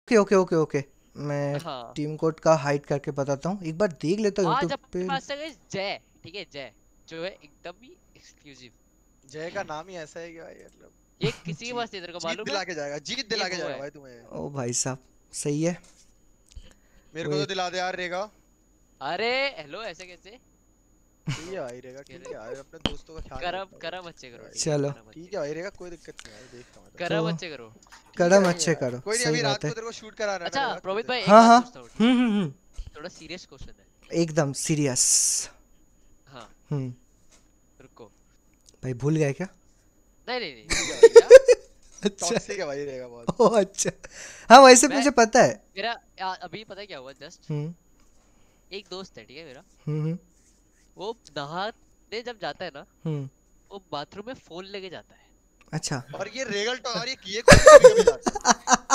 Okay okay okay okay, मैं हाँ team code का हाइड करके बताता हूँ, एक बार देख लेता हूँ यूट्यूब आज पे। अपने पास है जय, ठीक है जय, जो है एकदम ही एक्सक्लूसिव। जय का नाम ही ऐसा है कि भाई मतलब ये किसी के जीत पास नहीं, तेरे को जीत मालूम है। दिला के जाएगा, जीत ये दिला के वो जाएगा है। भाई तुम्हें। ओ भाई साहब, सही है। मेरे को तो वेट, दिला दे यार रेगा। अरे हेलो, ऐसे कैसे? ठीक है भाई रेगा, कह ठीक रहे है यार, अपने दोस्तों का ख्याल करम रखना भाई। करम अच्छे ठीक है करो, भाई, ठीक है चलो करम अच्छे ठीक है भाई रेगा, कोई दिक्कत नहीं है भाई, देखता मैं तो। तो करम अच्छे करो। ठीक है कदम भाई अच्छे यार, करो, कोई नहीं, सही अभी बात रात है। को तेरे को शूट कराना है ना अच्छा रेगा, तू प्रोमित दे। भाई एक हाँ बात हाँ। पूछता हूँ, ठीक है? हम्म। थोड़ा सीरियस क्वेश्चन है। एकदम सीरियस। हाँ हम्म। रुको। भाई भूल गए क्या? नहीं नहीं नहीं, ठीक है रुको भाई, भैया। अच्छा। टॉक्सिक है भाई रेगा बहुत। ओ अच्छा, हाँ वैसे मैं मुझे पता है। मेरा अभी पता है क्या हुआ जस्ट। हम्म एक दोस्त है, ठीक है मेरा। हम्म वो नहाने जब जाता है ना, हम्म। वो बाथरूम में फोन लेके जाता है। अच्छा। और ये रेगल और ये कौन सी कभी कभी जाता है?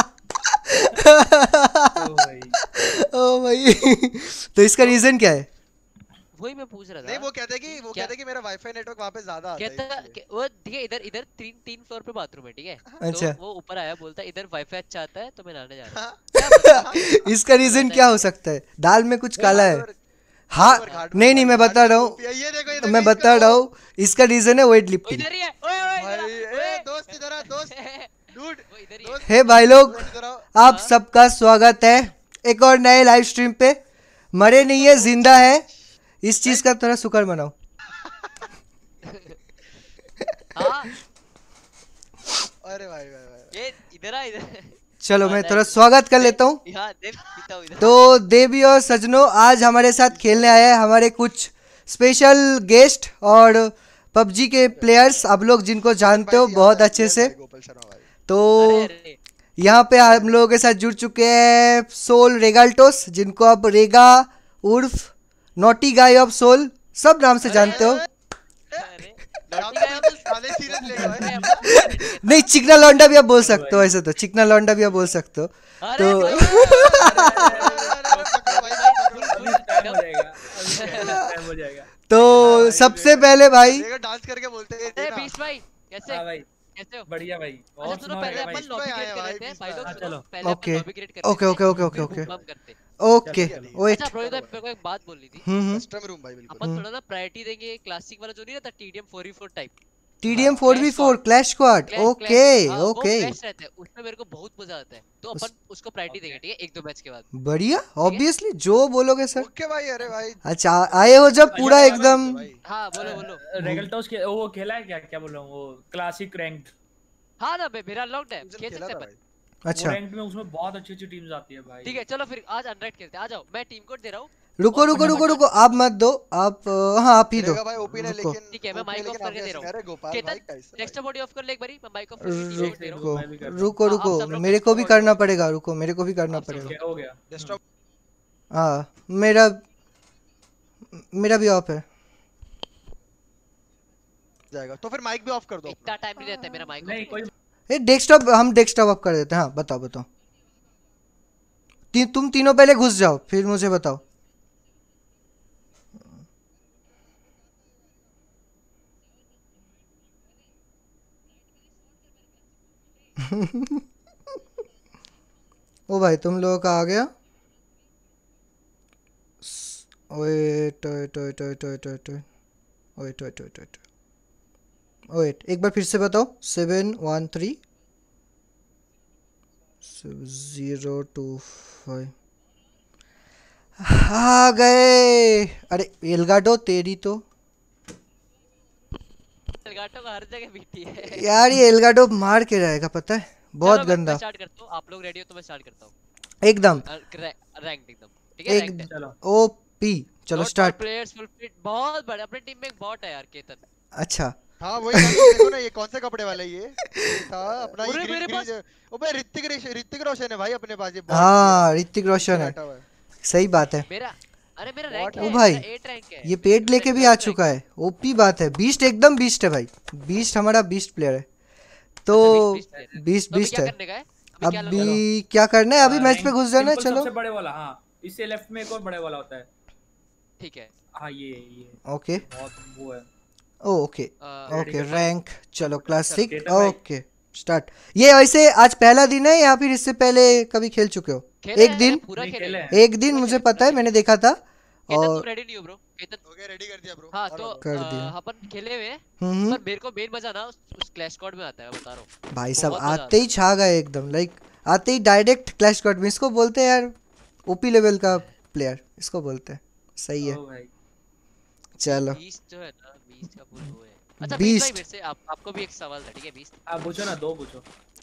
ओ भाई, ओ भाई तो इसका तो रीजन क्या है? वही मैं पूछ रहा नहीं था वो कहते हैं कि क्या। कि मेरा वाईफाई नेटवर्क वहां पे ज्यादा आता है कहता इसलिए। वो देखिए, इधर इधर तीन तीन फ्लोर पे बाथरूम है, ठीक है। तो अच्छा। वो ऊपर आया, बोलता है इधर वाईफाई अच्छा आता है तो मैं नहाने जा रहा हूँ। हाँ, क्या मतलब कि इसका वो रीजन जाता है क्या हो नीचे। सकता है? दाल में कुछ काला घाट है। पर हाँ। घाट पर नहीं नहीं, भाई, मैं घाट बता पर रहा ओपी है, ये हूँ, देखो मैं इसका बता रहा ओ हूँ। इसका रीजन है वेट वो लिफ्टिंग। इधर ही है, ओए ओए इधर आ, भाई, ए दोस्त इधर आ, दोस्त ओए डूड, वो इधर ही है। दोस्त हे भाई लोग, दोस्त इधर आओ। आप हाँ सबका स्वागत है एक और नए लाइव स्ट्रीम पे। मरे नहीं है, जिंदा है, इस चीज गाइस का थोड़ा शुक्र मनाओ। हाँ अरे भाई भाई भाई ये इधर आ इधर। चलो हाँ मैं थोड़ा नाइस। स्वागत कर दे लेता हूँ। यहाँ दे पीता हूँ इधर। तो देवी और सजनों, आज हमारे साथ पीछे खेलने भाई, आए हैं हमारे कुछ स्पेशल गेस्ट और पबजी के ठीक है भाई। प्लेयर्स, आप लोग जिनको जीवन जानते भाई हो जी बहुत आता है, अच्छे जीवन से। भाई, गोपाल शर्मा भाई। तो अरे अरे यहाँ पे अरे हम अरे लोगों के साथ जुड़ चुके हैं सोल रेगाल्टोस, जिनको आप रेगा उर्फ नॉटी गाय ऑफ सोल सब नाम से अरे जानते हो। अरे अरे आप लौटी तो गए बिल्कुल अब। साले सीरियस ले गए अरे भाई। अपना अरे ठीक है नहीं, हाँ। चिकना लौंडा भी आप बोल ओ सकते हो, भाई, ऐसे तो चिकना लौंडा भी आप बोल सकते हो। अरे तो भाई अरे अरे अरे अरे, अरे अरे रुको, अरे पकड़ो भाई, प्रोमित भाई पकड़ो फुल भाई। अभी फुल स्पैम हो एकदम। जाएगा, अभी स्पैम हो जाएगा। तो हाँ भाई सबसे रेगा, पहले भाई, रेगा डांस करके बोलते हैं अरे देना। बीस भाई कैसे हाँ भाई, कैसे हो? बढ़िया भाई, अच्छा और सुनो, सुनाओ पहले रेगा अरे भाई। अपन बीस पे लॉबी आए क्रिएट हैं कर भाई, लेते हैं 20 पे भाई लोग, आए हाँ हैं। सुनो चलो, पहले अपन ओके लॉबी क्रिएट कर ओके लेते हैं, ओके ओके ओके फिर ओके बूम बम करते हैं। ओके ठीक है ठीक है। अच्छा वेट। प्रोमित भाई चलो भाई, मेरे को एक बात बोलनी थी। हम्म कस्टम रूम भाई बिल्कुल। अपन हम्म। थोड़ा ना प्रायोरिटी देंगे क्लासिक वाला, जो नहीं रहता TDM 4v4 टाइप। TDM हाँ 4v4 clash clash squad, clash, okay हाँ वो ओके। बेस्ट रहता है, उसमें मेरे को बहुत मजा आता है, तो उस अपन उसको प्रायोरिटी देंगे, ओके, ठीक है, एक दो मैच के बाद। बढ़िया, ठीक है ऑब्वियसली जो बोलोगे सर। ओके भाई, अरे भाई अच्छा, आए हो जब अच्छा पूरा रेगा भाई, एकदम। ठीक है भाई। हाँ बोलो बोलो। रेगल्टोस के वो खेला है क्या, क्या बोल रहा हूँ, वो क्लासिक रैंक्ड, हाँ ना मेरा लॉक्ड है, उस दिन खेल खेला सकते हैं था अपन। भाई। वो अच्छा, रैंक्ड में उसमें बहुत अच्छी अच्छी टीम्स आती है भाई। ठीक है चलो फिर आज अनरैंक खेलते हैं, आ जाओ, मैं टीम कोड दे रहा हूँ रुको और रुको रुको फटाफट रुको, ज्वाइन कर आप लो। मत दो, आप हाँ आप ही दो। रेगा भाई ओपी ने रुको लेकिन, ठीक है मैं ओपी है माइक ऑफ लेकिन करके आपने दे ऐसे रहा हूँ। नहीं। अरे गोपाल भाई चेतन कैसे भाई? डेस्कटॉप बॉडी ऑफ कर ले एक बारी, मैं माइक ऑफ करके टीम कोड एक दे सेकंड रहा हूँ। रुको, रुको मैं भी कर रहा हूँ। रुको आप रुको, सब लोग मेरे को डेस्कटॉप भी बॉडी करना ऑफ करो, पड़ेगा, रुको मेरे को भी करना आप सब पड़ेगा। लोग। ओके हो गया। डेस्कटॉप हाँ, मेरा मेरा भी ऑफ है। जाएगा तो फिर माइक भी ऑफ कर दो इतना अपना। टाइम नहीं रहता है मेरा माइक ऑफ नहीं होने कोई, में। ये डेस्कटॉप, हम डेस्कटॉप अप कर देते हैं, हाँ बताओ बताओ। तुम तीनों पहले घुस जाओ फिर मुझे बताओ। ओ भाई तुम लोगों का आ गया। Wait wait wait wait wait wait wait wait wait wait wait, एक बार फिर से बताओ। 713 025 आ गए। अरे एल्गाडो तेरी तो, गाटो का हर जगह बीटी है। यार ये एल्गाडो मार के रहेगा पता है, बहुत चलो मैं गंदा। स्टार्ट करता हूँ, आप लोग रेडी हो तो मैं स्टार्ट करता हूँ। एकदम रैंक्ड एकदम, ठीक है एक रैंक्ड है। चलो। ओपी, चलो not all start. Players full fit, बहुत बड़े, अपनी टीम में एक बॉट है यार, केतन। अच्छा। हाँ वही ना, ये देखो ना, ये कौन से कपड़े वाला है ये था अपना, ये अरे ग्रीन मेरे ग्रीन। पास ओबे ऋतिक रोशन है भाई अपने पास, ये बॉट नहीं है, हाँ ऋतिक पीछे रोशन है, बैठा हुआ है। सही बात है। मेरा, अरे मेरा रैंक बॉट ओ है है, भाई। मेरा भाई, 8 रैंक है, ये पेड लेके भी आ सेवन रैंक चुका है। है, ओपी बात है। बीस्ट एकदम बीस्ट है भाई, बीस्ट हमारा बीस्ट प्लेयर है। तो अच्छा 20 प्लेयर है, बीस्ट तो अभी बीस्ट क्या है। करने का है? अभी क्या लगाना चलो, है? अभी क्या करना है, अभी मैच पे रैंक घुस जाना है, सिंपल चलो। सबसे बड़े वाला, हाँ इससे लेफ्ट में एक और बड़े वाला होता है। ठीक है। हाँ ये ओके बहुत वो है। Oh okay uh, ready okay कर लो। रैंक, चलो अच्छा क्लासिक केतन भाई, ओके। स्टार्ट। ये वैसे आज पहला दिन है या फिर इससे पहले कभी खेल चुके हो? खेले एक हैं, दिन, पूरा नहीं खेले खेले हैं। हैं। एक दिन मुझे पता है, मैंने देखा था। केतन और तुम रेडी नहीं हो ब्रो? केतन ओके रेडी कर दिया ब्रो। हाँ तो कर दिया। अपन खेले हुए हैं, हम्म। पर मेरे को मेन मजा ना उस क्लैश स्क्वाड में आता है, मैं बता रहा हूँ। भाई साहब बहुत मजा आते ही आता छा गए एकदम, लाइक आते ही डायरेक्ट क्लैश स्क्वाड में। इसको बोलते हैं यार ओपी लेवल का प्लेयर, इसको बोलते हैं। सही है, ओ भाई चलो। बीस्ट जो है ना, बीस्ट का फुल वो है। अच्छा Beast। बीस्ट भाई, मेरे से आपको भी एक सवाल था, ठीक है बीस्ट? आप पूछो ना, 2 पूछो।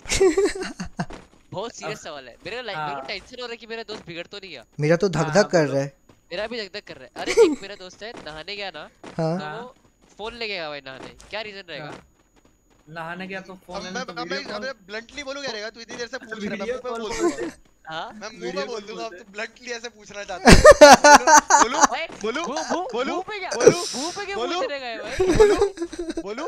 बहुत सीरियस सवाल है। मेरे को हाँ। टेंशन हो रहा है कि मेरा दोस्त बिगड़ तो नहीं गया। मेरा तो धक हाँ, धक कर बोलो। रहा है। मेरा भी धक-धक कर रहा है। अरे एक मेरा दोस्त है, नहाने गया ना, हाँ तो वो फोन ले गया भाई नहाने। क्या रीजन रहेगा? नहाने गया तो फोन अब लेना तो मैं वीडियो कॉल। अबे ब्लंटली बोलूं क्या रहेगा? तू इतनी देर से पूछ रहा है, मैं वीडियो मुंह पे कॉल बोल बोलते दूंगा। हाँ मैं मुंह वीडियो में बोल कॉल दूंगा, अब बोलते तू ब्लंटली ऐसे पूछना चाहता है। बोलूं भाई, बोलूं बोलूं मुंह पे क्या? बोलूं मुंह पे क्यों बोलूं? पूछने गए भाई? बोलूं बोलूं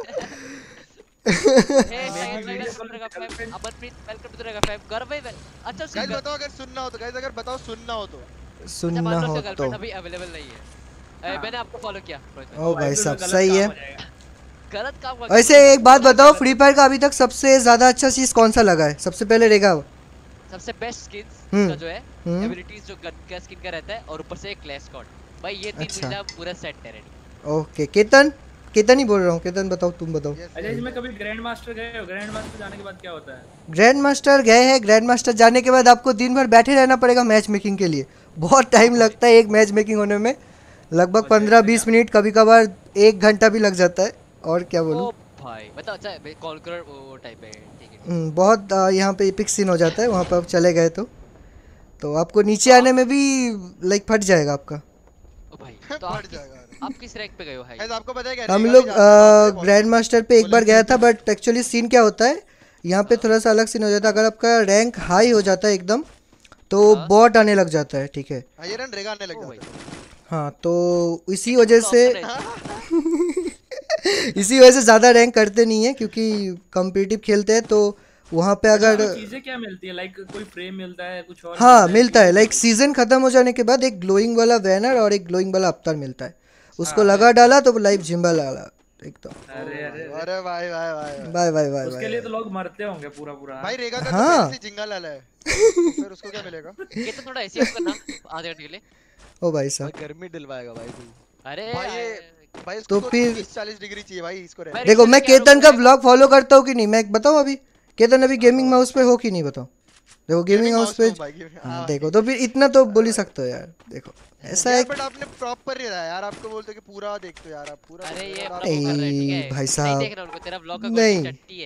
हे हाँ, साइड वीडियो में कॉल का पे fam, Amanpreet welcome to the fam. Gaurav भाई अच्छा गाइस सुन, बताओ अगर सुनना हो तो, गाइस अगर बताओ सुनना हो तो। अच्छा सुनना मान लो हो उसका तो। गर्लफ्रेंड अभी अवेलेबल नहीं है। हाँ। मैंने आपको फॉलो किया रोहित भाई। ओ भाई तो साहब गलत सही काम है। हो जाएगा। गलत काम का वैसे एक बात बताओ, फ्री फायर का अभी तक सबसे ज्यादा अच्छा चीज कौन सा लगा है? सबसे पहले रहेगा सबसे बेस्ट स्किन्स हम्म, का जो है, हम्म। एबिलिटीज जो गन का स्किन का रहता है, और ऊपर से एक क्लैश स्क्वाड। भाई ये तीन अच्छा। मिला पूरा सेट है रेडी। ओके केतन, केतन ही बोल रहा हूँ। केतन बताओ, तुम बताओ। अच्छा इसमें कभी ग्रैंड मास्टर गए हो? ग्रैंड मास्टर जाने के बाद क्या होता है? ग्रैंड मास्टर गए हैं। ग्रैंड मास्टर जाने के बाद आपको दिन भर बैठे रहना पड़ेगा मैच मेकिंग के लिए। बहुत टाइम लगता है एक मैच मेकिंग होने में, लगभग अच्छा, 15-20 ऐसा मिनट, कभी कभार 1 घंटा भी लग जाता है। और क्या बोलूँ, ओ भाई मतलब अच्छा कॉन्करर वो टाइप है, ठीक है। बहुत यहाँ पे एपिक सीन हो जाता है वहाँ पर। आप चले गए तो आपको नीचे आने में भी लाइक फट जाएगा आपका। ओ भाई तो बढ़ जाएगा। आप किस रैंक पे गए हो भाई? गाइस आपको पता है क्या? हम रेगा लोग भी जाता है बहुत ग्रैंड मास्टर पे एक बार गया था, बट एक्चुअली सीन क्या होता है यहाँ पे, हाँ। थोड़ा सा अलग सीन हो जाता है। अगर आपका रैंक हाई हो जाता है एकदम, तो हाँ। बॉट आने लग जाता है, ठीक है। हाँ, ये रन रेगा आने लग ओ भाई जाता है। हाँ तो इसी वजह से ऑप्शन इसी वजह से ज़्यादा रैंक करते नहीं है, क्योंकि कम्पिटिटिव खेलते हैं तो वहाँ पे अच्छा, अगर उसमें चीजें क्या मिलती है? लाइक कोई फ्रेम मिलता है, कुछ और हाँ मिलता है, चीजें लाइक मिलती सीजन खत्म हो जाने के बाद एक ग्लोइंग वाला बैनर और एक ग्लोइंग वाला अवतार मिलता है। उसको हाँ, लगा डाला तो लाइफ जिम्बा लाला एकदम। है? अरे अरे अरे। अरे भाई भाई भाई भाई। बाय बाय बाय उसके लिए तो बाय। लोग मरते होंगे पूरा पूरा। भाई रेगा का हाँ। तो पहले से जिंगा लाला है, तो फिर उसको क्या मिलेगा? ये तो थोड़ा ऐसे करना आधे घंटे के लिए। ओ भाई साहब, भाई गर्मी दिलवाएगा भाई तू। अरे भाई ये भाई तो इसको फिर 30-40 डिग्री चाहिए भाई इसको रहने। मैं देखो मैं रिक्शा लेके आ केतन रहा का हूँ, ब्लॉग फॉलो करता हूँ कि नहीं, मैं बताऊँ अभी? केतन अभी गेमिंग माउस पे हो कि नहीं, बताओ। देखो गेमिंग हाउस पे हाँ, देखो तो फिर इतना तो बोल ही सकते हो यार। देखो ऐसा है यार बट आपने प्रॉपर नहीं रहा यार, आपको बोलते कि पूरा देखते हो यार, आप पूरा अरे ये आप- ब्लॉग कर रहे हैं, ठीक ए, है? भाई नहीं साहब। देख रहा उनको, तेरा ब्लॉग का नहीं। क्वालिटी टट्टी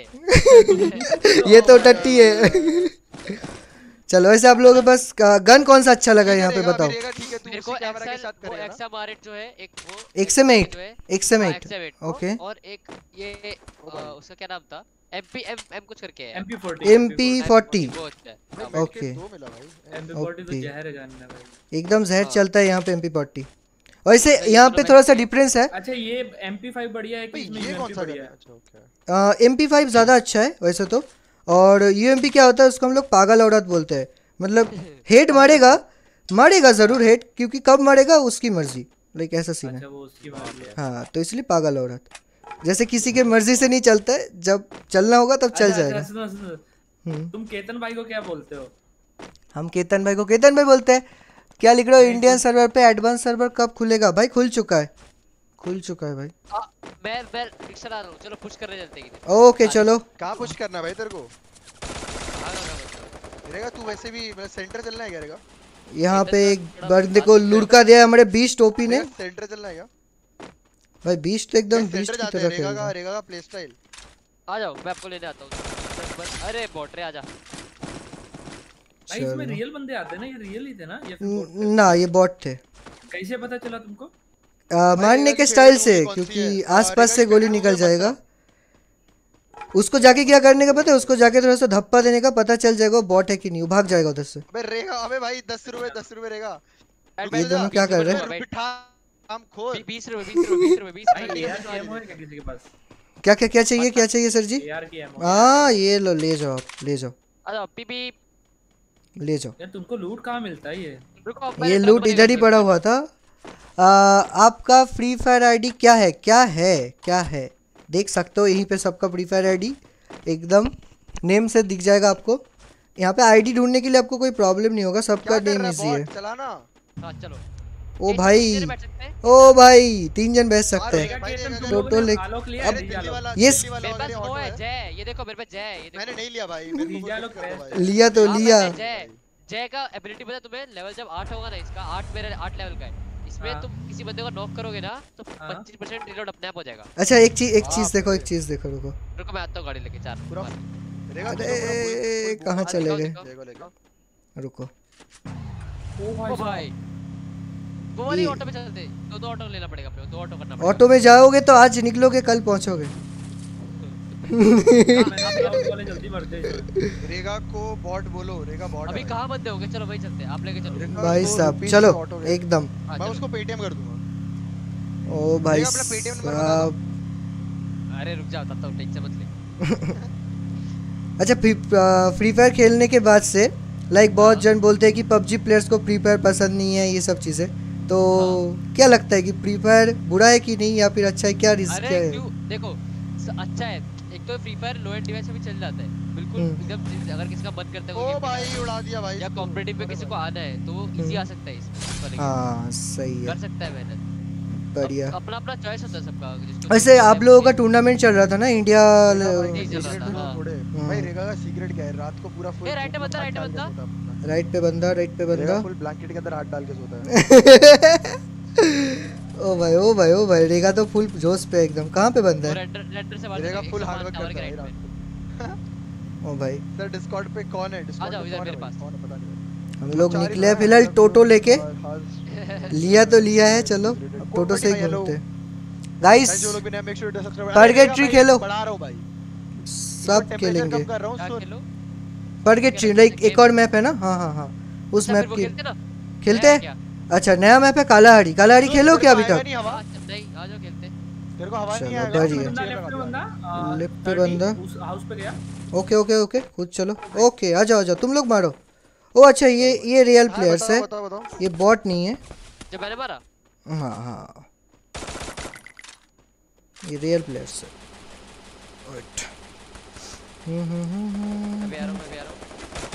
है। ये तो टट्टी है। चलो वैसे आप लोगों के पास गन कौन सा अच्छा लगा यहाँ पे, रेगा, बताओ। अभी रेगा ठीक है, तू मेरे उसी को कैमरा के एक्सल साथ वो करेगा ना? एक्सा मारेट जो है एक वो XM8 जो है XM8 XM8 ओके। और एक ये उसका क्या नाम था? MP M कुछ करके है। MP40 MP40 वो अच्छा है। भाई हाँ, बैठ ओके। के दो मिला भाई। MP40 तो ओके। जहर है जानना भाई। एकदम जहर हाँ। चलता है यहाँ पे MP40। वैसे नहीं, यहाँ दोनों पे बैठ थोड़ा सा के- डिफरेंस है। अच्छा ये MP5 बढ़िया है कि भाई इसमें ये कौन UMP सा बढ़िया गन है? है? अच्छा ओके। MP5 ज़्यादा अच्छा है वैसे तो। और UMP क्या होता है, उसको हम लोग पागल औरत बोलते हैं। मतलब हेट मारेगा, मारेगा ज़रूर हेट, क्योंकि कब मारेगा उसकी मर्जी, लाइक ऐसा सीन है। अच्छा वो उसकी मर्जी है। हाँ तो इसलिए पागल औरत, जैसे किसी के मर्जी से नहीं चलता है, जब चलना होगा तब चल अच्छा, जाएगा। अच्छा, सुनो सुनो, हम्म। तुम केतन भाई को क्या बोलते हो? हम केतन भाई को केतन भाई बोलते हैं। क्या लिख रहे हो? नहीं, इंडियन कुछ- सर्वर पे एडवांस सर्वर कब खुलेगा? भाई खुल चुका है, खुल चुका है भाई। मैं रिक्शा ला रहा हूँ, चलो पुश करने चलते हैं किधर। ओके चलो। कहाँ पुश करना है भाई तेरे को? हाँ, हाँ, हाँ, रेगा तू वैसे भी मतलब सेंटर चलना है क्या रेगा? यहाँ पे एक थोड़ा बंदे को लुड़का दिया है हमारे 20 टोपी ने। रेगा, सेंटर चलना है क्या? भाई 20 तो एकदम सेंटर 20 की जाते हैं, तरह खेल रहा है। रेगा का प्ले स्टाइल। आ जाओ मैं आपको लेने आता हूँ। अरे बॉटरे आजा। भाई इसमें चलो। रियल बंदे आते हैं ना? ये रियल ही थे ना? ये फिर bot थे? ना ये बॉट थे। कैसे पता चला तुमको? मारने रेगा के की स्टाइल favorite से, movie कौन सी क्योंकि है? आसपास रेगा से की गोली favorite निकल movie है जाएगा। उसको जाके क्या करने का पता है? उसको जाके थोड़ा सा धप्पा देने का, पता चल जाएगा बॉट है कि नहीं, वो भाग जाएगा उधर से। अबे रेगा, अबे भाई 10 रुपए रेगा। ये दोनों क्या कर रहे हैं? बिठा काम खोल। 20 रुपए 20 रुपए 20 रुपए 20 भाई रुपए। AR की एमओ है क्या किसी के पास? क्या क्या क्या चाहिए, क्या चाहिए सर जी? AR की एमओ। हाँ ये लो, ले जाओ आप, ले जाओ, आ जाओ पीपी। ले जाओ। यार तुमको लूट कहाँ मिलता है ये? रुको अब ये मैंने लूट डब्बा इधर ही निकाल पड़ा दिया। हुआ था। आपका फ्री फायर आईडी क्या है? क्या है? क्या है? देख सकते हो यहीं पे सबका फ्री फायर आईडी एकदम नेम से दिख जाएगा आपको। यहाँ पे आईडी ढूंढने के लिए आपको कोई प्रॉब्लम नहीं होगा, सबका क्या कर नेम रहा इजी है। बॉट चलाना। हाँ चलो। ओ ए, भाई, तीन जने बैठ सकते हैं? ओ भाई 3 जन बैठ सकते अरे, हैं। रहेगा भाई, कि तुम रहेगा, लोगों टोटल ने एक- आलोक लिया अब- है? दिल्ली दिल्ली वाला ये दिल्ली वाला मेरे पास ऑलरेडी वो ऑटो है है। जय, ये देखो मेरे पास जय है, ये देखो। मैंने नहीं लिया भाई, मेरे को लिया खुद लोग कर दो पैसे। भाई। लिया तो हाँ, लिया। मैंने जय का एबिलिटी पता है तुम्हें? लेवल जब 8 होगा ना इसका, 8 मेरे 8 लेवल का है। इसमें हाँ। तुम किसी बंदे को नॉक करोगे ना तो हाँ। 25% रिलोड अपने आप हो जाएगा। अच्छा एक चीज बाप देखो, रे। एक चीज देखो, रुको। रुको मैं आता हूँ गाड़ी लेके 4 पूरा बार। रहेगा अरे, देखो पूरा full कहाँ हाँ, चले दिखाओ, गए? दिखाओ, देखो, दिखाओ। रुको। ओ भाई ओ भाई साहब। वो वाली ये- ऑटो पे चलते, दो दो ऑटो लेना पड़ेगा अपने को, 2 ऑटो करना पड़ेगा। ऑटो में जाओगे तो आज निकलोगे कल पहुंचोगे। मैंने क्लाउड वाले जल्दी भरते हैं इसमें। रेगा को बॉट बोलो, रेगा बॉट अभी है। कहाँ बंदे होंगे? चलो वही चलते हैं, आप लेके चलो। रेगा भाई को साहब रुपीस चलो की ऑटो है। एकदम। हाँ, मैं चलो। उसको पेटीएम कर दूंगा। ओ भाई रेगा अपना पेटीएम नंबर बता दो। साहब। अरे रुक जाओ, बताता हूँ, टेंशन मत ले। अच्छा फ्री फायर खेलने के बाद से लाइक बहुत हाँ। जन बोलते हैं कि पबजी प्लेयर्स को फ्री फायर पसंद नहीं है, ये सब चीज़ें। तो क्या लगता है कि फ्री फायर बुरा है कि नहीं, या फिर अच्छा है? क्या रिस्क अरे क्या है? क्यों देखो, अच्छा है। एक तो Free Fire low end device पे भी चल जाता है बिल्कुल एकदम। अगर किसी का मन करता है कोई ओ game भाई खेलने उड़ा दिया भाई का, या इसको। कॉम्पिटिटिव में अरे किसी को भाई। आना है तो वो इजी आ सकता है इसमें। हाँ सही है, कर सकता है मेहनत। बढ़िया। अपना अपना चॉइस होता है सबका, जिसको वैसे आप लोगों का टूर्नामेंट चल रहा था ना इंडिया रेगा भाई नहीं चल रहा सीक्रेट था, बोलो हाँ। थोड़े। भाई रेगा का सीक्रेट क्या है? रात को पूरा फुल ए, राइट पे बंदा, राइट पे बंदा। राइट पे बंदा, राइट पे बंदा। रेगा फुल ब्लैंकेट के अंदर हाथ डाल के सोता है। ओ भाई ओ भाई ओ भाई, रेगा तो फुल जोश पे एकदम। कहाँ पे बंदा वो है? रेंडर से बात रेगा करेंगे, फुल 105 हार्ड वर्क टावर करता के है राइट रात पे। को। ओ भाई सर डिस्कॉर्ड पे कौन है? डिस्कॉर्ड जाओ पे इधर कौन है मेरे भाई? पास। कौन है पता नहीं। हम लोग चार ही निकले हैं लोग हैं, फिलहाल रेगा टोटो को- लेके। हाँ, लिया तो लिया है, चलो कौन टोटो से ही बैठेगा? येलो। घूमते हैं गाइस। गाइस जो लोग भी नए make sure to subscribe. Purgatory खेलो। बढ़ा रहा हूं भाई। सब टेम्परेचर खेलेंगे। कम कर रहा हूं क्या सुन। खेलो? परगेट्री लाइक एक और मैप है ना? हाँ हाँ हाँ, उस अच्छा, मैप फिर वो की खेलते ना? खेलते नया हैं। क्या? अच्छा नया मैप है कालाहाड़ी। कालाहाड़ी सुन, खेलो तेरे क्या को अभी आएगा तक? नहीं हवा? नहीं, आ जाओ खेलते। तेरे को हवा नहीं चलो, आएगा? बढ़िया। बंदा चेयर लेफ्ट लगा पे दिया। बंदा लेफ्ट पे 30 बंदा। उस हाउस पे गया। ओके ओके ओके, खुद चलो। ओके आ जाओ आ जाओ, तुम लोग मारो। ओ अच्छा, ये रियल हाँ, प्लेयर्स है, बताओ बताओ बताओ। ये बॉट नहीं है। जब मैंने मारा हाँ हाँ, ये रियल प्लेयर्स है। Right. मैं भी आ रहा हूँ, मैं भी आ रहा हूँ।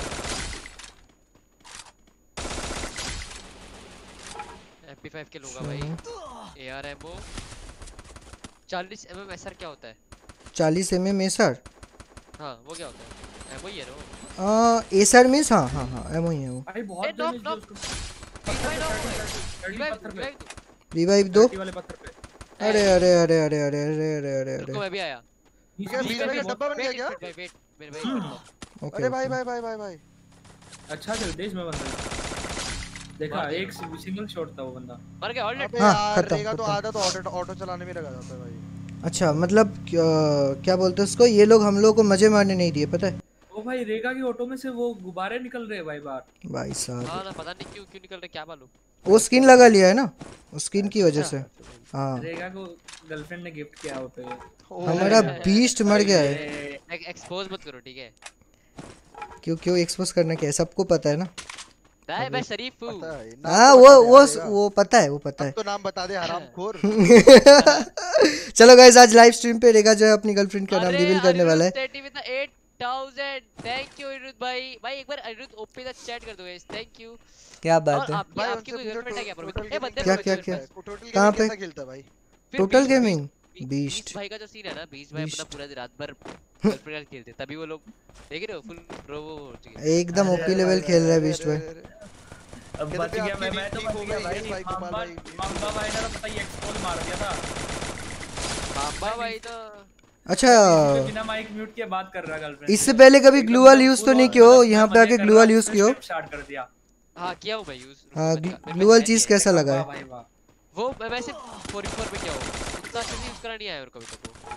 MP5 के लूंगा भाई। AR एमो 40 mm SR क्या होता है? 40 mm एसआर। हाँ वो क्या होता है? एमो ही है ना वो? एसआर मीन्स हाँ हाँ हाँ एमओ ही है वो। भाई बहुत ए, knock, डैमेज दिया knock। उसको। Revive दो, डर्टी revive पत्थर दो, पे। revive दो। रिवाइव दो। डर्टी वाले पत्थर पे। अरे अरे अरे अरे अरे अरे अरे अरे रुको अरे। मैं भी आया। क्या बीच में बहुत- डब्बा बन गया क्या? वेट वेट मेरे भाई करता हूँ। ओके अरे भाई ओके। भाई भाई भाई भाई। अच्छा चलते इसमें बंदा। देखा मार दिया। एक सिंगल शॉट था वो बंदा। मर गया ऑलरेडी। अबे हाँ, यार खत्म, रेगा तो खत्म। आधा तो ऑटो चलाने में लगा जाता है भाई। अच्छा मतलब क्या बोलते हैं उसको, ये लोग हम लोग को मजे मारने नहीं दिए पता है ओ भाई रेगा की ऑटो में से वो गुब्बारे निकल रहे हैं भाई बाहर। भाई साहब। हाँ ना, पता नहीं क्यों क्यों निकल रहे, क्या मालूम। वो स्किन लगा लिया है ना, उस स्किन की वजह से। हाँ रेगा को गर्लफ्रेंड ने गिफ्ट किया होता है। हमारा बीस्ट मर गया है। एक्सपोज मत करो ठीक है? क्यों क्यों एक्सपोज करना क्या है, सबको पता है ना। नहीं मैं शरीफ हूँ। पता है, नाम हाँ तो वो बता दे वो यार रेगा। वो पता है, वो पता अब है। तो नाम बता दे हरामखोर। चलो गाइस, आज लाइव स्ट्रीम पे रेगा जो है अपनी गर्लफ्रेंड का नाम रिवील करने वाला है। 8000 थैंक यू अनिरुद्ध भाई। भाई एक बार अनिरुद्ध ओपी तक चैट कर दो गाइस, थैंक यू। क्या और बात है। आपकी भाई आपकी उनसे कोई पूछो गर्लफ्रेंड है क्या? टोटल ए बंदे क्या, बोलो क्या, मेरे क्या? पास। टोटल कहाँ गेमिंग पे? कैसा खेलता है भाई? फिर total beast gaming beast beast. भाई का जो सीन है ना, बीस्ट भाई बीस्ट। अपना पूरा दिन रात भर गर्लफ्रेंड खेलते, तभी वो लोग देख रहे हो फुल प्रो वो हो चुके हैं। एकदम ओपी लेवल खेल रहा है बीस्ट भाई। अब कहते बच थे गया आपकी मैं तो लीक बच हो गया गई, भाई। यस भाई, गोपाल भाई। मांगा भाई ने तो पता ही एक्सपोज मार दिया था। मामा भाई तो अच्छा इसमें बिना माइक म्यूट के बात कर रहा गर्लफ्रेंड। इससे पहले कभी ग्लूअल यूज तो नहीं किया हो? यहाँ पे आके ग्लूअल यूज किया हो? स्टार्ट कर दिया। हाँ किया हूँ मैं यूज। हाँ ग्लूअल चीज कैसा लगा वाह है? भाई वाह। वो मैं वैसे 4x4 पे किया हूँ, उतना अच्छे से यूज करना नहीं आया मेरे को अभी तक। वो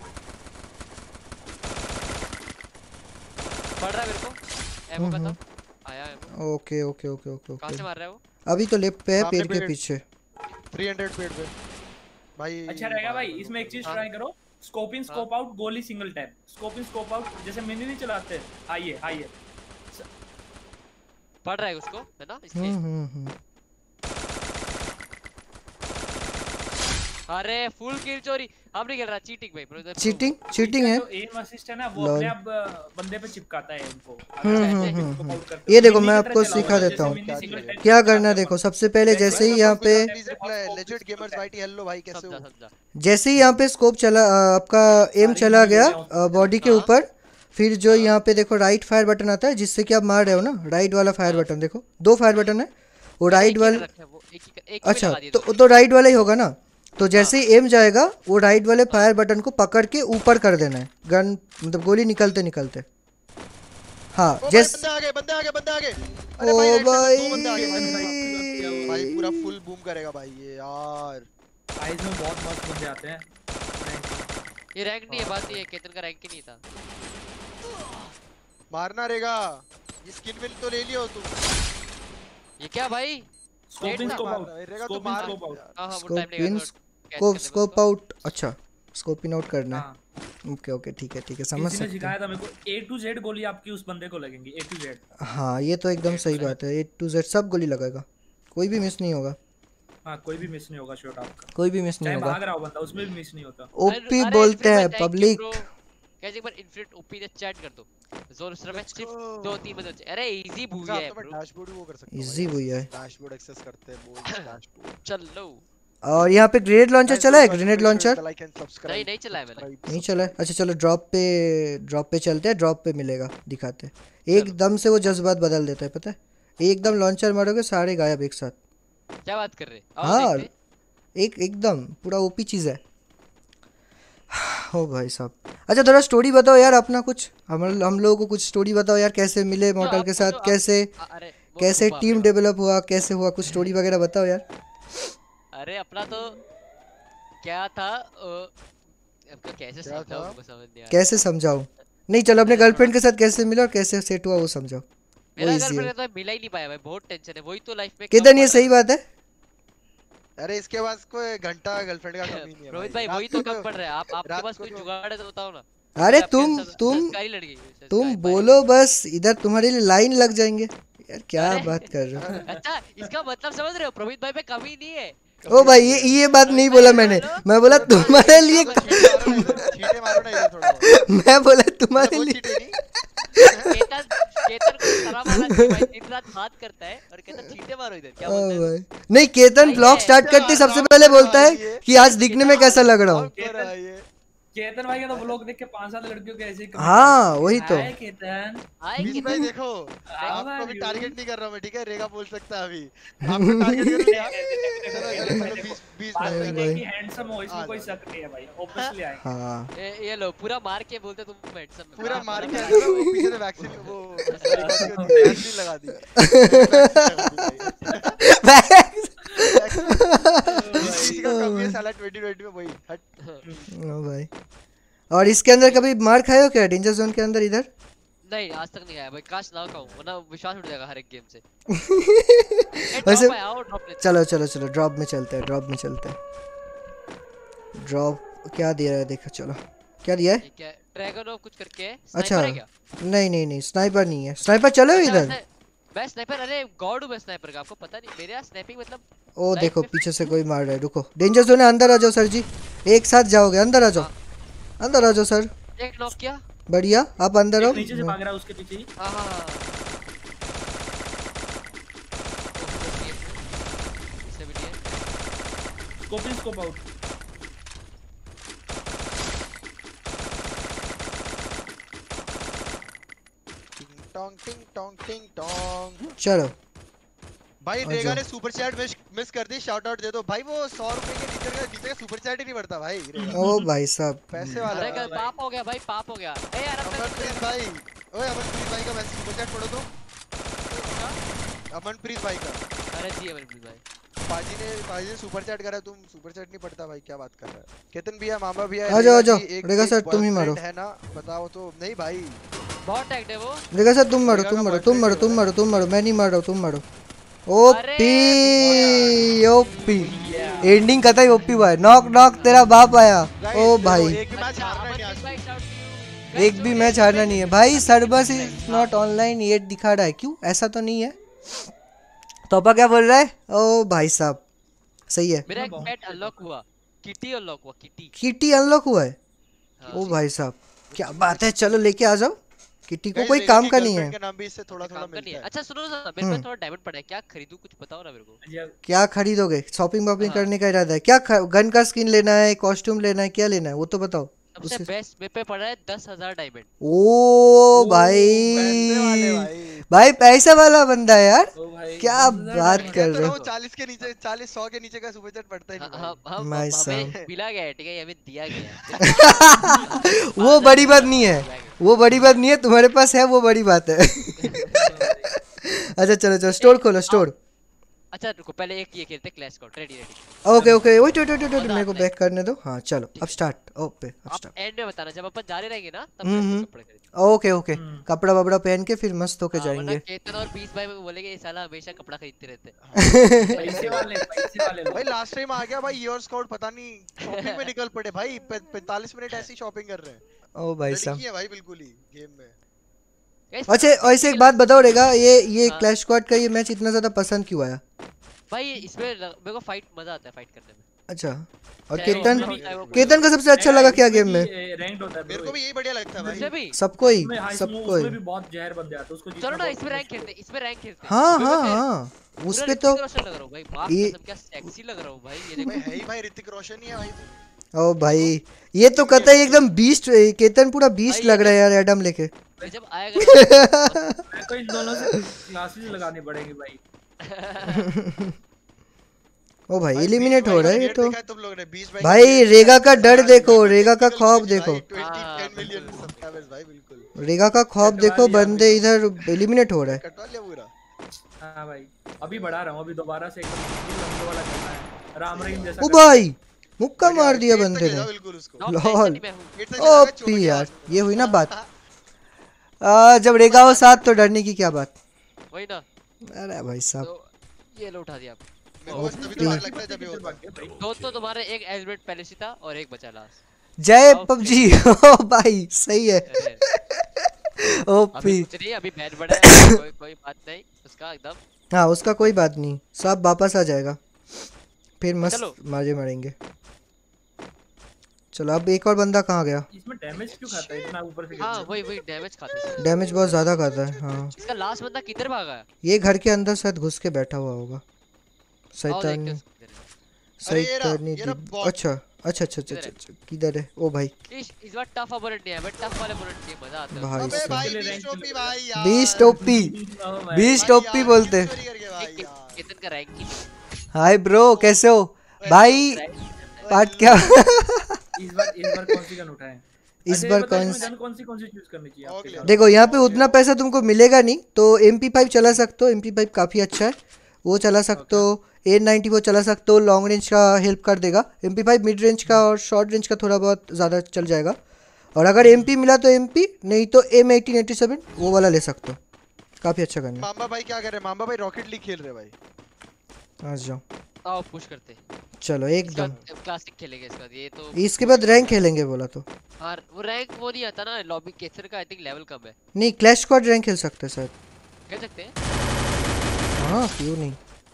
पड़ रहा है मेरे को एमो का था, आया ammo. Okay okay okay okay कहाँ से ओके। मार रहा है वो? अभी तो लेफ्ट पे है, सामने पेड़ के पेड़। पीछे। 300 पेड़ पे भाई। अच्छा रहेगा भाई, इसमें एक चीज हाँ। ट्राई करो। स्कोप इन स्कोप आउट गोली single tap. Scope in scope out जैसे मिनी नहीं चलाते। आइए आइए। पड़ रहा है उसको है ना इसलिए। अरे फुल किल चोरी। हम नहीं खेल रहा, चीटिंग भाई। चीटिंग है। जो एम असिस्ट है ना वो अपने आप बंदे पे चिपकाता है इनको। ये देखो मैं आपको सिखा देता हूँ क्या करना है। देखो सबसे पहले जैसे ही यहाँ पे लेजेंड गेमर्स वाईटी हेलो भाई कैसे हो? समझा। जैसे ही यहाँ पे स्कोप चला आपका एम चला गया बॉडी के ऊपर, फिर जो यहाँ पे देखो राइट फायर बटन आता है जिससे कि आप मार रहे हो ना, राइट वाला फायर बटन देखो, 2 फायर बटन है वो राइट वाला। अच्छा तो राइट वाला ही होगा ना। तो जैसे ही एम जाएगा वो राइट वाले फायर बटन को पकड़ के ऊपर कर देना है, गन मतलब गोली निकलते निकलते। हाँ बंदे आ गए। अरे ओ भाई भाई बंदे आ गए भाई पूरा फुल बूम करेगा भाई ये यार। आइज में बहुत मस्त बंदे आते हैं। ये रैंक नहीं है, बात ये केतन का रैंक ही नहीं था। मारना रहेगा, ये स्किन विल तो ले लियो तू। ये क्या भाई? Scope out. अच्छा स्कोप इन आउट करना है। ओके ठीक है समझ सकते हैं। सिखाया था मेरे को। A to Z गोली आपकी उस बंदे को लगेंगी A to Z। हाँ ये तो एकदम सही बात है, A to Z सब गोली लगेगा, कोई भी मिस नहीं होगा। हाँ कोई भी मिस नहीं होगा शॉट आपका, कोई भी मिस नहीं होगा। भाग रहा हो बंदा उसमें भी मिस नहीं होता। ओपी बोलते हैं पब्लिक। कैसे एक बार इनफिनिट ओपी ने चैट कर दो। जोन स्ट्रम में सिर्फ 2-3 बंदे बचे। अरे इजी बुया है ब्रो, डैशबोर्ड वो कर सकते हो। इजी बुया है, डैशबोर्ड एक्सेस करते हैं बोल डैशबोर्ड। चलो और यहाँ पे ग्रेनेड लॉन्चर चला है, ग्रेनेड लॉन्चर नहीं चला है मैंने। नहीं चला है। अच्छा चलो ड्रॉप पे चलते हैं, ड्रॉप पे मिलेगा दिखाते। एकदम से वो जज्बात बदल देता है पता है, एकदम लॉन्चर मारोगे सारे गायब एक साथ। क्या बात कर रहे? हाँ एकदम पूरा ओपी चीज है। हो भाई साहब। अच्छा थोड़ा स्टोरी बताओ यार अपना कुछ, हम लोगों को कुछ स्टोरी बताओ यार, कैसे मिले मॉर्टल के साथ, कैसे टीम डेवलप हुआ, कैसे हुआ, कुछ स्टोरी वगैरह बताओ यार। अरे अपना तो क्या था आपको कैसे समझाऊं, समझ नहीं आ रहा। कैसे समझाऊं? नहीं चलो अपने गर्लफ्रेंड के साथ कैसे मिला और कैसे सेट हुआ वो समझाओ। मेरा गर्लफ्रेंड तो मिला ही नहीं पाया भाई, बहुत टेंशन है। वही तो लाइफ में किधर ये सही बात है। अरे इसके पास कोई घंटा गर्लफ्रेंड का कमी नहीं है रोहित भाई, वही तो कम पड़ रहा है। आपके पास कोई जुगाड़ है तो बताओ ना। अरे तुम बोलो बस, इधर तुम्हारे लिए लाइन लग जाएंगे यार। क्या बात कर रहे हो? अच्छा इसका मतलब समझ रहे हो, प्रवीत भाई पे कमी नहीं है। ओ भाई ये बात नहीं बोला मैंने, मैं बोला तुम्हारे लिए। चीटे मारो ना इधर थोड़ा। मैं बोला तुम्हारे लिए। केतन को शराब वाला भाई दिन रात बात करता है और कहता चीटे मारो इधर। क्या बोलते हैं? नहीं केतन ब्लॉग स्टार्ट करते सबसे पहले बोलता है कि आज दिखने में कैसा लग रहा हूँ। केतन भाई का तो व्लॉग देख के 5-7 लड़कियों के ऐसे ही। हाँ वही तो। केतन भाई देखो आपको भी टारगेट नहीं कर रहा मैं, ठीक है? रेगा बोल सकता है अभी आपको टारगेट कर लिया। चलो 20 भाई हैंडसम हो, इसमें कोई शक नहीं है भाई, ऑब्वियसली आएंगे। हां ये लो पूरा मार के बोलते तुम हैंडसम, पूरा मार के वो पीछे से वैक्सीन वैक्सीन लगा दी। किसी का कमी है साला 2020 में वही हट। ओ भाई और इसके अंदर कभी मार खाए हो क्या डेंजर जोन के अंदर? इधर नहीं आज तक नहीं आया भाई, काश ना खाऊं वरना विश्वास उठ जाएगा हर एक गेम से। वैसे चलो ड्रॉप में चलते हैं। ड्रॉप क्या दिया है देखो, चलो क्या दिया है? क्या ड्रैगन ऑफ कुछ करके है? अच्छा है क्या? नहीं स्नाइपर नहीं है। स्नाइपर चले हो इधर? मैं स्नाइपर, अरे गॉड हूं मैं स्नाइपर का, आपको पता नहीं मेरे यहाँ स्नाइपिंग मतलब। ओ देखो पीछे से कोई मार रहा है, रुको। डेंजर जोन है, अंदर आ जाओ सर जी, एक साथ जाओगे। अंदर आ जाओ सर। एक नॉक किया, बढ़िया। आप अंदर आओ। नीचे से भाग रहा है उसके पीछे ही। हां स्कोप आउट। टिंग टोंग। चलो भाई रेगा ने सुपर चैट मिस कर दी, शाउट आउट दे दो भाई। वो 100 रुपए के नीचे का सुपर चैट ही नहीं बढ़ता भाई। ओ भाई साहब पैसे वाला। अरे पाप हो गया भाई, पाप हो गया। ए यार अमनप्रीत भाई, ओए अमनप्रीत भाई का मैसेज सुपर चैट पढ़ो तो। अमनप्रीत भाई का। अरे जी अमनप्रीत भाई, पाजी ने सुपर चैट करा, तुम सुपर चैट नहीं पढ़ता भाई, क्या बात कर रहा है? केतन भैया, मामा भैया, आ जाओ रेगा सर तुम ही मारो। है ना बताओ तो। नहीं भाई बहुत टैग्ड है वो। रेगा सर तुम मारो, मैं नहीं मार रहा हूं, तुम मारो। ओपी एंडिंग कथा ही ओपी हुआ है। नॉक तेरा बाप आया। ओ भाई एक भी मैच हारना नहीं है भाई। सर्विस इज नॉट ऑनलाइन ये दिखा रहा है, क्यों? ऐसा तो नहीं है। तोपा क्या बोल रहा है? ओ भाई साहब सही है। मेरा एक पेट अनलॉक हुआ। किटी अनलॉक हुआ, किटी। किटी अनलॉक हुआ है? हाँ, ओ भाई साहब क्या बात है, चलो लेके आ जाओ। किटी को कोई रेगा काम की का नहीं गर्लफ्रेंड है। के नाम भी इससे थोड़ा थोड़ा काम का नहीं मिलता है। है। अच्छा सुनो ना, मेरे पास थोड़ा डायमंड पड़ा है, क्या खरीदूं कुछ बताओ ना मेरे को। जब क्या खरीदोगे? शॉपिंग वॉपिंग हाँ। करने का इरादा है क्या? गन का स्किन लेना है, कॉस्ट्यूम लेना है, क्या लेना है वो तो बताओ। सबसे उसे बेस्ट मेरे पे पड़ा है 10,000 डायमंड। ओ पैसे वाले भाई, भाई। भाई पैसा वाला बंदा है यार। ओ भाई क्या 10,000 बात डायमंड। कर कहता रहे रहा हो? हूँ 40 के नीचे 40-100 के नीचे का सुपर चैट पड़ता ही नहीं भाई। भाई हमें साहब मिला गया है, ठीक है, हमें दिया गया है। वो बड़ी बात नहीं है, दिया गया। वो बड़ी बात नहीं है, तुम्हारे पास है वो बड़ी बात है। अच्छा चलो चलो, स्टोर खोलो स्टोर। अच्छा रुको, पहले एक ये खेलते clash squad. Ready ready. Okay okay, wait wait wait wait, मजा मेरे को आता है। बैक करने दो। हाँ चलो अब स्टार्ट। ओके अब आप स्टार्ट। एंड में बताना जब अपन जा रहे रहेंगे ना, तब मैं इसके कपड़े खरीदूंगा। ओके ओके, कपड़ा वपड़ा पहन के फिर मस्त होके हाँ, वरना जाएंगे। केतन और 20 भाई में बोलेंगे ये साला हमेशा कपड़ा खरीदते रहते हैं। पैसे वाले भाई लोग। लास्ट टाइम आ गया भाई योर स्काउट, पता नहीं शॉपिंग में निकल पड़े भाई। 45 मिनट ऐसी शॉपिंग कर रहे हैं। ओ भाई साहब। लड़की है भाई बिल्कुल ही गेम में। Guys, अच्छा ऐसे एक बात बताओ रेगा, ये हाँ। क्लैश स्क्वाड का ये मैच इतना ज्यादा पसंद क्यों आया? भाई इसमें मेरे को फाइट मजा आता है फाइट करने में। अच्छा, और चाहे वो केतन, अपना भी, चाहे वो कोई केतन का सबसे अच्छा लगा क्या गेम में? रैंक्ड होता है मेरे को भी यही बढ़िया लगता है मुझे भाई। भी। सबको ही, उसमें सबको ही। उसमें भी बहुत जहर बन जाता है उसको जीतना चलो ना बहुत इसमें रैंक मुश्किल खेलते हैं, इसमें रैंक खेलते हैं। हाँ क्योंकि हाँ मैं हाँ, उस पूरा पे तो ऋतिक रोशन लग रहा हूँ भाई, बाप ये- कसम क्या सेक्सी लग रहा हूँ भाई, ये भाई देखो। है ही भाई, ऋतिक रोशन ही है भाई। ओ भाई ये तो कहता है एकदम बीस्ट, केतन पूरा बीस्ट भाई, लग रहा है यार एडम लेके। ये जब आएगा ना मेरे को इन दोनों से क्लासेस लगानी पड़ेंगी भाई। ओ भाई भाई, एलिमिनेट 20 हो रहा है भाई ये का तो। देखा है तुम लोगों ने 20 भाई रेगा का डर देखो, रेगा का खौफ देखो, 10 मिलियन सब्सक्राइबर्स भाई बिल्कुल। रेगा का खौफ देखो, बंदे इधर एलिमिनेट हो रहा है। कटवा लिया पूरा। हाँ भाई अभी बढ़ा रहा हूँ, अभी दोबारा से एकदम लंबे वाला करना है, राम रहीम जैसा ओ करना है। भाई मुक्का मार दिया गेट तक बंदे ले ने। जाओ बिल्कुल उसको। Knock lol. टेंशन ही मैं हूँ। गेट तक चला गया, ओपी चोट यार, के ये हुई ना बात। जब रेगा हो साथ तो डरने की क्या बात। वही ना, अरे भाई साहब, तो ये लो उठा दिया आप। मेरे को बस तभी तो डर लगता है जब ये होता है। दो तो तुम्हारे एक एल्बर्ट पैलेसी था और एक बचा लास्ट। जय आओ, पबजी। ओ भाई सही है। अरे, अभी ओपी। कुछ नहीं, अभी बैन बढ़ा है, कोई बात नहीं उसका एकदम। हाँ उसका कोई बात नहीं, सब वापस आ जाएगा फिर मस्त चलो। मजे मारेंगे। चलो अब एक और बंदा कहाँ गया? इसमें डैमेज क्यों खाता है इतना ऊपर से हाँ गिरता है? वही डैमेज खाते हैं। डैमेज बहुत ज्यादा खाता है। हाँ इसका लास्ट बंदा किधर भागा है? ये घर के अंदर शायद घुस के बैठा हुआ होगा। आओ देखते शैतान, हैं उसको किधर है। अरे ये रहा, शैतानी ये रहा दी- bot। अच्छा अच्छा अच्छा अच्छा अच्छा अच्छा, किधर है? ओ भाई इस बार टफ अपोनेंट नहीं है, बट टफ वाले अपोनेंट के मजा आता है। भाई अबे साहब, भाई इसके लिए 20 रैंक टोपी भाई यार। 20 टोपी, ओ भाई, 20 भाई टोपी यार, बोलते। चोरी करके भाई यार। केतन का रैंक की हाय ब्रो कैसे हो भाई? पार्ट क्या? इस बार कौन सी गन उठाएं? इस अच्छा, बार ये बताओ कौन इसमें गन कौन सी चूज करनी चाहिए आपके ओके। हिसाब से? देखो यहाँ पे उतना पैसा तुमको मिलेगा नहीं, तो MP5 चला सकते हो। MP5 काफ़ी अच्छा है, वो चला सकते हो। A90 वो चला सकते हो, लॉन्ग रेंज का हेल्प कर देगा। MP5 मिड रेंज का और शॉर्ट रेंज का थोड़ा बहुत ज़्यादा चल जाएगा। और अगर MP मिला तो MP, नहीं तो M1887 वो वाला ले सकते हो, काफ़ी अच्छा गन है। मामा भाई क्या कर रहे हैं? मामा भाई रॉकेट लीग खेल रहे हैं भाई। आ जाओ, आओ पुश करते हैं। चलो एकदम। क्लासिक खेलेंगे इसके बाद, ये तो इसके बाद रैंक खेलेंगे बोला तो। और वो रैंक वो नहीं आता ना, लॉबी केसर का आई थिंक लेवल कम है। नहीं क्लैश स्क्वाड रैंक खेल सकते हैं शायद। कह सकते हैं। हाँ क्यों नहीं।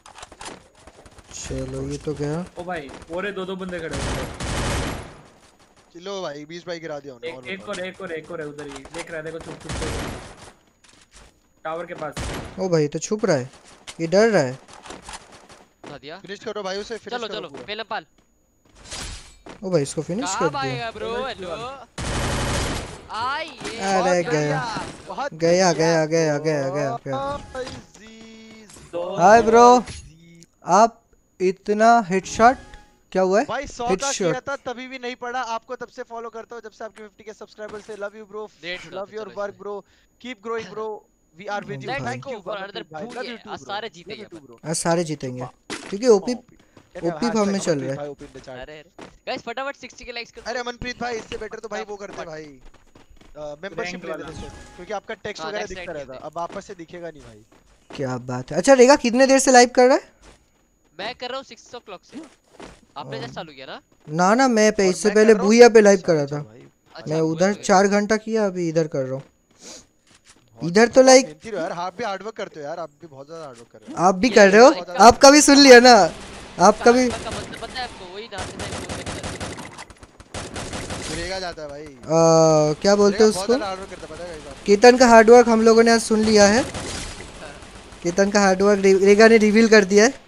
चलो ये तो गया। ओ भाई और दो बंदे खड़े हुए हैं। चलो भाई 20 भाई गिरा दिया उन्होंने। एक और है उधर ही देख रहा है, देखो छुप छुप के टावर के पास। ओ भाई तो छुप रहा है, ये डर रहा है। उठा दिया। फिनिश करो भाई उसे, फिनिश चलो करो चलो पूरा। पहले पाल ओ भाई इसको फिनिश कर कहाँ दिया। आएगा ब्रो? हेलो आई ये अरे बहुत गया बहुत गया गया गया गया गया गया। दो हाय ब्रो, आप इतना हेडशॉट क्या हुआ है? भाई 100 का Headshot. किया था तभी भी नहीं पड़ा। आपको तब से फॉलो करता हूं जब से आपके 50 के सब्सक्राइबर से। Love you bro, Great love stuff, your चलो वर्क इसमें। Bro, keep growing bro, we are with you. Let's thank go you for another two years. आज सारे जीतेंगे अपन। ब्रो। आज सारे जीतेंगे क्योंकि ओपी ओपी फॉर्म में चल रहा है। भाई ओपी इन द चैट। अरे गाइस फटाफट 60 के लाइक्स कर अरे अमनप्रीत भाई इससे बेटर तो भाई वो करते भाई मेंबरशिप Rank ले वाला। लेते सर, क्योंकि आपका टेक्स्ट हाँ, वगैरह next दिखता rank रहता, खेलते। अब वापस से दिखेगा नहीं भाई। क्या बात है। अच्छा रेगा कितने देर से लाइव कर रहा है? मैं कर रहा हूँ 6 o'clock से। आपने जस्ट चालू किया ना? ना मैं पे और इससे मैं पहले कर रहा हूँ भूया पे लाइव अच्छा, कर रहा अच्छा था। भाई। अच्छा, मैं वो उधर तो 4 घंटा किया, अभी इधर कर रहा हूँ। बहुत इधर तो बहुत लाइक मेहनती हो यार, आप भी हार्ड वर्क करते हो यार, आप भी बहुत ज्यादा हार्ड वर्क कर रहे हो। आप भी कर रहे हो, आपका भी सुन लिया ना, आपका भी। का मतलब पता है आपको? वही नाम से रेगा जाता है भाई। क्या बोलते हैं रेगा बहुत उसको, ज्यादा हार्ड वर्क करता है, पता है गाइस। केतन का हार्डवर्क हम लोगों ने आज सुन लिया है। केतन का हार्डवर्क रेगा ने रिवील कर दिया है।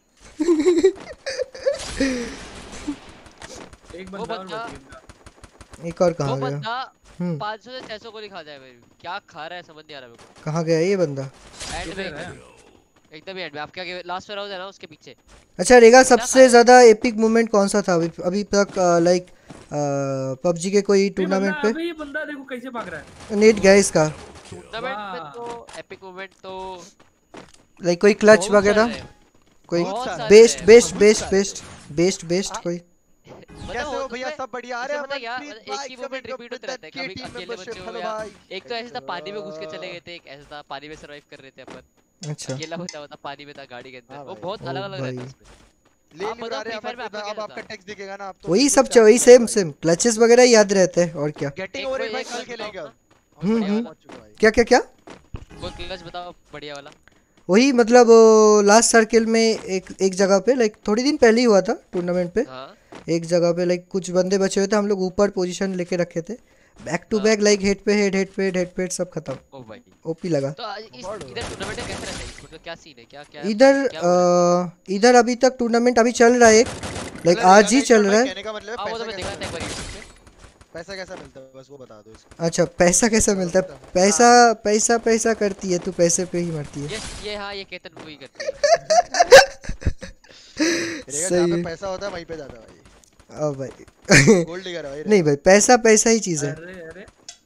एक वो बंदा और बंदा बची है। एक और वो कहाँ गया? बंदा हम्म 500 से 600 गोली खा जाए भाई, क्या खा रहा है समझ नहीं आ रहा मेरे को। कहाँ गया ये बंदा? एंड में किधर है? एकदम एंड में आपके आगे लास्ट वाला है ना उसके पीछे। अच्छा रेगा, क्या सबसे खाया? ज़्यादा एपिक मोमेंट कौन सा था अभी अभी तक, लाइक पबजी के कोई टूर्नामेंट पे? अबे ये बंदा देखो कैसे भाग रहा है। नेट गया इसका, टूर्नामेंट में वाह। तो एपिक मोमेंट तो लाइक कोई क्लच बहुत वगैरह, सारे हैं, कोई बहुत सारे बेस्ट हैं। बेस्ट बहुत बेस्ट सारे। बेस्ट बेस्ट बेस्ट कोई? कैसे हो भैया, उसमें- सब बढ़िया? आ रहे उसमें हैं पता क्या, मनप्रीत मतलब भाई, एक ही moment coming up repeat with होते रहते that हैं, कभी KT अकेले membership, बचे हो hello या भाई। एक तो ऐसा था पानी में घुस के चले गए थे, एक ऐसा था पानी में सर्वाइव कर रहे थे अपन, अच्छा अकेला बचा हुआ था पानी में था गाड़ी के अंदर। हाँ वो भाई। बहुत ओ अलग अलग रहता है भाई। उसमें। ले आप लियो बताओ रहे फ्री अब फायर में आपका क्या अब आपका रहता? टेक्स्ट दिखेगा ना, आप तो वही बिल्कुल सब चार्ज सेम भाई। सेम क्लचेस वगैरह याद रहते हैं और क्या। गेटिंग एक ओवर वो भाई, एक कल क्लच खेलेंगे बताओ अब। ना, और बढ़िया बढ़िया वाला। पहुंच चुका भाई। क्या क्या क्या? वो क्लच बताओ बढ़िया वाला। वही मतलब लास्ट सर्किल में एक जगह पे, लाइक थोड़ी दिन पहले ही हुआ था टूर्नामेंट पे। हाँ एक जगह पे लाइक कुछ बंदे बचे हुए थे, हम लोग ऊपर पोजीशन लेके रखे थे, बैक टू हाँ। बैक लाइक हेड पे हेड, हेड पे हेड, हेड पे हेड, सब खत्म। ओ भाई, ओपी लगा। तो आज इस बहुत इधर टूर्नामेंट में कैसे रहता है इसमें, मतलब क्या सीन है, क्या क्या इधर क्या वो रहता है? इधर अभी तक टूर्नामेंट अभी चल रहा है एक, लाइक मतलब आज ही रेगा चल का रहा है। कहने का मतलब हाँ वो तो पैसा मैं देखा कैसा था एक बार मिलता यूट्यूब पे। है, पैसा कैसा मिलता है बस वो बता दो इसको। अच्छा पैसा कैसा मिलता है? पैसा पैसा पैसा करती है तू, पैसे पे ही मरती है। ये हाँ ये केतन वही करती है। रेगा जहाँ सही पे है। पैसा होता है वहीं पे जाता है भाई। अब भाई गोल्ड डिगर है भाई नहीं भाई, पैसा पैसा ही चीज़ है। अरे अरे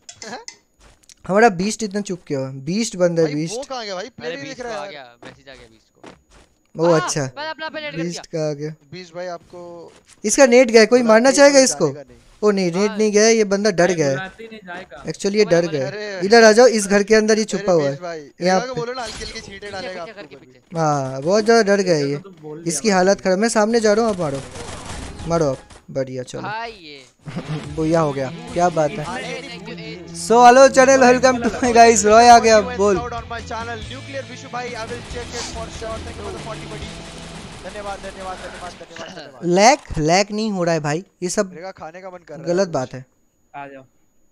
हमारा बीस्ट इतना चुप क्यों है? बीस्ट बंदा है भाई वो बीस्ट। कहाँ गया भाई, प्लेयर अरे ही 20 दिख को रहा आ है गया, यार। मैसेज आ गया 20 को। ओ अच्छा, मैंने अपना पे लेट कर दिया। बीस्ट का आ गया। 20 भाई आपको इसका नेट गया, कोई बुलाते मारना ही चाहेगा मगर इसको? जानेगा नहीं। ओ नहीं, नेट हाँ। नहीं गया, ये बंदा डर भाई गया है बुलाते ही नहीं जाएगा। एक्चुअली, ये डर गया है। अरे इधर आ जाओ, इस घर के अंदर ही अरे छुपा हुआ 20 है भाई, यहाँ रेगा को पे। बोलो ना हल्की हल्की छींटे पीछे डालेगा पीछे आपके घर के ऊपर भी। पीछे। हाँ बहुत ज़्यादा डर गया है ये, तो बोल दिया इसकी भाई। हालत खराब। मैं सामने जा रहा हूँ, आप मारो मारो आप। बढ़िया चलो, भाई ये बुया हो गया, क्या बात है। अरे thank you. So hello channel, welcome to my guys. Roy आ गया, बोल। on my channel nuclear Vishu भाई, I will check it for sure, thank you for the 40 buddy। धन्यवाद धन्यवाद धन्यवाद धन्यवाद धन्यवाद। लैग नहीं हो रहा है भाई, ये सब रेगा खाने का मन कर रहा है गलत कुछ। बात है। आ जाओ।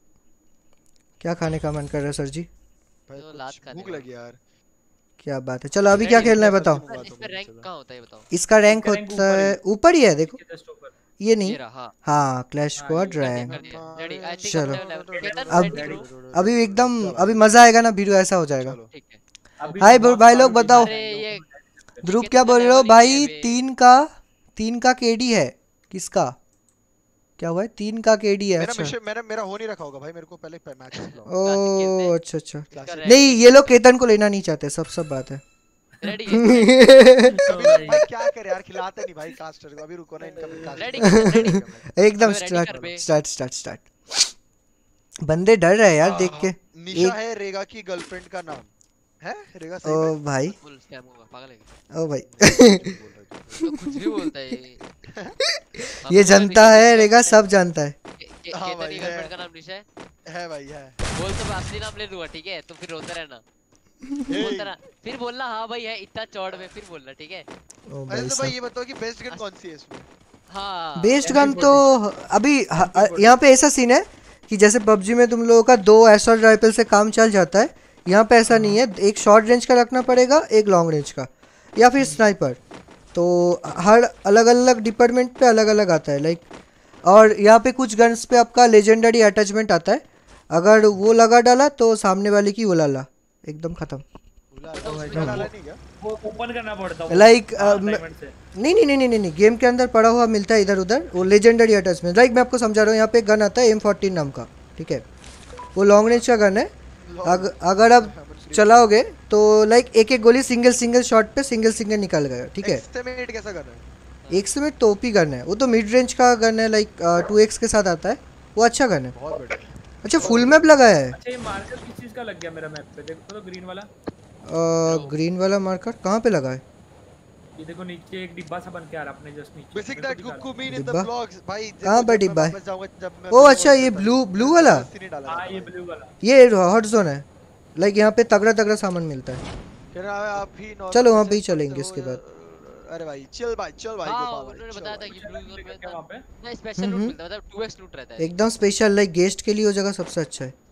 क्या खाने का मन कर रहा है सर जी? भाई तो कुछ लात खाने भूख का। लगी यार। क्या बात है। चलो अभी क्या खेलना है बताओ। इस पे रैंक कहाँ होता है ये बताओ। इसका रैंक इसका रैंक होता ऊपर ही है, ऊपर ही है देखो, इसके जस्ट ऊपर। ये नहीं। ये रहा। हाँ क्लैश हाँ, स्क्वाड ये रैंक। रेडी आई थिंक चलो। केतन अब- ready bro? अभी एकदम अभी मजा आएगा ना, वीडियो ऐसा हो जाएगा। चलो ठीक है। अभी हाय तो बहुत भाई लोग सारे बताओ। अरे ये ध्रुव केतन क्या का बोल रहे हो level ही भाई? नहीं है बे। 3 का केडी है किसका? क्या हुआ है? 3 का केडी है। मेरा अच्छा मिशन मेरा हो नहीं रखा होगा भाई, मेरे को पहले मैच बुलाओ। Classic खेलते ओ हैं। अच्छा अच्छा। इसका Classic। rank नहीं ये लोग केतन को लेना नहीं चाहते, सब बात है। रेडी तो अभी लोग भाई, भाई क्या करे यार, खिलाते नहीं भाई कास्टर को। अभी रुको ना, इनका रेडी कास्टर रेडी एकदम अबे ready कर बे। स्टार्ट। बंदे डर रहे हैं यार देख के। निशा एक- है रेगा की गर्लफ्रेंड का नाम है। रेगा सही ओ में भाई, फुल स्कैम होगा पागल है क्या? ओ भाई तो कुछ भी बोलता है ये। हम ये लोग जनता अभी है किसी रेगा, के- सब जानता है। हाँ केतन भाई, की है। गर्लफ्रेंड का नाम निशा है। है भाई है। बोल तो मैं असली नाम ले लूंगा ठीक है, तो फिर रोता रहना। बोलता रहा फिर बोलना हाँ भाई है इतना चौड़ में, फिर बोलना ठीक है। ओ अरे भाई तो भाई साहब, ये बताओ कि बेस्ट गन कौन सी है इसमें? हाँ बेस्ट गन तो अभी यहाँ पे ऐसा सीन है कि जैसे पबजी में तुम लोगों का 2 असॉल्ट राइफल से काम चल जाता है, यहाँ पे ऐसा नहीं है। एक शॉर्ट रेंज का रखना पड़ेगा, एक लॉन्ग रेंज का, या फिर स्नाइपर। तो हर अलग अलग डिपार्टमेंट पे अलग अलग आता है लाइक। और यहाँ पे कुछ गन्स पे आपका लेजेंडरी अटैचमेंट आता है, अगर वो लगा डाला तो सामने वाले की वो लाला एकदम खत्म। उसमें डाला नहीं क्या? वो ओपन करना पड़ता है Like, डायमंड से। नहीं, गेम के अंदर पड़ा हुआ मिलता है इधर उधर, वो लेजेंडरी अटैचमेंट। लाइक मैं आपको समझा रहा हूँ, यहाँ पे एक गन आता है M14 नाम का, ठीक है। वो लॉन्ग रेंज का गन है। अगर आप चलाओगे तो लाइक एक गोली सिंगल शॉट पे सिंगल निकल गया, ठीक है। एक्सटेमेट कैसा गन है? एक में तो ओपी गन है, वो तो मिड रेंज का गन है, लाइक 2x के साथ आता है, वो अच्छा गन है। बहुत बढ़िया। अच्छा फुल मैप लगाया है। अच्छा ये मार्कर किस चीज का लग गया मेरा मैप पे, देखो तो ग्रीन वाला। ग्रीन वाला मार्कर कहाँ पे लगा है? ये देखो नीचे एक डिब्बा सा बन के आ रहा है अपने जस्ट नीचे। बेसिक दैट कुकू मीन इन द डिब्बा? ब्लॉग्स भाई। कहाँ पर डिब्बा है? वापस जाऊंगा जब मैं ओ अच्छा, ये ब्लू वाला, हां ये ब्लू वाला। ये हॉट जोन है। लाइक यहाँ पे तगड़ा सामान मिलता है। फिर आप ही चलो वहाँ पे ही चलेंगे इसके बाद। अरे भाई चिल भाई हाँ गोपाल भाई, उन्होंने chill बताया था भाई। कि ब्लू जोन में क्या वहाँ पे? ना स्पेशल लूट मिलता है, मतलब 2x लूट रहता है। एकदम स्पेशल, लाइक गेस्ट के लिए वो जगह सबसे अच्छा है।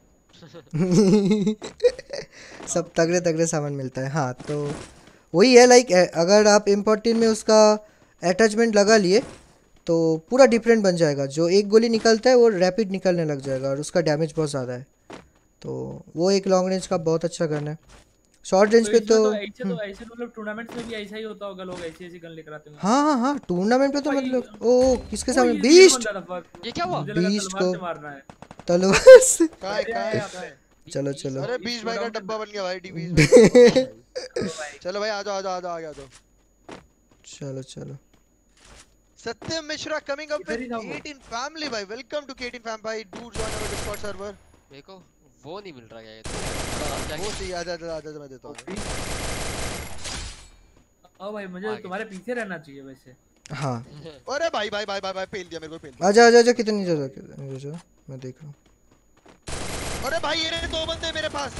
सब तगड़े तगड़े सामान मिलता है। हाँ तो वही है, लाइक अगर आप M14 में उसका अटैचमेंट लगा लिए तो पूरा डिफरेंट बन जाएगा। जो एक गोली निकलता है वो रैपिड निकलने लग जाएगा और उसका डैमेज बहुत ज़्यादा है। तो वो एक लॉन्ग रेंज का बहुत अच्छा गन है। शॉर्ट रेंज पे तो ऐसे मतलब टूर्नामेंट्स में भी ऐसा ही होता होगा, लोग ऐसी ऐसी गन लेकर आते होंगे। हाँ हाँ हाँ, टूर्नामेंट पे तो भाई, मतलब ओ किसके सामने ये बीस्ट बंदा था फर्स्ट। ये क्या हुआ? मुझे लगा बीस्ट तलवार को से मारना है। तलवार से। कहाँ है बढ़िया है यहाँ कहाँ पे। है? चलो चलो अरे इस 20 भाई का showdown में- डब्बा बन गया भाई, डी 20 भाई का डब्बा बन गया भाई। ओ भाई, चलो भाई आ जाओ आ जाओ। चलो चलो। सत्यम मिश्रा कमिंग अप इधर ही विद था वो। 18 फैमिली भाई, वेलकम टू K18 फैम भाई, do join our Discord server. मेरे को वो नहीं मिल रहा, क्या कहते हैं वो चाहिए, आजा मैं देता हूँ। ओ भाई, मुझे आगे। तुम्हारे पीछे रहना चाहिए वैसे। हाँ अरे भाई पेल दिया मेरे को, पेल दिया। आजा आजा आजा, कितनी जगह मैं देख रहा हूँ। अरे भाई ये रहे 2 बंदे मेरे पास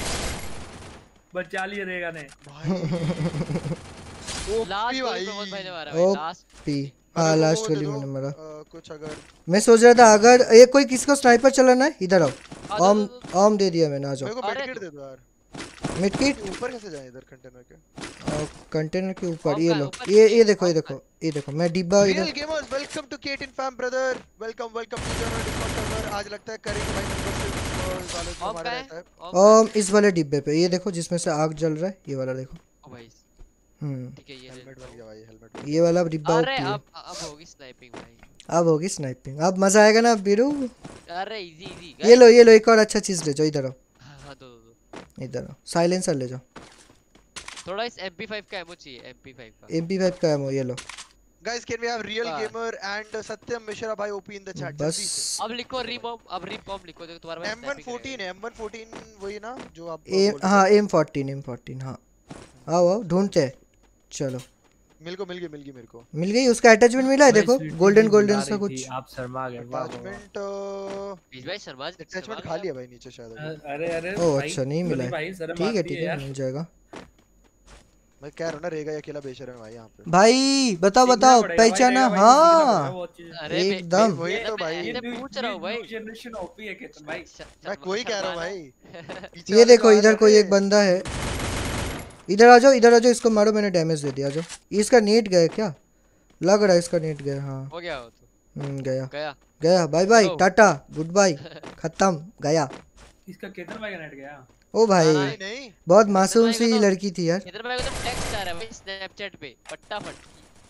बचा लिए रेगा ने। भाई। लास्ट ओपी भाई भाई मोहम्मद भाई ने मारा भाई, ओ लास्ट पी। अरे हाँ वो लास्ट दे वाली दो, मैंने मारा। कुछ अगर मैं सोच रहा था अगर ये कोई किसी को स्नाइपर चलाना है इधर आओ। दो, ऑम दो। ऑम दे दिया मैंने, आ जाओ। मेरे को अरे मेडकिट तो- दे दो यार। मिड किट ऊपर कैसे जाए इधर कंटेनर के? कंटेनर के ऊपर ऑम ये का है, लो, ऊपर ये नीचे, देखो ये ऑम का देखो ये देखो, मैं डिब्बा रियल इधर। Gamers welcome to K18 fam brother, welcome to join Discord server. आज लगता है करेंगे भाई मेंबरशिप वाले जो ऑम हमारे का है, रहता है। ऑम का है। इस वाले डिब्बे पे ये देखो जिसमें से आग जल रहा है, ये वाला देखो। ओ भाई हम्म, ठीक है, ये ले हेलमेट लो। बन गया भाई, हेलमेट। ये वाला डिब्बा अरे ओपी है। अब होगी स्नाइपिंग भाई। अब होगी स्नाइपिंग, अब मजा आएगा ना बीरू। अरे इजी इजी ये लो एक और अच्छा चीज ले जाओ, इधर आओ हाँ दो। इधर आओ, साइलेंसर ले जाओ। थोड़ा इस MP5 का एमो चाहिए, MP5 का। MP5 का एमो ये लो। Guys can we have real बस। गेमर एंड सत्यम मिश्रा भाई ओपी इन द चैट बस जल्दी से। अब लिखो रिमॉम, अब रिमॉम लिखो, देखो तुम्हारे पास M114 है, M114 वही ना जो आप ए बोल रहे हाँ थे? M14 हाँ। आओ ढूंढते हैं, चलो। मिल गई मेरे को मिल गई, उसका अटैचमेंट मिला है देखो, गोल्डन सा कुछ। आप शर्मा गए। वाह, वाह, वाह। अटैचमेंट। बीच भाई शर्माज अटैचमेंट खाली है भाई नीचे शायद अभी। अरे ओ भाई, अच्छा नहीं मिला है। भाई शर्म ठीक है आती ठीक है, यार। मिल जाएगा। मैं कह रहा हूं ना रेगा ये अकेला बेशरम है भाई यहाँ पे। भाई बताओ सीखना बताओ पड़ेगा भाई, पहचाना। रहेगा भाई, सीखना पड़ेगा हाँ वो चीज़। अरे एकदम। वही तो भाई ये पूछ रहा हूँ भाई। जनरेशन ओपी है केतन भाई। मैं कोई कह रहा हूँ भाई। पीछे ये वाले देखो जो आ इधर रहे कोई हैं, एक बंदा है। इधर आ जाओ इसको मारो, मैंने डैमेज दे दिया। आ जाओ, इसका नेट गया क्या? लग रहा है इसका नेट गया। हाँ हो गया हो तो गया गया। गया। बाय बाय चलो। टाटा गुड बाय, खत्म गया। इसका केतन भाई का नेट गया। ओ भाई नहीं नहीं बहुत मासूम भाई को सी तो- लड़की थी यार। इधर भाई को तो टेक्स्ट आ रहा है भाई स्नैपचैट पे, फटाफट।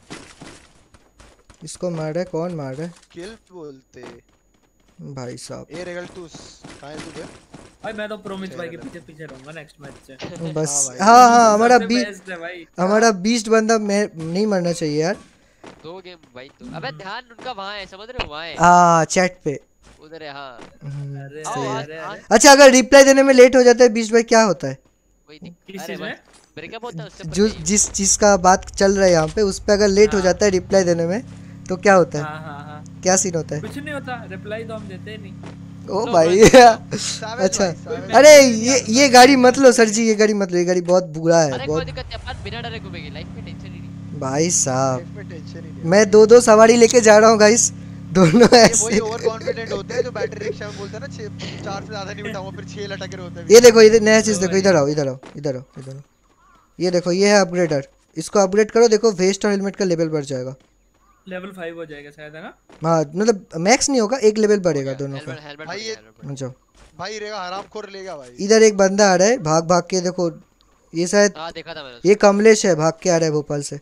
इसको मार रहा है, कौन मार रहा है? किल बोलते भाई साहब ए रेगल तू कहां है तू बे? भाई मैं तो प्रोमिस भाई के पीछे पीछे रहूंगा नेक्स्ट मैच से। बस भाई। हाँ हमारा सबसे बी best है भाई। हमारा बीस्ट बंदा मैं नहीं मरना चाहिए यार। दो गेम भाई तो। अबे ध्यान उनका वहां है, समझ रहे हो, वहां है चैट पे। उधर है। हाँ अरे आओ सही है। आज आज अच्छा अगर रिप्लाई देने में लेट हो जाता है बीस्ट भाई क्या होता है? कोई किस दिक्कत। अरे चीज में? बस ब्रेकअप होता है उससे जो पहले ही। जिस चीज का बात चल रहा है यहाँ पे उस पे अगर लेट हो हाँ। जाता है रिप्लाई देने में तो क्या होता है? हाँ क्या सीन होता है? कुछ नहीं होता, रिप्लाई तो हम देते ही नहीं। ओ लो भाई सावेज अच्छा भाई, सावेज। अरे ये गाड़ी मत लो सर जी, ये गाड़ी मत लो, ये गाड़ी बहुत बुरा है अरे कोई बहुत। दिक्कत नहीं, अपन बिना डरे घूमेंगे, लाइफ में टेंशन ही नहीं। भाई साहब लाइफ में टेंशन ही नहीं। मैं दो सवारी लेके जा रहा हूँ गाइस, दोनों ये ऐसे। वही ओवर कॉन्फिडेंट होते हैं जो बैटरी रिक्शा में बोलते हैं ना 4 से ज्यादा नहीं उठाऊंगा फिर 6 लटके होते हैं। ये देखो इधर नया चीज देखो, इधर आओ इधर आओ इधर आओ इधर आओ। ये देखो ये है अपग्रेडर, इसको अपग्रेड करो, देखो वेस्ट और हेलमेट का लेवल बढ़ जाएगा। लेवल 5 हो जाएगा शायद, है ना? हाँ मतलब मैक्स नहीं होगा, एक लेवल बढ़ेगा दोनों का। हेलमेट हेलमेट भाई बढ़ ये- गया, हेलमेट बढ़ जाओ भाई रेगा हरामखोर लेगा भाई। इधर एक बंदा आ रहा है भाग भाग के, देखो ये शायद गया। हाँ देखा था मैंने ये कमलेश है, भाग के आ रहा है भोपाल से।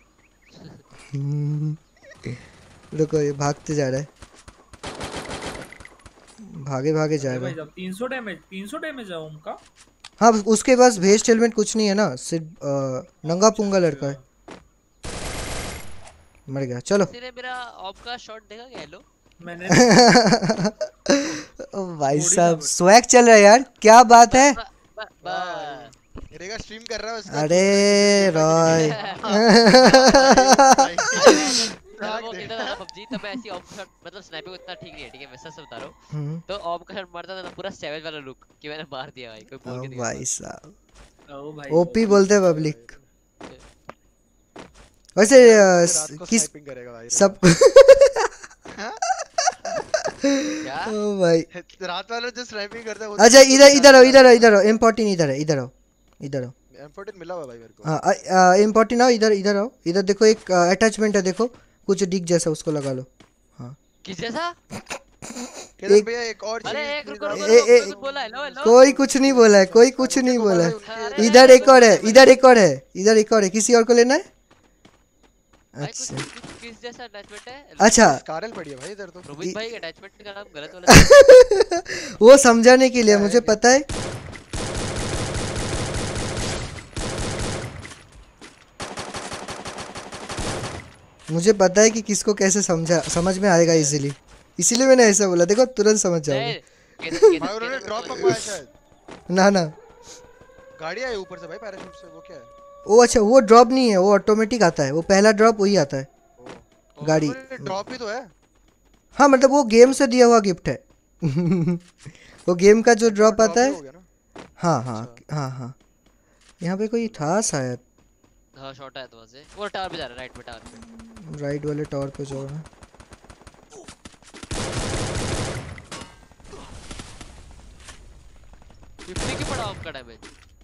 देखो ये भागते जा रहा है, भागे भागे अरे जाएगा। भाई जब 300 डैमेज है उनका। हाँ उसके पास वेस्ट हेलमेट कुछ नहीं है ना, सिर्फ नंगा पुंगा लड़का है। मर गया। चलो किसी ने मेरा ऑफ का शॉट देखा क्या? हेलो मैंने ओ भाई थोड़ी साहब सा- स्वैग चल रहा है यार, क्या बात है। बस रेगा स्ट्रीम कर रहा है उसका। अरे रॉय जब वो खेलता था ना PUBG तब मैं ऐसी ऑफ शॉट, मतलब स्नाइपिंग उतना ठीक नहीं है, ठीक है मैं सच बता रहा हूँ। तो ऑफ का शॉट मारता था ना पूरा सैवेज वाला लुक कि मैंने मार दिया भाई, कोई बोल के नहीं भाई साहब ओ भाई ओपी बोलते हैं पब्लिक। वैसे रात को किस स्नाइपिंग करेगा भाई सब क्या ओ भाई रात वाले जो स्नाइपिंग करते हैं वो अच्छा इधर आओ M14 इधर है, इधर आओ M14 मिला हुआ भाई मेरे को। हाँ M14 आओ, इधर आओ, इधर देखो एक अटैचमेंट है, देखो कुछ डिग जैसा, उसको लगा लो। हाँ किस जैसा केतन भैया एक और अरे चीज एक रुको please रुको आप- रुको कुछ बोला हेलो हेलो कोई कुछ नहीं बोला है, कोई कुछ उनके नहीं को बोला भाई, है। उनके- इधर एक और है, इधर एक और है, इधर एक और है, किसी और को लेना है? भाई कुछ अच्छा कुछ किस जैसा अटैचमेंट है अच्छा कारल पड़ी है भाई इधर तो। रोहित भाई अटैचमेंट का नाम गलत वाला वो समझाने के लिए मुझे पता है। मुझे पता है कि किसको कैसे समझ में आएगा इजीली, इसीलिए मैंने ऐसा बोला, देखो तुरंत समझ जाओगे। नहीं भाई उन्होंने ड्रॉप मंगवाया शायद। ना ना गाड़ी आई ऊपर से भाई पैराशूट से, वो क्या है? वो अच्छा वो ड्रॉप नहीं है, वो ऑटोमेटिक आता है, वो पहला ड्रॉप वही आता है गाड़ी। ड्रॉप भी तो है। हाँ मतलब वो गेम से दिया हुआ गिफ्ट है वो गेम का जो ड्रॉप आता है। हो गया ना। हाँ हाँ हाँ हाँ यहाँ पे कोई था शायद, हां शॉट आया तो वहां से वो टावर पे जा रहा है, राइट पे टावर पे राइट वाले टावर पे जाओ ना। फिफ्टी की पड़ा आपका डैमेज।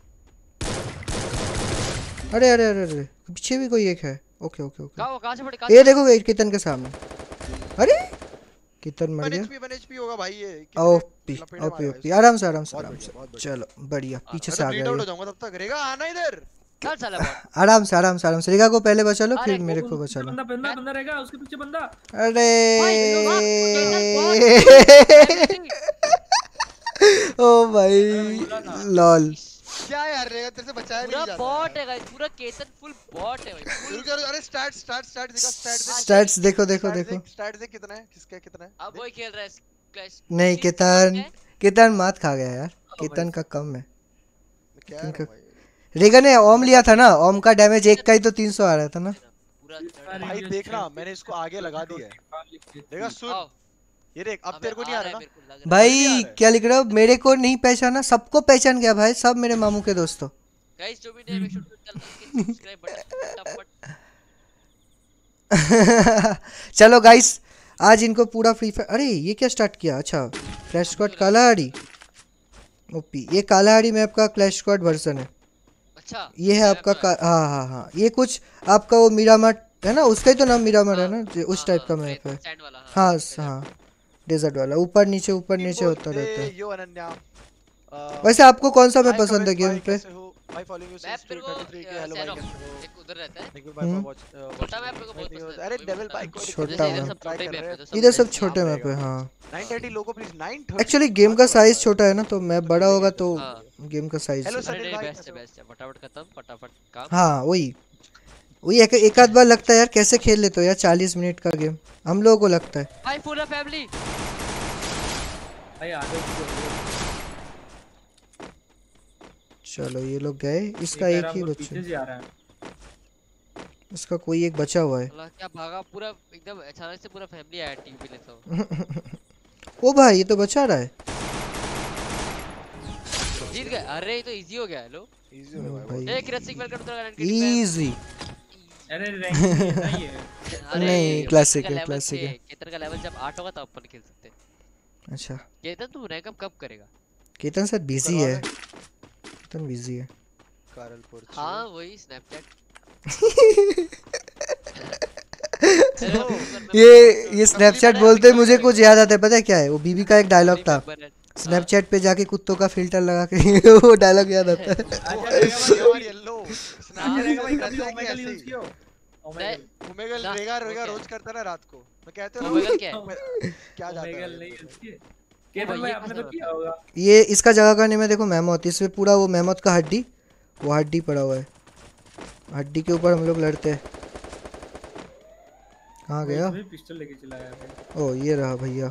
अरे अरे अरे अरे पीछे भी कोई एक है। ओके ओके ओके कहां से पड़े ये देखो ये कितन के सामने। अरे कितन मर 1 गया। HP 1 HP होगा भाई ये। ओपी लपेटे ओपी मारा ओपी भाई आराम से आराम से बहुत आराम बढ़िया, से। बहुत बढ़िया। चलो बढ़िया पीछे मैं से तो आ bleed गया out ये। हो जाऊंगा तब तक। रेगा आना इधर। चल साला बॉट आराम से आराम से आराम से। रेगा को पहले बचा लो, अरे, फिर मेरे को बचा लो। बंदा बंदा बंदा रहेगा उसके पीछे बंदा। अरे भाई ओ भाई बोला था। लॉल। क्या यार रेगा तेरे से बचाया भी पूरा नहीं जाता। बॉट है गाइस, पूरा केतन फुल बॉट है भाई फुल। रुक जा, अरे स्टार्ट दिखा स्टार्ट देख। स्टैट्स देखो देखो देखो। स्टार्ट देख कितना है, किसका कितना है। अब वही खेल रहा है क्लैश। नहीं कितन मात खा गया यार, कितन का कम है। मैं क्या रहा हूं भाई। रेगा ने ओम लिया था ना, ओम का डैमेज एक का ही तो 300 आ रहा था ना। पूरा भाई देखना मैंने इसको आगे लगा दिया है। देखा सुन आओ ये देख अब तेरे को नहीं आ रहा ना। मेरे को लग रहा भाई क्या लिख रहे हो, मेरे को नहीं पहचाना, सबको पहचान गया भाई, सब मेरे मामू के दोस्तों। है गाइस जो भी नए मेक श्योर चल सब्सक्राइब बटन फटाफट। चलो गाइस आज इनको पूरा फ्री फायर। अरे ये क्या स्टार्ट किया, अच्छा क्लैश स्क्वाड कालाहाड़ी। ओपी ये कालाहाड़ी मैप का क्लैश स्क्वाड वर्जन है। अच्छा ये है आपका हाँ हाँ हाँ ये कुछ आपका वो मिरामार है ना, उसका ही तो नाम मिरामार है ना, उस टाइप का मैप है। सैंड वाला हाँ हाँ डेजर्ट वाला, ऊपर नीचे होता रहता है। यो अनन्या वैसे आपको कौन सा मैप पसंद है गेम पे? भाई फॉलोइंग यू मैप सिंस मेरे को 33 के हेलो भाई सैनॉक कैसे हो। एक उधर रहता है। थैंक यू भाई फॉर वॉच। छोटा मैप मेरे को बहुत पसंद है। अरे डेविल भाई को छोटा इधर मैप। सब छोटे मैप है तो इधर सब छोटे मैप है हाँ। 930 लोगो प्लीज 930। एक्चुअली गेम का साइज छोटा है ना, तो मैप बड़ा होगा तो हाँ। गेम का साइज। हेलो अरे सर नहीं भाई बेस्ट है फटाफट खत्म फटाफट काम। हाँ वही वही एक आध बार लगता है यार, कैसे खेल लेते हो यार 40 मिनट का गेम, हम लोगों को लगता है। भाई पूरा फैमिली भाई आगे चलो ये लोग गए, इसका एक ही बच्चा, पीछे से आ रहा है। इसका कोई एक बचा हुआ है। अल्लाह क्या भागा पूरा एकदम अचानक से पूरा फैमिली आया टीम पे लेता हूं। ओ भाई ये तो बचा रहा है। जीत गए। अरे ये तो इजी हो गया। हेलो इजी हो गया भाई एक Rasik welcome to the garden easy अरे रैंक नहीं है ना ये। नहीं, classic है, classic है। केतन का लेवल जब 8 होगा तब अपन खेल सकते हैं। अच्छा केतन तू रैंक अप कब करेगा? केतन सर बिजी है, केतन बिजी है। कारलपुर हाँ वही स्नैपचैट। ये स्नैपचैट बोलते ही मुझे कुछ याद आता है, पता है क्या है, वो बीबी का एक डायलॉग था, स्नैपचैट पे जाके कुत्तों का फिल्टर लगा के वो डायलॉग याद आता है। येलो रहेगा भाई कभी ओमेगल यूज कियो। ओमेगल रेगा रोज करता ना रात को। मैं कहते हूँ ओमेगल क्या है? क्या जाता ओमेगल है नहीं यूज किए। केतन भाई आपने तो किया होगा। ये इसका जगह का नेम है देखो मेमोथ, इसमें पूरा वो मेमोथ का हड्डी, वो हड्डी पड़ा हुआ है, हड्डी के ऊपर हम लोग लड़ते हैं। कहाँ गया? मैं पिस्टल लेके चला गया भाई। ओ ये रहा भैया।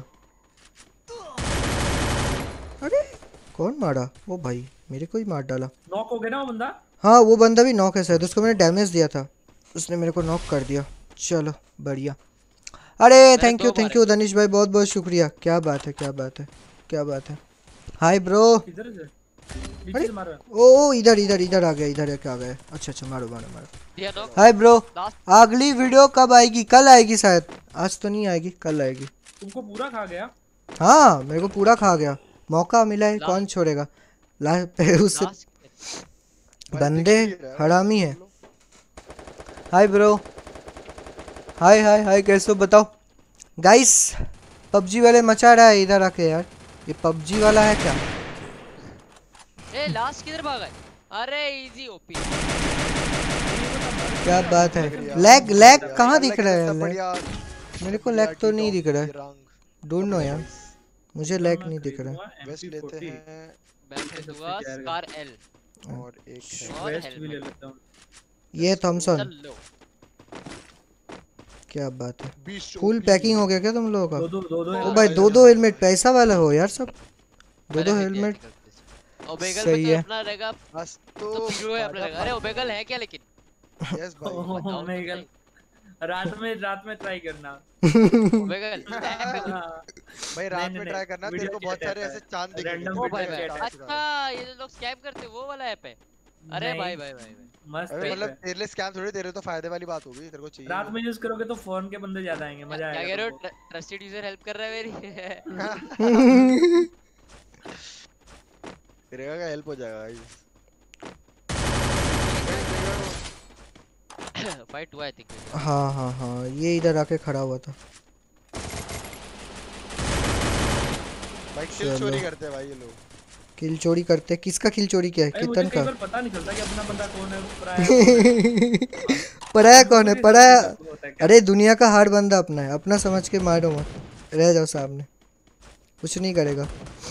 अरे कौन मारा? ओ भाई मेरे को ही मार डाला। नॉक हो गया ना वो बंदा। हाँ वो बंदा भी नॉक है शायद, उसको मैंने डैमेज दिया था, उसने मेरे को नॉक कर दिया। चलो बढ़िया। अरे थैंक यू दनिश भाई, बहुत बहुत शुक्रिया। क्या बात है क्या बात है क्या बात है। Hi bro. किधर से? पीछे से मारो। ओ इधर इधर इधर आ गया, इधर क्या आ गया। अच्छा अच्छा मारो मारो मारो। दिया नो हाय ब्रो, लास्ट अगली वीडियो कब आएगी? कल आएगी शायद, आज तो नहीं आएगी, कल आएगी। तुमको पूरा खा गया। हाँ मेरे को पूरा खा गया, मौका मिला है, कौन लास्ट छोड़ेगा। उससे लास्ट भाई बंदे दिख भी रहा है हरामी भाई, है। देख लो। हाय ब्रो, हाय हाय हाय, कैसे हो बताओ गाइस। पबजी वाले मचा रहा है इधर आके यार, ये पबजी वाला है क्या? ए लास्ट किधर भागा है? अरे इजी ओपी क्या बात है। यार, लैग लैग यार, कहाँ यार, दिख लेकिन रहा है इतना लैग? बढ़िया मेरे को बढ़िया लैग तो नहीं दिख रहा ये है, रंग डोंट नो यार, boys। मुझे लैग नहीं दिख रहा है। वेस्ट लेते MP40 हैं मैं खरीदूंगा स्कार एल और एक है और वेस्ट भी ले हेलमेट। लेता हूँ। ये थॉमसन, चल लो क्या बात है। 20 फुल OP। पैकिंग हो गया क्या तुम लोगों दो का? दो दो ओ हेलमेट भाई ले दो लो। दो हेलमेट, पैसा वाला हो यार सब, दो मैंने दो खरीद दिया हेलमेट। आर्टिकल। ओबेगल सही में तो है। अपना रहेगा बस तो तो हीरो है अपना रहेगा। अरे ओबेगल है क्या लेकिन? यस भाई बताओ तो ओमेगल सही। रात में ट्राई करना। ओबेगल ऐप पे कोई हाँ, भाई रात में ट्राई करना, तेरे को बहुत सारे ऐसे चांद दिखेंगे। रैंडम ओ भाई वीडियो भाई चैट है। अच्छा ये जो लोग स्कैम करते हैं वो वाला ऐप है। अरे नहीं, भाई भाई भाई भाई मस्त अबे है। मतलब तेरे लिए स्कैम थोड़ी, तेरे तो फायदे वाली बात होगी, तेरे को चाहिए रात में यूज करोगे तो फोन के बंदे ज्यादा आएंगे, मजा क्या आएगा कह रहे तुमको। हो? ट्रस्टेड यूजर हेल्प कर रहा है मेरी। तेरे का हेल्प हो जाएगा गाइस। फाइट हुआ आई थिंक। हाँ हाँ हाँ, ये इधर आके खड़ा हुआ था। भाई किल चलो। चोरी करते हैं भाई ये लोग। किल चोरी करते, किसका किल चोरी किया है? अरे मुझे कितन कई का? बार पता नहीं चलता कि अपना बंदा कौन है, पराया कौन है। पराया कौन है? मुझे पराया, समझ नहीं होता है क्या। अरे दुनिया का हर बंदा अपना है, अपना समझ के मारो मत, रह जाओ सामने, कुछ नहीं करेगा।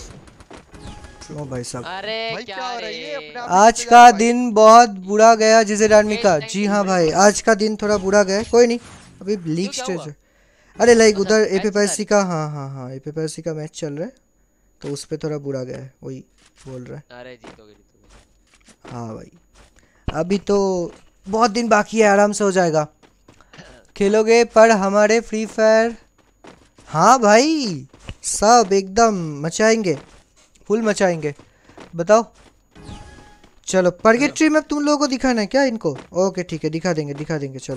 ओ भाई साहब, अरे भाई क्या क्या हो रहा रे है ये अपने आप आज नीचे का जा रहा है भाई। दिन बहुत बुरा गया जिसे डालने का। Waste जी time हाँ to भाई, waste। आज का दिन थोड़ा बुरा गया, कोई नहीं, अभी लीग क्या स्टेज हुआ? है। अरे लाइक अच्छा, उधर मैच चल रहा एपीएससी है। का, हाँ हाँ हाँ एपीएससी का मैच चल रहा है, तो उस पे थोड़ा बुरा गया है, वही बोल रहा है। अरे जीतोगे। हाँ भाई, अभी तो बहुत दिन बाकी है, आराम से हो जाएगा। खेलोगे पर हमारे फ्री फायर? हाँ भाई, सब एकदम मचाएंगे, फुल मचाएंगे, बताओ। चलो परगेट्री में तुम लोगों को दिखाना है क्या इनको? ओके ठीक है, दिखा देंगे दिखा देंगे, चलो।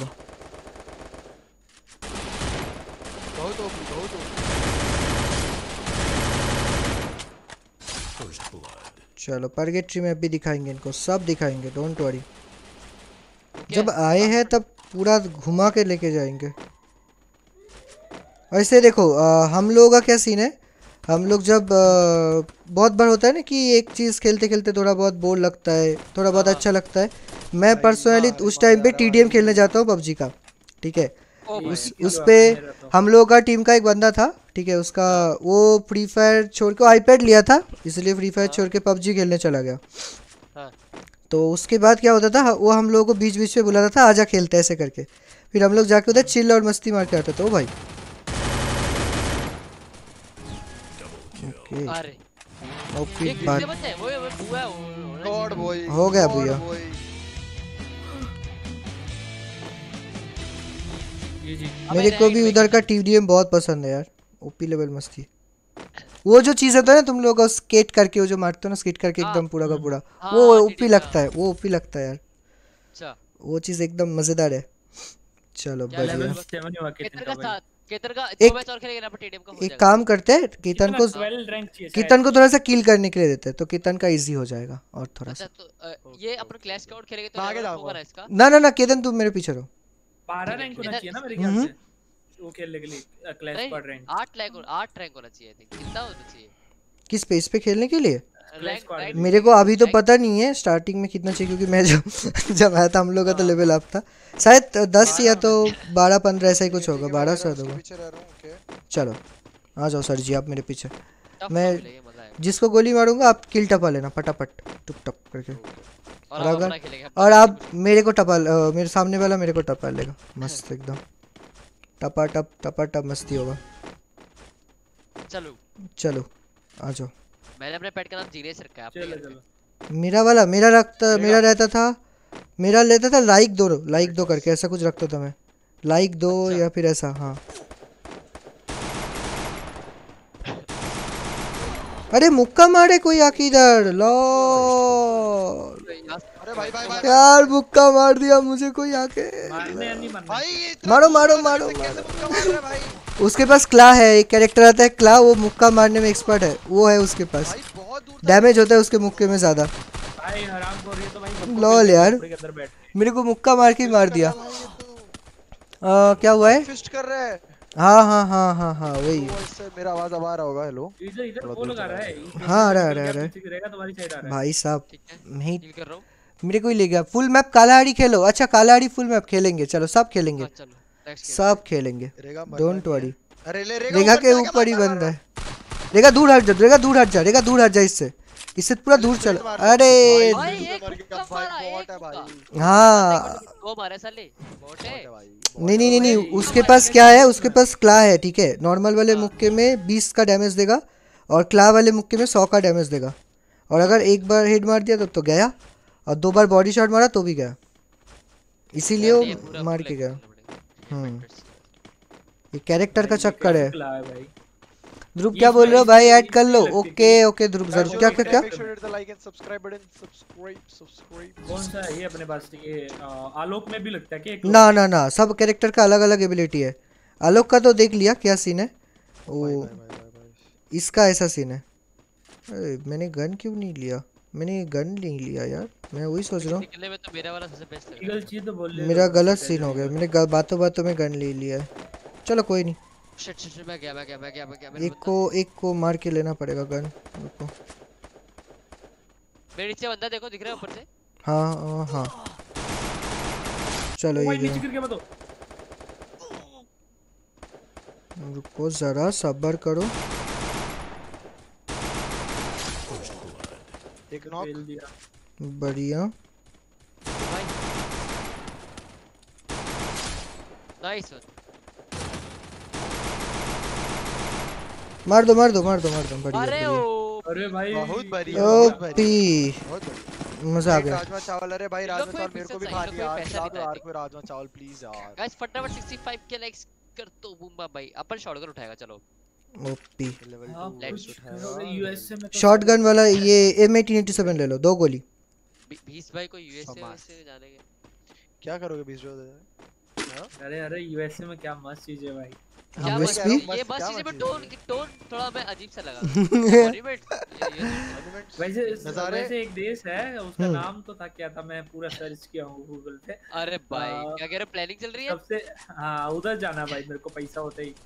बहुत ओपी बहुत ओपी। चलो परगेट्री में भी दिखाएंगे इनको, सब दिखाएंगे, डोंट वरी। जब आए हैं तब पूरा घुमा के लेके जाएंगे। वैसे देखो हम लोगों का क्या सीन है, हम लोग जब बहुत बार होता है ना कि एक चीज़ खेलते खेलते थोड़ा बहुत बोर लगता है, थोड़ा बहुत अच्छा लगता है। मैं भाई, पर्सनली हाँ, उस टाइम पे मजा आ रहा टीडीएम भाई। खेलने जाता हूँ पबजी का, ठीक है। ओ भाई उस पे हम लोगों का टीम का एक बंदा था, ठीक है, उसका वो फ्री फायर छोड़ के आईपैड लिया था, इसलिए फ्री फायर छोड़ के पबजी खेलने चला गया। हाँ। तो उसके बाद क्या होता था, वो हम लोगों को बीच बीच में बुलाता था, आजा खेलते ऐसे करके, फिर हम लोग जाके उधर चिल और मस्ती मार के आते थे। ओ भाई ओके, अरे ओके ये किससे बचा है? वो बुआ है वो। गॉड बॉय हो गया भैया। मेरे को भी उधर का टीडीएम बहुत पसंद है यार, ओपी लेवल मस्ती। वो जो चीज़ होता है ना तुम लोग को स्केट करके, वो जो मारते हो ना स्केट करके एकदम पूरा का पूरा, वो ओपी लगता है, वो ओपी लगता है यार, अच्छा वो चीज़ एकदम मज़ेदार है। चलो बढ़िया, केतर का एक- 2 मैच और खेलेंगे ना पर टीडीएम का हो एक जाएगा। काम करते हैं, कीर्तन को थोड़ा सा किल करने के लिए देते हैं, तो कीर्तन का इजी हो जाएगा और थोड़ा अच्छा सा। तो ये अपन क्लैश स्क्वाड खेलेंगे तो मैं आगे level जाऊंगा। होगा ना इसका? ना ना ना केतन तुम मेरे पीछे रहो। 12 रैंक होना चाहिए ना मेरे ख्याल से वो खेलने के लिए, क्लैश नहीं, स्क्वाड रैंक। 8 रैंक होना चाहिए। आई थिंक कितना होना चाहिए किस पेज पे खेलने के लिए? रैंक? squad राइट, मेरे को अभी तो पता नहीं है स्टार्टिंग में कितना चाहिए, क्योंकि मैं जब जब आया था हम लोग का तो लेवल अप था, शायद 10 या तो 12-15 ऐसा ही कुछ होगा, 12 शायद होगा। पीछे रह रहा हूं ओके। चलो आ जाओ सर जी आप मेरे पीछे, टफ मैं खेलेंगे, मजा आएगा। जिसको गोली मारूंगा आप किल टपा लेना फटाफट टुप टप करके, और और हम अगर अपना खेलेंगे। और आप मेरे को टपा मेरे सामने वाला मेरे को टपा लेगा, मस्त एकदम टपा टप मस्ती होगा। चलो चलो आ जाओ। मैंने अपने पेट का नाम जीनियस रखा है। चलो आपने चलो मेरा वाला मेरा रहता था, मेरा लेता था लाइक दो करके ऐसा कुछ रखता था मैं, लाइक दो अच्छा। या फिर ऐसा। हाँ अरे मुक्का मारे कोई आके इधर लो। अरे भाई भाई भाई यार मुक्का मार दिया मुझे कोई आके। मारने या नहीं मारने? भाई ये इतना मारो दूर मारो से मारो कैसे मारो। मुक्का मार रहा है भाई? उसके पास क्ला है, एक कैरेक्टर आता है क्ला, वो मुक्का मारने में एक्सपर्ट है, वो है उसके पास। भाई बहुत दूर तक डैमेज होता है उसके मुक्के में ज्यादा। भाई हराम खोर, ये तो भाई सबको लॉल खेलते हैं यार। कपड़े के अंदर बैठ के। मेरे को मुक्का मार के ही मार दिया। भाई ये तो क्या हुआ है? फिस्ट कर रहा है। हाँ हाँ हाँ हाँ हाँ वही। तो इससे मेरा आवाज अब आ रहा होगा। हेलो इधर इधर थोड़ा वो दूर लगा चला रहा है। गया। हाँ, आ रहा है, निकल आ गया, रहा है। पीछे गिरेगा तुम्हारी साइड आ रहा है। भाई साहब ठीक है नहीं, हील कर रहा हूँ। मेरे को ही ले गया। फुल मैप कालाहाड़ी खेलो। अच्छा कालाहाड़ी फुल मैप खेलेंगे, चलो सब खेलेंगे, हाँ चलो नेक्स्ट सब खेलेंगे। रेगा मरना डोंट नहीं है। वरी। अरे ले रेगा के ऊपर ऊपर ही जाके बंद है। रेगा दूर हट जा, रेगा दूर हट जा, रेगा दूर हट जा इससे, इससे पूरा दूर चल। अरे भाई एक मर गया मुक्का भाई। मारा, एक बॉट है मुक्का। भाई। हाँ दो मारे साले बॉट बॉट है। है भाई। नहीं नहीं नहीं नहीं, भाई, उसके हमारे पास क्या क्या है, खेलते उसके हैं? पास क्ला है, ठीक है। नॉर्मल वाले हाँ। मुक्के में 20 का डैमेज देगा और क्ला वाले मुक्के में 100 का डैमेज देगा। और अगर एक बार हेड मार दिया तो गया, और 2 बार बॉडी शॉट मारा तो भी गया, इसीलिए ये वो पूरा मार full के गया। एक्सप्लोर हम्म। पड़ेगा। ये कैरेक्टर का भाई, ये चक्कर है। कैसे खिला है भाई? ध्रुव ये क्या बोल रहे हो इसमें- भाई? ऐड इसमें कर लो। लगती ओके है। ओके ध्रुव जरूर। क्या क्या क्या? Make sure hit the like and subscribe button. Subscribe. कौन सा है ये अपने पास? ये आलोक में भी लगता है कि एक ना ना ना, सब कैरेक्टर का अलग अलग एबिलिटी है। आलोक का तो देख लिया क्या सीन है वो, भाई इसका ऐसा सीन है। अरे मैंने गन क्यों नहीं लिया? मैंने गन नहीं लिया यार, मैं वही सोच रहा हूँ। निकलने में तो मेरा वाला सबसे बेस्ट लग रहा लीगल चीज तो बोल ले मेरा गलत सीन हो गया, मैंने बातों बातों में गन ले लिया है। चलो कोई नहीं, है। शिट मैं गया एक को मार के लेना पड़ेगा गन। रुको। मेरे नीचे बंदा देखो, दिख रहा है ऊपर से। हाँ हाँ चलो भाई ये नीचे गया। गिर गया मैं तो। रुको जरा सब्र करो। एक नॉक। फेल दिया। बढ़िया। भाई नाइस वन। मार दो मार दो मार दो मार दो, बढ़िया अरे बढ़िया। ओ अरे भाई बहुत बढ़िया बहुत ओपी बढ़िया बहुत बढ़िया। मजा आ एक गया। राजमा चावल। अरे भाई इन लोग राजमा को चावल मेरे को भी पिक्चर खा चाहिए, दिया कोई यार। पैसा खिला दो नहीं यार था। कोई राजमा चावल प्लीज यार। गाइस फटाफट 65 के लाइक्स कर दो बूमबा भाई। अपन शॉटगन उठाएगा चलो। ओपी लेवल हाँ, 2 Let's कुछ यूएसए में तो शॉटगन वाला ये M1887 ले लो, 2 गोली। 20 भाई को यूएसए समाज। से जाने के। क्या करोगे 20 जो अरे अरे यूएसए में क्या मस्त चीज है भाई। क्या US बस भी? ये बस क्या चीजें में मत टोन थोड़ा मैं अजीब सा लगा। सॉरी बट वैसे नज़ारे- वैसे एक देश है, उसका नाम तो था क्या था, मैं पूरा सर्च किया हूँ गूगल पे। अरे भाई आ, क्या कह रहे, प्लानिंग चल रही है। सबसे हाँ उधर जाना भाई, मेरे को पैसा होता ही।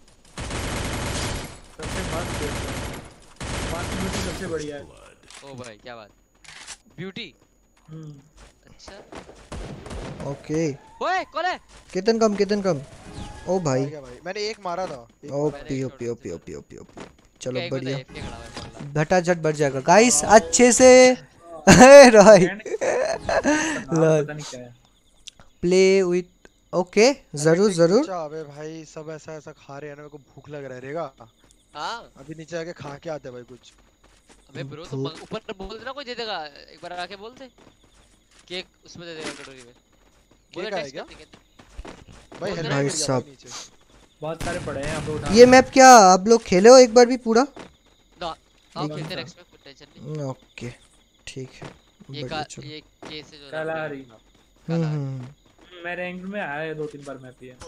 सबसे मस्त देश है, वहाँ की ब्यूटी सबसे बढ़िया है। ओ भाई क्या बात, ब्यूटी। हम्म। अच्छा ओके ओए कौन है? कितन कम। ओ भाई क्या भाई मैंने एक मारा था। एक मारा OP OP OP OP OP OP. चलो क्या एक बढ़िया, बंदा AFK खड़ा हुआ है पगला। भटाझट बढ़ जाएगा गाइस अच्छे से। राइट नाम पता नहीं क्या है। प्ले विथ ओके जरूर जरूर। अच्छा अबे भाई सब ऐसा ऐसा खा रहे हैं ना, मेरे को भूख लग रहा है। रेगा हां अभी नीचे आके खा के आते हैं भाई कुछ। अबे ब्रो तो ऊपर बोल देना, कोई दे देगा। एक बार आके बोल दे, केक उसमें दे देगा कटोरी में। बोले केक टेक्स्ट आएगा? कर देंगे। भाई भाई हेलमेट गिर गया साहब। भाई नीचे। बहुत सारे पड़े हैं यहाँ पे उठा। ये मैप क्या आप लोग खेले हो एक बार भी पूरा? ना आप एक खेलते मिनट। नेक्स्ट में, कोई टेंशन नहीं। ओके ठीक है ये बढ़िया, चलो। ये केस से जो कलारी। मैं रैंक में आया है 2-3 बार मैप ये।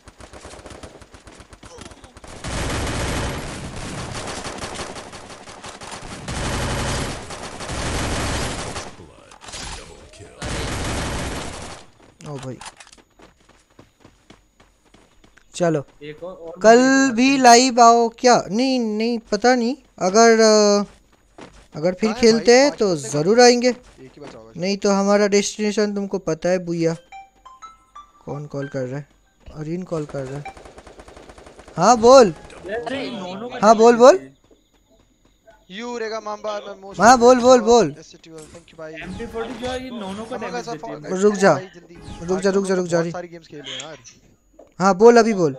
ओ भाई चलो एक और कल भी लाइव आओ क्या? नहीं नहीं पता नहीं, अगर फिर हाँ, खेलते भाई, हैं 5 तो बंदे जरूर आएंगे, एक ही बचा होगा। नहीं तो हमारा डेस्टिनेशन तुमको पता है बुया। कौन कॉल कर रहा है? अरीन कॉल कर रहा है। हाँ बोल। अरे नोनो का हाँ बोल बोल। यू रेगा मांबा मैं मोस्ट। हाँ, बोल, बोल, बोल। थैंक यू भाई। MP40 जो है ये नोनो का अमंग डैमेज अस देती है। भाई, रुक जा। भाई, जल्दी। रुक जा, आज रुक जा, हम लोग रुक जा, बहुत अरे। सारी गेम्स खेले हैं यार। हाँ बोल अभी बोल।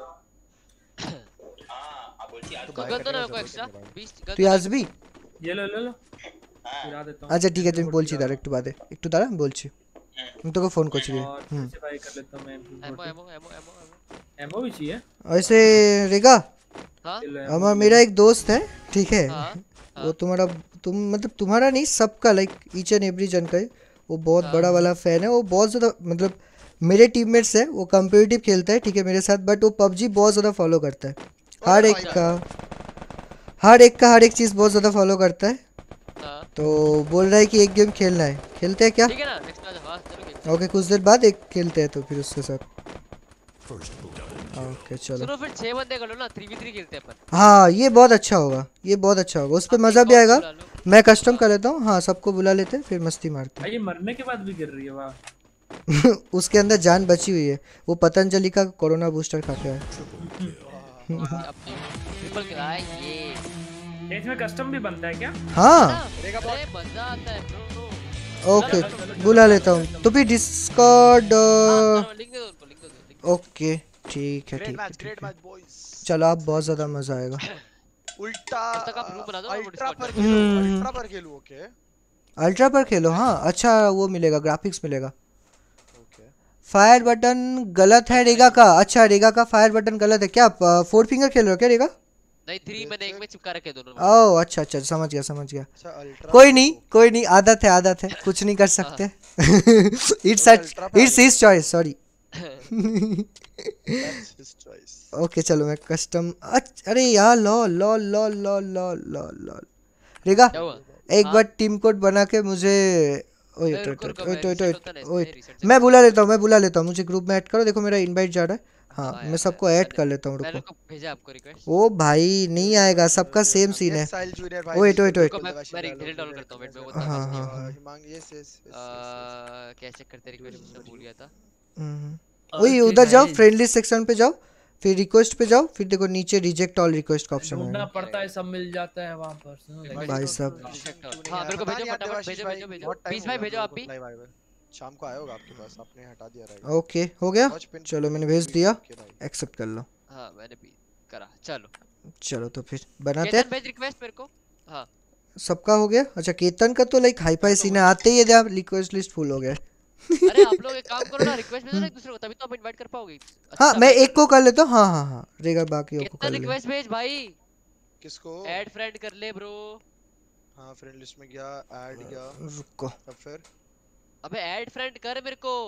तो को भाई गन दो ना करने का को एक्स्ट्रा जरूरत नहीं है 20 गन। তুই আসবি? ये लो लो लो गिरा देता हूँ। আচ্ছা ঠিক আছে আমি বলছি, দাঁড়া একটু বাদে, একটু দাঁড়া আমি বলছি, আমি তোকে ফোন করছি। और फिर से भाई कर लेता हूँ मैं ammo MP40। Ammo ammo ammo ammo. Ammo भी चाहिए। ऐसे रेगा हाँ हमारा मेरा एक दोस्त है, ठीक है, हाँ वो मतलब तुम्हारा नहीं, सबका, लाइक ईच एंड एवरी जन का ही, वो बहुत बड़ा वाला फैन है। वो बहुत ज़्यादा, मतलब मेरे टीममेट्स है, वो कम्पिटिटिव खेलता है, ठीक है, मेरे साथ, बट वो पबजी बहुत ज़्यादा फॉलो करता है। हर एक चीज़ बहुत ज़्यादा फॉलो करता है। हाँ तो बोल रहा है कि एक गेम खेलना है, खेलते हैं क्या? ठीक है ना, नेक्स्ट मैच। हाँ चलो खेलते ओके, कुछ देर बाद एक खेलते हैं तो फिर उसके साथ। ओके चलो। सुनो फिर 6 बंदे कर लो ना, 3v3 खेलते हैं अपन। हाँ ये बहुत अच्छा होगा, ये बहुत अच्छा होगा, उस पर मज़ा भी आएगा। मैं कस्टम कर लेता हूँ, हाँ सबको बुला लेते हैं, फिर मस्ती मारते भाई ये मरने के बाद भी गिर रही है, वाह। हैं। उसके अंदर जान बची हुई है, वो पतंजलि का कोरोना बूस्टर खा के है। अब ट्रिपल कराए ये। इसमें कस्टम भी बनता है क्या? हाँ अरे मजा आता है ब्रो। ओके, बुला लेता हूँ तो फिर डिस्कॉर्ड। लिंक दे दो उनको, लिंक दे दो, लिंक ओके ठीक है, ठीक है, ग्रेट ठीक है। Match boys. चलो, आप बहुत ज़्यादा मज़ा आएगा। उल्टा तब तक आप ग्रुप बना दो ना, वो अल्ट्रा Discord पर में। खेलो, अल्ट्रा पर खेलो। ओके अल्ट्रा पर खेलो, हाँ अच्छा वो मिलेगा, ग्राफिक्स मिलेगा। ओके फायर बटन गलत है रेगा का, अच्छा रेगा का फायर बटन गलत है क्या? आप 4 फिंगर खेल रहे हो क्या रेगा? नहीं 3 मैंने एक में चिपका रखे दोनों। ओह अच्छा अच्छा, समझ गया समझ गया। अच्छा अल्ट्रा कोई नहीं कोई नहीं, आदत है आदत है, कुछ नहीं कर सकते। It's his choice, sorry. That's his choice. Okay चलो, मैं कस्टम, अरे यार lol lol lol lol lol lol lol. रेगा क्या हुआ? एक बार टीम कोड बना के मुझे, ओए नहीं, ओए रुको, रुको, ओए मैं reset होता है ना ओए, इसमें, reset से मैं करता बुला लेता हूँ, मुझे ग्रुप में ऐड करो, देखो मेरा इनवाइट जा रहा है। हाँ मैं यार, सबको ऐड मैंने कर लेता हूँ, मैंने रुको। को भेजा आपको रिक्वेस्ट। ओ भाई नहीं आएगा, सबका सेम सीन है। यस साहिल जूनियर भाई। वेट वेट वेट, रुको मैं रिक्वेस्ट डाउनलोड करता हूँ, वेट मैं वो बता हाँ दूँ हाँ आपको। हाँ। हिमांग यस यस कैसे करते रिक्वेस्ट, मैं भूल गया था। वही Okay, उधर जाओ, guys. फ्रेंडली सेक्शन पे जाओ, फिर रिक्वेस्ट पे जाओ, फिर देखो नीचे रिजेक्ट ऑल रिक्वेस्ट का ऑप्शन ढूंढना आएगा। पड़ता है, सब मिल जाता है वहाँ पर। भाई साहब। हाँ मेरे को भेजो फटाफट, भेजो भेजो भेजो। बीस भाई भेजो आप भी। शाम को आया होगा आपके पास, आपने हटा दिया रहेगा। ओके हो गया, Watch pin चलो मैंने pin भेज भी दिया, okay भाई। एक्सेप्ट कर लो। हाँ मैंने भी करा, चलो। चलो तो फिर बनाते केतन हैं। भेज रिक्वेस्ट मेरे को। हाँ सबका हो गया, अच्छा केतन का तो लाइक हाई फाई सीन है, आते ही है रिक्वेस्ट लिस्ट फुल हो गया है। अरे आप लोग एक काम करो ना, रिक्वेस्ट भेजो ना एक दूसरे को, तभी तो आप इनवाइट कर पाओगे। हाँ अच्छा मैं भाई एक को कर लेता हूँ, हाँ हाँ हाँ रेगा बाकी को कितना कर ले। रिक्वेस्ट भेज भाई। किसको? ऐड फ्रेंड कर ले ब्रो। हाँ फ्रेंड लिस्ट में गया, ऐड गया। रुको, अब फिर अबे ऐड फ्रेंड कर मेरे को।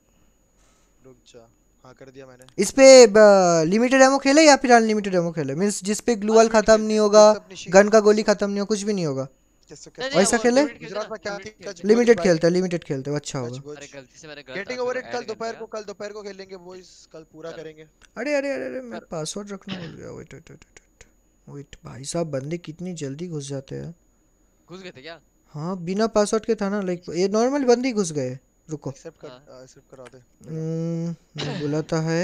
रुक जा। हाँ कर दिया मैंने। इस पे लिमिटेड एमो खेले या फिर अनलिमिटेड एमो खेले, मींस जिस पे ग्लूअल खत्म नहीं होगा, गन का गोली खत्म नहीं हो, कुछ भी नहीं होगा, वैसा खेले। गुजरात में क्या थी? लिमिटेड खेलते हैं, अच्छा होगा। अरे गलती से मैंने गलत गेटिंग ओवर इट कल दोपहर को खेलेंगे बॉयज, कल पूरा करेंगे। अरे अरे अरे मैं पासवर्ड रखना भूल गया, wait wait wait wait wait, भाई साहब बंदे कितनी जल्दी घुस जाते हैं। घुस गए थे क्या? हाँ बिना पासवर्ड के था ना, लाइक ये नॉर्मल बंदे ही घुस गए। रुको एक्सेप्ट करा दे। मैं बुलाता है।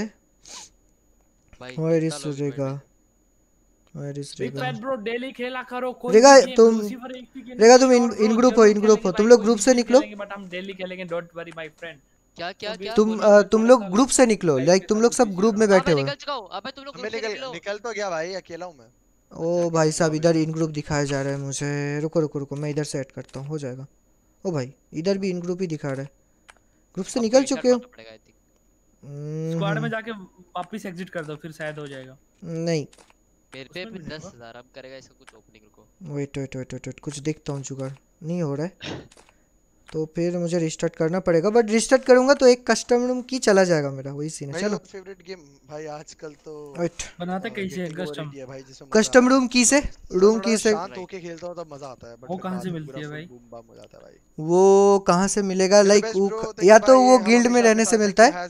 भाई वेयर कितना इज लोग रेगा, वेयर इज बिग रेगा। फैट ब्रो, डेली खेला करो कोई रेगा, भी गेम। तुम- लूसीफर एक ही गेम रेगा, तुम खेलो और इन bro, ग्रुप हो, जरूर इन ग्रुप हो, खेलेंगे तुम भाई, लोग कोई ग्रुप से बीच में निकलो। खेलेंगे, बट हम डेली खेलेंगे, डोंट वरी माय फ्रेंड। क्या क्या क्या? तुम लोग ग्रुप से निकलो, लाइक तुम लोग सब ग्रुप में हाँ बैठे मैं हो। निकल चुका हूँ। अबे तुम लोग मैं ग्रुप से निकलो। निकल तो गया भाई, अकेला हूँ मैं। ओ भाई साहब इधर इन ग्रुप दिखाया जा रहा है मुझे, रुको रुको रुको, मैं इधर से ऐड करता हूँ, हो जाएगा। ओ भाई इधर भी इन ग्रुप ही दिखा रहा है, ग्रुप से निकल चुके हो? स्क्वाड में जाके वापस एग्जिट कर दो, फिर शायद हो जाएगा। नहीं मेरे पे भी 10,000 अब करेगा इसका कुछ ओपनिंग। रुको wait wait wait wait wait, कुछ देखता हूँ, जुगाड़ नहीं हो रहा है तो फिर मुझे रिस्टार्ट करना पड़ेगा, बट रिस्टार्ट करूंगा तो एक कस्टम रूम की चला जाएगा मेरा, वही सीन है। चलो फेवरेट गेम भाई आजकल तो वेट, बनाते कैसे है कस्टम? भाई जिसमें कस्टम रूम की से, रूम की से शांत होके खेलता हूँ तब मजा आता है, बट वो कहाँ से मिलती है भाई? बूम बाम हो जाता है भाई। वो कहाँ से मिलेगा, लाइक या तो वो गिल्ड में रहने से मिलता है,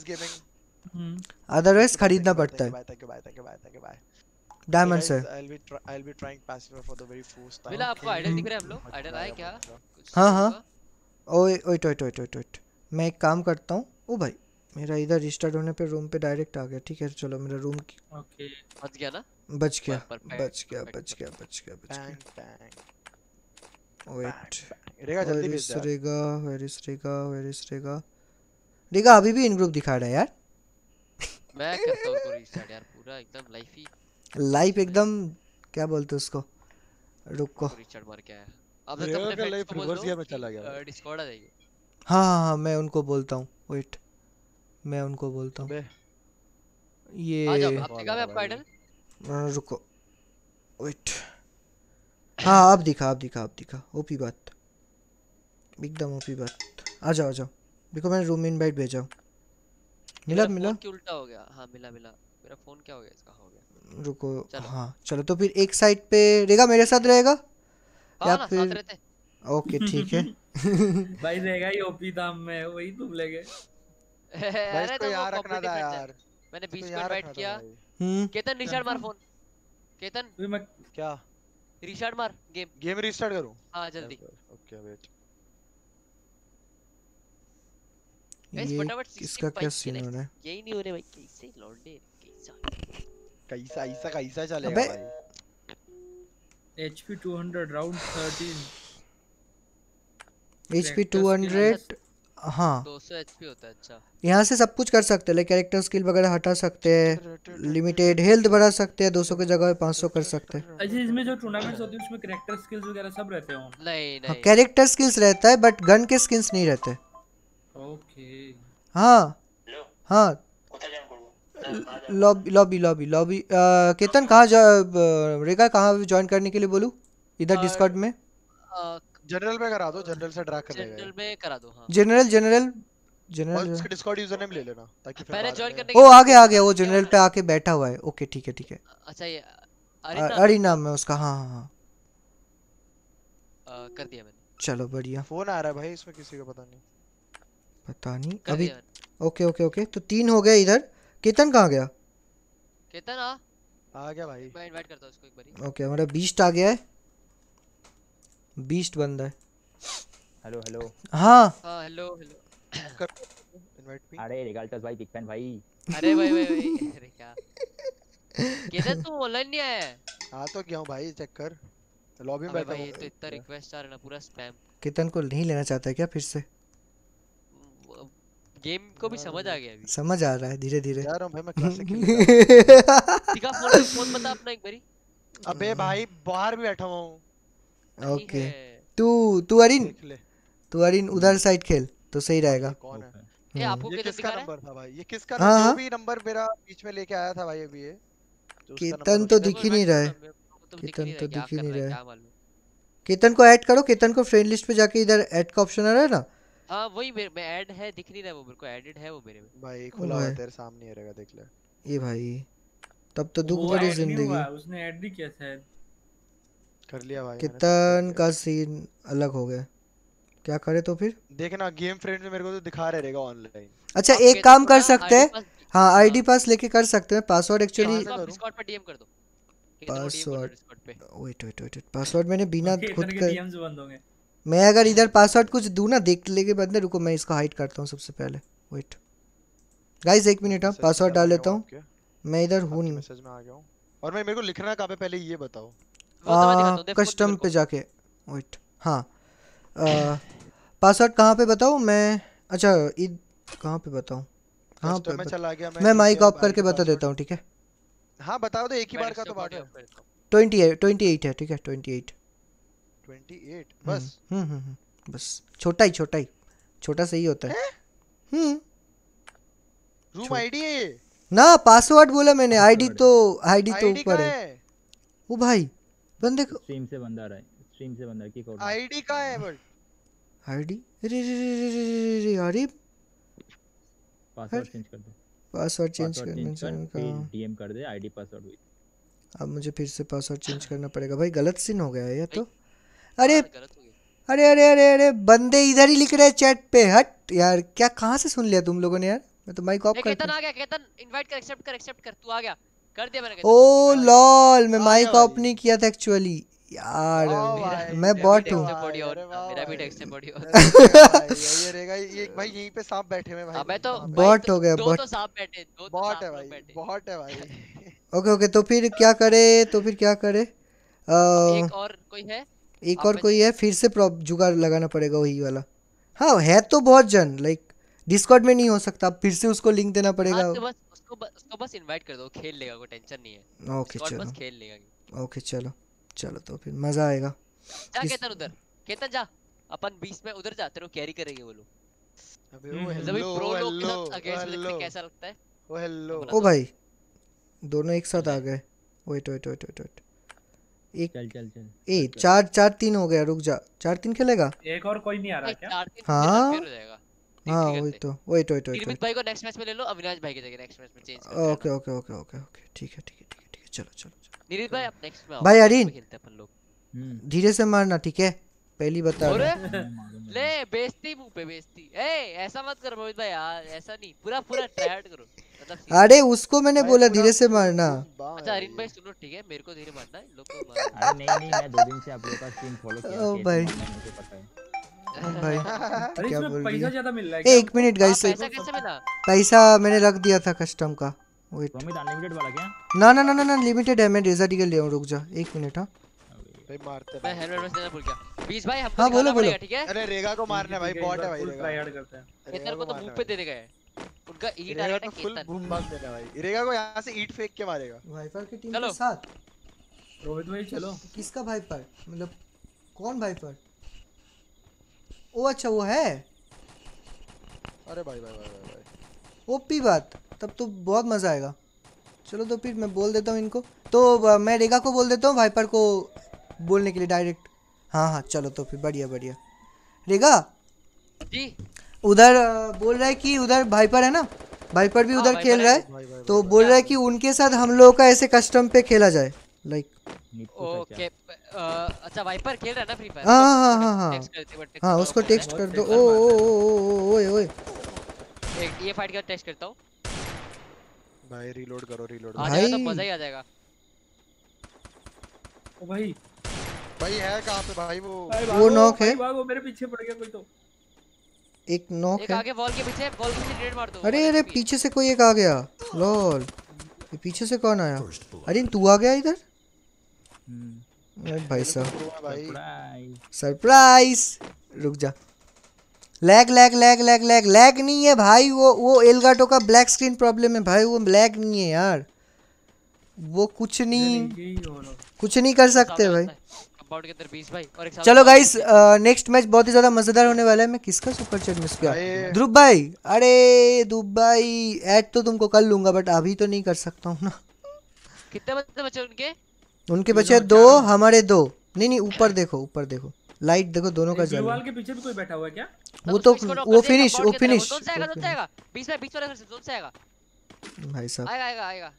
अदरवाइज खरीदना पड़ता है डायमंड से। I'll be trying passive for the very first time. मिला आपको आइडल दिख रहा है? हम लोग आइडल आए क्या? हाँ हाँ ओए ओए टोट टोट टोट, मैं एक काम करता हूँ। ओ भाई मेरा इधर रिस्टार्ट होने पे रूम पे डायरेक्ट आ गया, ठीक है चलो मेरा रूम ओके बच गया ना? बच गया Perfect, बच गया perfect, बच गया बच गया बच Bang गया। bang. वेट, रेगा जल्दी वेयर भेज इज दे। रेगा, वेयर इज रेगा, वेयर इज रेगा। रेगा अभी भी इन ग्रुप दिखा रहा है यार। मैं करता हूँ उसको रीस्टार्ट यार, पूरा एकदम लाइफ ही लाइफ एकदम, क्या बोलते उसको, रुको। रीस्टार्ट मार के आया। अब तो अपने फ्रेंड्स को बोल दो में चला गया। डिस्कॉर्ड आ जाइए। हाँ हाँ हाँ मैं उनको बोलता हूँ, वेट मैं उनको बोलता हूँ अबे आ जाओ। ये अब दिखा मैं आपको आइडल। रुको वेट, हाँ अब दिखा ओपी बात, एकदम ओपी बात। आ जाओ देखो मैंने रूम इनवाइट भेजा। मिला मेरा मिला फोन क्यों उल्टा हो गया? हाँ मिला। मेरा फोन क्या हो गया? इसका हो गया। रुको। चलो। हाँ चलो, तो फिर एक साइड पे रेगा मेरे साथ रहेगा या हाँ ना, साथ फिर? रहते। ओके ठीक है। भाई रहेगा ही ओपी दाम में, वही तुम ले गए। भाई अरे इसको तो वो यहाँ रखना था कम्युनिटी फ्रेंड्स है। यार, मैंने इसको 20 को यहाँ इनवाइट रखना था किया। भाई। केतन रिचार्ड मार कंफर्म? फोन। केतन फिर मैं क्या रिचार्ड मार गेम। गेम रीस्टार्ट करूँ? हाँ जल्दी। Okay wait. गाइस ये फटाफट किसका 65 क्या सीन हो सिलेक्ट। रहा है? यही नहीं हो रहे भाई, कैसे लौंडे कैसा। कैसा ऐसा कैसा चलेगा अबे भाई? HP 200 round 13 HP Character skill 200। हाँ 200 एचपी होता है। अच्छा यहाँ से सब कुछ कर सकते हैं, लाइक कैरेक्टर स्किल वगैरह हटा सकते हैं, लिमिटेड हेल्थ बढ़ा सकते हैं, 200 की जगह 500 कर सकते हैं। अच्छा, इसमें जो टूर्नामेंट्स होती है उसमें कैरेक्टर स्किल्स वगैरह सब रहते हैं? नहीं हाँ नहीं। कैरेक्टर स्किल्स रहता है बट गन के स्किल्स नहीं रहते। ओके। हाँ हाँ। लॉबी केतन कहाँ रेगा कहाँ ज्वाइन करने के लिए बोलूँ? इधर डिस्कॉर्ड में जनरल पे करा दो, जनरल से ड्रैग कर लेगा जनरल ये। में करा दो। हाँ जनरल और जनरल। इसका डिस्कॉर्ड यूजर नेम ले लेना ताकि फिर पहले बाद ज्वाइन में। करने ओ के आ बाद गया वो जनरल पे आके बैठा हुआ है। ओके ठीक है। अच्छा ये अरिना अरी नाम है उसका। हाँ कर दिया मैंने। चलो बढ़िया। फोन आ रहा है भाई इसमें किसी का पता नहीं। पता नहीं कर अभी। दिया मैंने। ओके तो 3 हो गए इधर। केतन कहाँ गया? केतन आ गया भाई। मैं इनवाइट करता हूँ इसको एक बारी। ओके हमारा बीस्ट आ गया है। बीस्ट बंदा है। हेलो। हाँ हाँ हेलो। कर इनवाइट मी। अरे रिगाल्टस भाई, बिग फैन भाई। अरे भाई अरे क्या केतन तुम ऑनलाइन नहीं आया है? आ तो गया हूँ भाई, चेक कर लॉबी में अबे बैठा भाई हूँ। ये तो इतना रिक्वेस्ट आ रहा है ना, पूरा स्पैम। केतन को नहीं लेना चाहता है क्या फिर से? गेम को भी समझ आ गया अभी। समझ आ रहा है धीरे धीरे। जा रहा हूँ भाई मैं, क्लासिक खेलने जा रहा हूँ। दिखा फोन बता अपना एक बारी। अबे भाई बाहर भी बैठा हुआ हूँ, नहीं ओके है। तू अरिन देख ले। उधर साइड खेल तो सही रहेगा। ये कौन है? ये आपको ये केतन किसका दिखा रहा है? नंबर था भाई? ये किसका हाँ, जो हाँ। भी नंबर मेरा बीच में लेके आया था भाई अभी ये, जो उसका केतन नंबर तो होता है। दिख ही नहीं रहा है। मेरे को तो दिख केतन नहीं रहा तो है, क्या दिख ही कर नहीं रहा है रहा है। क्या मालूम। केतन को ऐड करो। केतन को फ्रेंड लिस्ट पे जाके इधर ऐड का ऑप्शन आ रहा है ना। हाँ वही मैं ऐड है दिख नहीं रहा है, वो मेरे को एडेड है वो मेरे में। भाई ओ खुला हुआ है भाई तेरे सामने ही रहेगा, देख ले। ये भाई तब तो दुख वो भरी ऐड नहीं जिंदगी। हुआ, उसने ऐड नहीं किया शायद। कर लिया भाई मैंने, सब कर केतन लिया। का सीन अलग हो गया। क्या करे तो फिर? देखना गेम फ्रेंड में मेरे को तो दिखा रहेगा ऑनलाइन। अच्छा आप एक केतन काम को कर ना सकते आईडी हैं। पास। हाँ हाँ आईडी पास लेके कर सकते हैं। पासवर्ड एक्चुअली कहाँ केतन से को आप करूँ? डिस्कॉर्ड पर डीएम कर दो। केतन को डीएम कर दो पासवर्ड डिस्कॉर्ड पे। वेट पासवर्ड मैंने बिना केतन खुद के कर। डीएम्स बंद होंगे। मैं अगर इधर पासवर्ड कुछ दूं ना देख लेके बंदे, रुको मैं इसको हाइड करता हूँ सबसे पहले। वेट गाइस एक मिनट, मैसेज में पासवर्ड चला डाल गया लेता हूँ। आपके मैं इधर हूँ आपके नहीं। मैसेज में आ गया हूँ। और मैं मेरे को लिखना कहाँ पे पहले ये बताओ। वो तो मैं दिखाता हूँ, दे फोन कस्टम मेरे पे को। जाके। वेट हाँ पासवर्ड कहाँ पे बताऊँ मैं? अच्छा कहाँ पे बताऊँ? हाँ कस्टम में चला गया मैं माइक नीचे ऑफ अब करके आईडी बता देता पासवर्ड। हूँ ठीक है। हाँ बताओ तो, एक ही मैं बार का तो डिस्कॉर्ड बात बॉडी है। ऑफ करता हूँ। 28 है ठीक है 28। 28 बस। बस छोटा ही छोटा सही होता है। रूम आईडी है ये? ना पासवर्ड बोला मैंने। आईडी तो आईडी ऊपर कहाँ है। है? ओ भाई बंदे को स्ट्रीम से बंदा रहा है, स्ट्रीम से बंदा की कोड। आईडी कहाँ है बट? आईडी अरे पासवर्ड चेंज कर दे। पासवर्ड चेंज पासवर्ड करना चेंज कर, चाहिए फिर का। डीएम कर दे आईडी पासवर्ड हुई। अब मुझे फिर से पासवर्ड चेंज करना पड़ेगा भाई। गलत सीन हो गया है ये तो। हाँ, अरे गलत हो गया। अरे बंदे इधर ही लिख रहे हैं चैट पे। हट यार क्या कहाँ से सुन लिया तुम लोगों ने यार? मैं तो माइक ऑफ ए, करके। केतन आ गया। केतन इनवाइट कर, एक्सेप्ट कर तू आ गया। कर दिया मैंने केतन ओ को invite। लॉल मैं आ माइक गया ऑफ भाई। नहीं किया था एक्चुअली यार। वाह मेरा भाई, मैं मेरा बॉट भी हूँ। टेक्स्ट बॉडी अरे ऑन वाह मेरा भी भाई। Text body on. अरे रहेगा भाई, ये रहेगा ये भाई। यहीं पे सांप बैठे हुए हैं भाई। अबे तो कहाँ पे? भाई बॉट तो हो गया दो बॉट। तो सांप बैठे, दो तो बॉट सांप है लोग भाई, बैठे। बॉट है भाई। ओके तो फिर क्या करे? अब एक और कोई है एक आप और में कोई से? है फिर से जुगाड़ लगाना पड़ेगा वही वाला। हाँ है तो बहुत जन लाइक डिस्कॉर्ड में नहीं हो सकता। अब फिर से उसको लिंक देना हाँ पड़ेगा। तो बस उसको बस इनवाइट कर दो, खेल लेगा, कोई टेंशन नहीं है। ओके स्क्वाड बस चलो खेल लेगा। ओके चलो तो फिर मजा आएगा। जा किस केतन उधर। केतन जा, अपन 20 में उधर जा, तेरे को कैरी करेंगे वो लोग। अबे ओ मतलब ये हेलो प्रो लोग के हेलो साथ अगेंस्ट में हेलो देखते कैसा लगता है। Oh hello. बोला ओ तो। भाई दोनों एक साथ आ गए। वेट एक चल चल चल ए 4-4-3 हो गया, रुक जा, 4-3 खेलेगा। एक और कोई नहीं आ रहा क्या? 4-3 हाँ। फेयर हो जाएगा। हाँ ठीक वही करते। तो वही तो वही तो वही किरमित तो। भाई को नेक्स्ट मैच में ले लो, अविनाश भाई की जगह नेक्स्ट मैच में चेंज कर okay okay okay okay okay ठीक है ठीक है ठीक है ठीक है, चलो चलो चलो। नीरज भाई आप नेक्स्ट में आओ, भाई next अरिन। में खेलते हैं अपन लोग। धीरे से मारना, ठीक है, पहली बता अरे रहा हूँ। ले बेइज्जती मुंह पे बेइज्जती। ए ऐसा मत कर मोहित भाई यार, ऐसा नहीं, पूरा पूरा ट्राई हार्ड करो मतलब सीधा। अरे उसको मैंने भाई बोला पूरा धीरे से मारना। अच्छा अरिन भाई सुनो ठीक है, मेरे को धीरे मारना है, इन लोग को मारो। अरे नहीं नहीं, मैं 2 दिन से आप लोगों का स्ट्रीम फॉलो किया, ओ कैसे भाई। मारना है मुझे पता है। भाई अरे क्या इसमें बोल रही पैसा है? ज्यादा मिल रहा है ए, क्या? एक मिनट हाँ, गाइस, पैसा कैसे मिला? पैसा मैंने रख दिया था कस्टम का, वेट। रोमित अनलिमिटेड वाला क्या? ना ना ना ना ना लिमिटेड है, मैं रेजर टीगल ले आऊं, रुक जा 1 मिनट। हाँ भाई मारते मैं भाई। हेलमेट में देना भूल गया। 20 भाई हमको हाँ, बोलो, दिखाना बोलो। पड़ेगा, ठीक है? अरे रेगा को मारना है भाई, बॉट है भाई फुल रेगा। ट्राई हार्ड करते हैं। रेगा केतन को तो मारना मुंह है पे भाई। देने गए हैं। उनका ई रेगा टारगेट तो है फुल केतन। बूम बम देना भाई, रेगा को यहाँ से ईंट फेंक के मारेगा। वाइपर की टीम चलो। के साथ रोहित भाई चलो। किसका वाइपर, मतलब कौन वाइपर? ओ अच्छा वो है। अरे भाई भाई भाई भाई भाई। ओपी बात, तब तो बहुत मजा आएगा। चलो तो फिर मैं बोल देता हूँ इनको, तो मैं रेगा को बोल देता हूँ वाइपर को बोलने के लिए डायरेक्ट। हाँ हाँ चलो तो फिर बढ़िया बढ़िया। रेगा जी उधर बोल रहा है कि उधर वाइपर है ना, वाइपर भी हाँ, उधर वाइपर खेल रहा है। भाई, भाई, है, तो भाई, बोल रहा है कि उनके साथ हम लोगों का ऐसे कस्टम पे खेला जाए, लाइक। ओके अच्छा वाइपर खेल रहा है ना फ्री फायर? हाँ हाँ हाँ हाँ टेक्स्ट करते हैं, बट हाँ, उसको टेक्स्ट कर दो। ओ ओ ओ ओए ओए एक ये फाइट का टेस्ट करता हूँ, भाई रीलोड करो रीलोड आ करो। जाएगा तो भाई। मजा ही आ जाएगा। ओ भाई भाई है कहाँ पे भाई वो? भाई वो भागो, नॉक है। भाई भागो, मेरे पीछे पड़ गया कोई तो। एक नॉक एक है। आगे वॉल के पीछे ग्रेनेड मार दो। अरे अरे पीछे से कोई एक आ गया, लॉल। ये पीछे से कौन आया? अरे तू आ गया इधर? अरे भाई साहब भाई सरप्राइज। रुक जा, lag lag lag lag lag lag नहीं है भाई, वो एलगाटो का ब्लैक स्क्रीन प्रॉब्लम है भाई, वो लैग नहीं है यार, वो कुछ नहीं यही हो रहा है। कुछ नहीं कर सकते भाई। कंपाउंड के अंदर 20 भाई और एक सामने चलो 20 गाइस नेक्स्ट मैच बहुत ही ज्यादा मजेदार होने वाला है। मैं किसका सुपर चैट मिस किया? भाई। ध्रुव भाई, अरे ध्रुव भाई ऐड तो तुमको कर लूंगा बट अभी तो नहीं कर सकता हूँ ना। कितने बंदे बचे उनके? उनके बचे 2, हमारे 2। नहीं नहीं ऊपर देखो, ऊपर देखो, लाइट देखो, दोनों का एक जल दीवार है। के पीछे भी कोई बैठा हुआ है क्या? वो तो उसको knock वो कर दिया, फिनिश, compound वो के अंदर है, फिनिश जोन से आएगा, जोन से आएगा। 20 वाले घर से जोन से आएगा, भाई साहब। आएगा आएगा आएगा।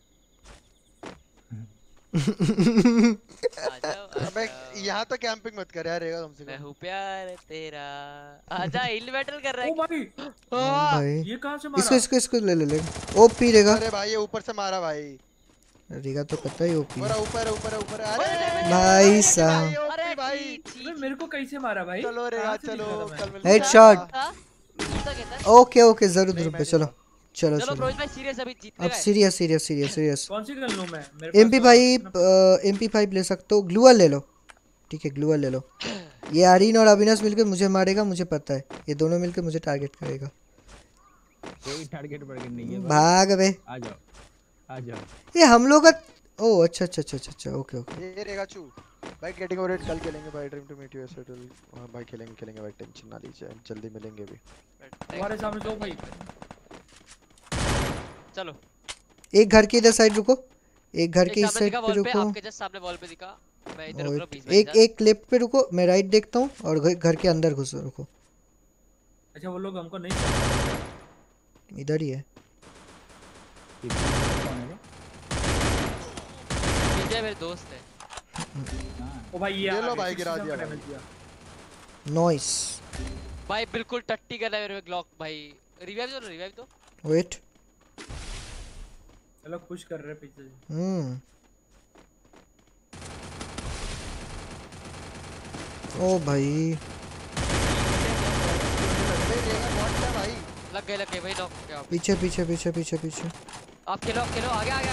आ जाओ, आ अबे जाओ। यहाँ तो कैंपिंग मत कर यार रेगा कम से मैं कम। हूँ प्यार तेरा। आजा हिल बैटल कर रहा ओ है। भाई भाई ये कहां से इसको मारा? इसको इसको ले ले ले। ओपी रेगा, अरे भाई ये ऊपर से मारा भाई। रेगा तो पता ही ओपी। ऊपर ऊपर ऊपर ऊपर। अरे भाई साहब। अरे भाई अबे मेरे को कैसे मारा भाई? चलो रेगा कहाँ से चलो दिखा था मैं? कल मिलते Headshot। हैं। ओके ओके जरूर नहीं, ध्रुव मैं पे, नहीं चलो था। चलो चलो चलो। रोहित भाई सीरियस अभी जीतने अब का है। Serious serious serious serious. कौन सी गन लूं मैं? मेरे MP5 MP5 ले सकते हो, ग्लूअल ले लो, ठीक है ग्लूअल ले लो। ये आरीन और अविनाश मिलकर मुझे मारेगा, मुझे पता है, ये दोनों मिलकर मुझे टारगेट करेगा। कोई टारगेट टारगेट नहीं है भाई। भाग बे, आ जाओ आ जाओ। ये हम लोग का। ओ अच्छा अच्छा अच्छा अच्छा ओके ओके। ये रेगा चू भाई गेटिंग ओवर इट कल खेलेंगे भाई। ड्रीम टू मीट यू एसेटल भाई। खेलेंगे खेलेंगे भाई, टेंशन ना लीजिए, जल्दी मिलेंगे भी। तुम्हारे सामने जो भाई चलो एक घर के इधर साइड रुको, एक घर के एक इस सामने साइड दिखा पे वॉल पे, रुको, आपके जस्ट सामने वॉल पे दिखा। मैं इधर और रुक रहा हूँ 20 भाई एक के साथ। एक लेफ्ट पे रुको, मैं राइट देखता हूँ, और घर के अंदर घुसो, रुको अच्छा वो लोग हमको नहीं इधर ही है। विजय मेरे दोस्त है। ओ भाई ये लो भाई, गिरा दिया भाई। नॉइस, भाई बिल्कुल टट्टी कर रहा है मेरे में ग्लॉक भाई। रिवाइव दो, रिवाइव दो। वेट। चलो पुश कर रहे पीछे से। ओ भाई भाई लग गए भाई नॉक क्या। पीछे पीछे पीछे पीछे पीछे। आप खेलो आगे आगे।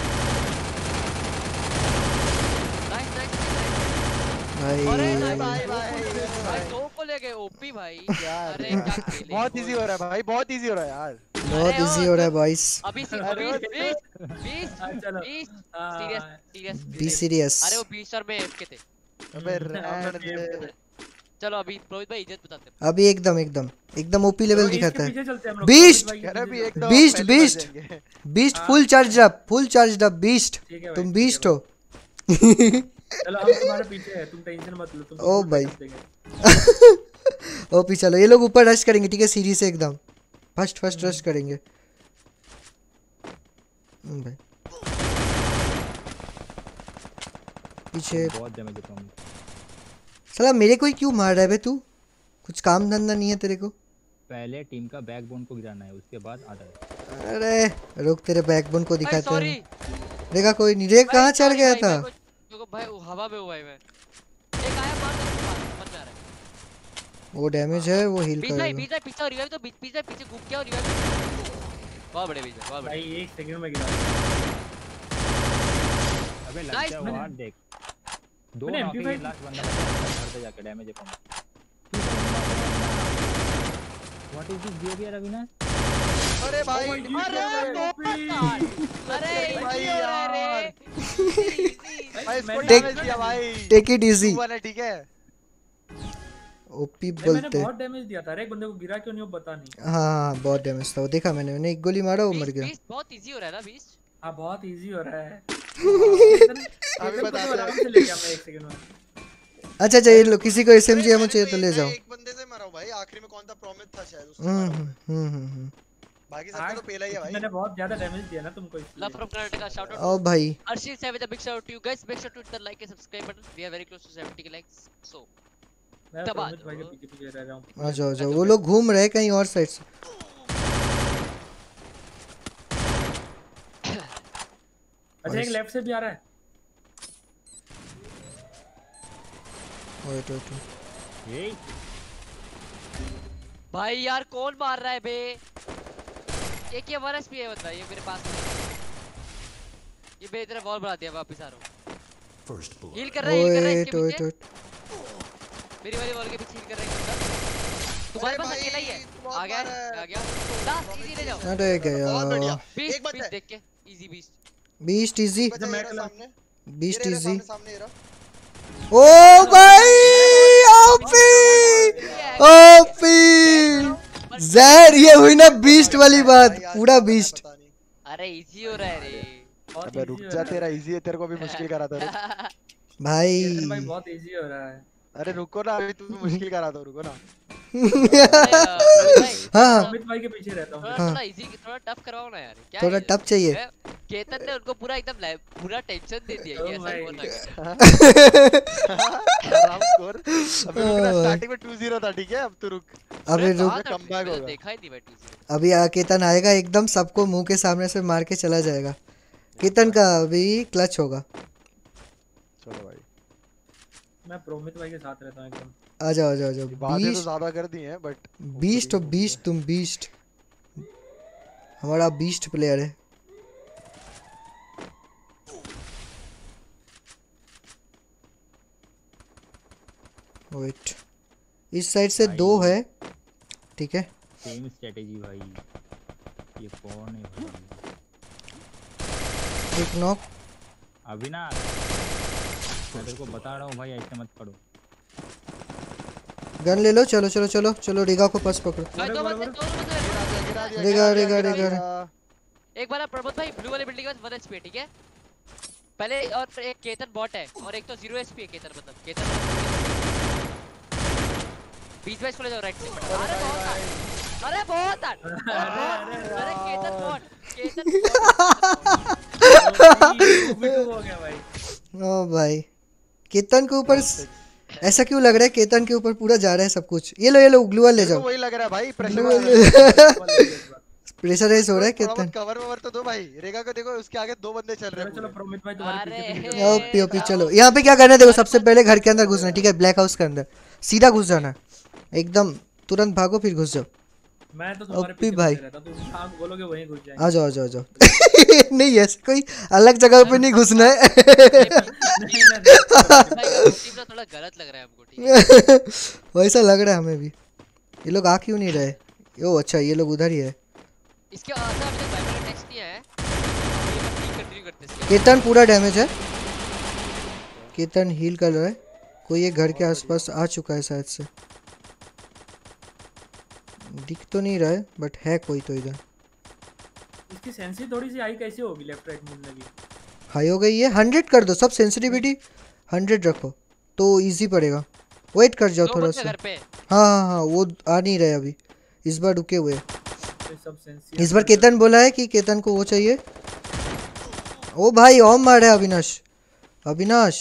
नाइस नाइस भाई अरे भाई भाई भाई दो को ले गए ओपी भाई। यार अरे क्या खेले। बहुत इजी हो रहा है भाई, बहुत इजी हो रहा है यार। बहुत अरे इजी हो रहा है बॉयस, अभी अरे 20 चलो। Serious serious be serious. अरे वो 20 और मैं एफके थे। अबे रहने दे। चलो अभी रोहित भाई इज्जत बताते अभी एकदम एकदम एकदम ओपी लेवल दिखाता है। पीछे चलते हैं हम लोग। बीस्ट! कह रहा भी एकदम बीस्ट, पहली बार बीस्ट! जाएंगे। Beast full charge up beast, ठीक है भाई, तुम ठीक है बीस्ट हो। चलो हम तुम्हारे पीछे हैं, तुम टेंशन मत लो, तुम ओ भाई। देंगे। ओपी चलो, ये लोग ऊपर रश करेंगे ठीक है, सीढ़ी से एकदम फर्स्ट रश करेंगे। भाई पीछे बहुत डैमेज है तुम। साला मेरे को ही क्यों मार रहा है बे तू? कुछ काम धंधा नहीं है तेरे को? पहले टीम का बैकबोन को गिराना है, उसके बाद आधा। अरे रुक, तेरे बैकबोन को भाई दिखाते सॉरी हैं। रेगा कोई नहीं, रेग कहाँ चढ़ गया था? भाई वो हवा में हुआ है। मैं एक आया मार मर जा रहा है। वो डैमेज है, वो हील बीच भाई करेगा। बीच भाई पीछे रिवाइव तो पीछे पीछे घूम के और रिवाइव बहुत बड़े बीच में बहुत बड़े। भाई 1 सेकंड में गिरा। अबे लग Nice, जा मैंने- वहां देख। दो मैंने नॉक MP5 है, लास्ट बंदा घर पे जाके डैमेज है कम। What is this behaviour Avinash? अरे भाई अरे भाई easy हो रहा है रे। Easy। भाई इसको मैंने- डैमेज दिया भाई। Take it easy. 2-1 है ठीक है। ओपी मैंने बोलते। बहुत डैमेज दिया था, अरे एक बंदे को गिरा क्यों नहीं वो पता नहीं। हाँ बहुत डैमेज था वो, देखा मैंने एक गोली मारा वो मर गया। बीस्ट बहुत इजी हो रहा है ना बीस्ट। हां बहुत इजी हो रहा है। अभी बता दो। आराम से ले गया मैं 1 सेकंड में। अच्छा चाहिए लो, किसी को एसएमजी एमओ चाहिए तो ले जाओ। एक बंदे से मरा हूं भाई, आखिरी में कौन था, प्रोमिथ था शायद, उससे हम्म मरा हूं मैं। हम्म। बाकी सबका तो पहला ही है भाई। मैंने बहुत ज्यादा डैमेज दिया ना तुमको लव इसलिए। फ्रॉम कर्नाटका शाउट आउट ओ भाई Arshil said with a big shout out to you guys. Make sure to hit the like and subscribe button. We are very close to 70 likes. So मैं दबा प्रमित भाई के दो। पीछे रह रहा हूं। आ जाओ जाओ, वो लोग घूम रहे हैं कहीं और साइड से। अच्छा एक लेफ्ट से भी आ रहा है। वेट वेट ये भाई यार कौन मार रहा है बे? एक ये 1 एचपी है बंदा, ये मेरे पास नहीं। ये बे तेरा वॉल बढ़ा दिया, वापस आ रहा हूं। हील कर रहा है, हील कर रहा है वेट इसके वेट पीछे। वेट। मेरी वाली वॉल के पीछे हील कर रहा है एक बंदा। तुम्हारे पास भाई, अकेला ही है। बहुत आ गया मारा है। आ गया। लास्ट इजी ले जाओ। अरे बहुत बढ़िया। गया बीस्ट एक बात बीस्ट है। देख के इजी बीस्ट। बीस्ट इजी, बचा मैं ये रहा कलर- सामने। बीस्ट ये रहा इजी। सामने ये रहा। ओ भाई ओपी ओपी जहर, ये हुई ना बीस्ट वाली बात, भाई, आज पूरा पता नहीं, बीस्ट। पता नहीं। अरे इजी हो रहा है रे। बहुत अबे easy रुक हो जा, रहा है। तेरा इजी है, तेरे को भी मुश्किल करा था रे। भाई केतन भाई बहुत इजी हो रहा है। अरे रुको ना, अभी तुम्हें मुश्किल करा दो, रुको ना। हाँ प्रमित भाई के पीछे रहता हूँ। थोड़ा इजी थोड़ा टफ करवाओ ना यार। क्या थोड़ा है? टफ चाहिए। केतन ने उनको पूरा एकदम पूरा टेंशन दे दिया कि ओ ऐसा भाई। होना है। आराम स्कोर। अभी रुकना, स्टार्टिंग में 2-0 था ठीक है, अब तो रुक। अबे रुक, हाँ, comeback मैंने होगा। देखा ही नहीं मैं 2-0। अभी केतन आएगा एकदम सबको मुंह के सामने से मार के चला जाएगा। केतन का अभी क्लच होगा। चलो भाई, मैं प्रमित भाई के साथ रहता हूँ एकदम। आ जाओ आ जाओ आ जाओ। बातें तो बीस्ट ज्यादा कर दी हैं बट बीस्ट और बीस्ट, तुम बीस्ट, हमारा बीस्ट प्लेयर है। वेट, इस साइड से दो है ठीक है। सेम स्ट्रेटजी भाई। ये कौन है भाई? एक नॉक। अविनाश मैं तेरे को बता रहा हूँ भाई, ऐसे मत करो। गन ले लो, चलो चलो चलो चलो, रिगा को पास पकड़ो। भाई दो बंदे गिरा दिया, रेगा, गिरा रेगा, दिया। रेगा। एक बार प्रमोद भाई ब्लू वाली बिल्डिंग के पास 1 एचपी ठीक है। पहले और एक केतन बॉट है और एक तो 0 एचपी है केतन, मतलब केतन बीच में इसको ले जाओ राइट से। अरे बहुत हट। अरे केतन बॉट, केतन बॉट हो गया भाई। ओ भाई, केतन के ऊपर ऐसा क्यों लग रहा है? केतन के ऊपर पूरा जा रहा है सब कुछ। ये लो ग्लू वाल ले मेरे को जाओ। वही लग रहा है भाई, ग्लू प्रेशर वाल प्रेशराइज हो रहा है थोड़ा केतन। बहुत कवर ववर तो दो भाई। रेगा को देखो, उसके आगे दो बंदे चल रहे चलो हैं चलो पूरे। प्रमित भाई तुम्हारे पीछे अरे पीछे। ओपी ओपी चलो, यहाँ पे क्या करना है देखो, सबसे पहले घर के अंदर घुसना है ठीक है, ब्लैक हाउस के अंदर सीधा घुस जाना है एकदम, तुरंत भागो फिर घुस जाओ। मैं तो तुम्हारे ओपी पीछे भाई। रहता, तुम जहाँ बोलोगे वहीं घुस जाएंगे। आ जाओ आ जाओ आ जाओ। नहीं ऐसे कोई अलग जगह पे नहीं घुसना है। नहीं ना भाई का मोटिव ना थोड़ा गलत लग रहा है हमको ठीक है। वैसा लग रहा है हमें भी। ये लोग आ क्यों नहीं रहे? ओ अच्छा, ये लोग उधर ही है। इसके आगे अभी तक वाइपर टेक्स्ट नहीं आया है। ये बस ठीक कंटिन्यू करते हैं इसके। केतन पूरा डैमेज है। केतन हील कर रहा है। कोई एक घर के आसपास आ चुका है शायद से, दिख तो नहीं रहा है बट है कोई तो इधर। इसकी सेंसी थोड़ी सी हाई कैसे होगी लेफ्ट राइट मूवने की? हाई हो गई है, 100 कर दो सब सेंसिटिविटी, 100 रखो तो इजी पड़ेगा। वेट कर जाओ दो थोड़ा बंदे सा। घर पे। हाँ हाँ हाँ वो आ नहीं रहे अभी, इस बार रुके हुए। ये सब सेंसी इस बार केतन बोला है कि केतन को वो चाहिए। ओ भाई ओम मार है अविनाश, अविनाश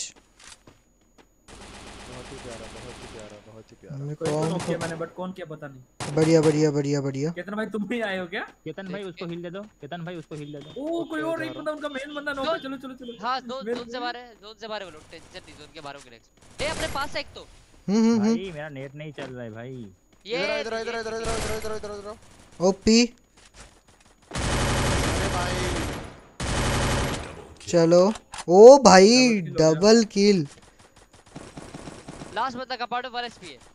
बहुत ही प्यारा, बहुत ही प्यारा, बहुत ही प्यारा। मेरे कोई को तो ओम नॉक किया को। मैंने, बट कौन किया पता नहीं। बढ़िया बढ़िया बढ़िया बढ़िया। केतन भाई तुम भी आए हो क्या? केतन भाई उसको हिल दे दो, केतन भाई उसको हिल दे दो। ओ कोई और एक बंदा, उनका मेन बंदा नॉक है। चलो चलो चलो। हाँ जोन से बाहर है, जोन से बाहर है वो लोग, टेंशन नहीं, जोन के बाहर होंगे नेक्स्ट। ए अपने पास है एक तो। भाई मेरा नेट नहीं चल रहा है भाई। ये इधर इधर इधर इधर इधर इधर इधर इधर। ओपी अरे भाई चलो। ओ भाई डबल किल। लास्ट बंदा कपाट में 1 एचपी है।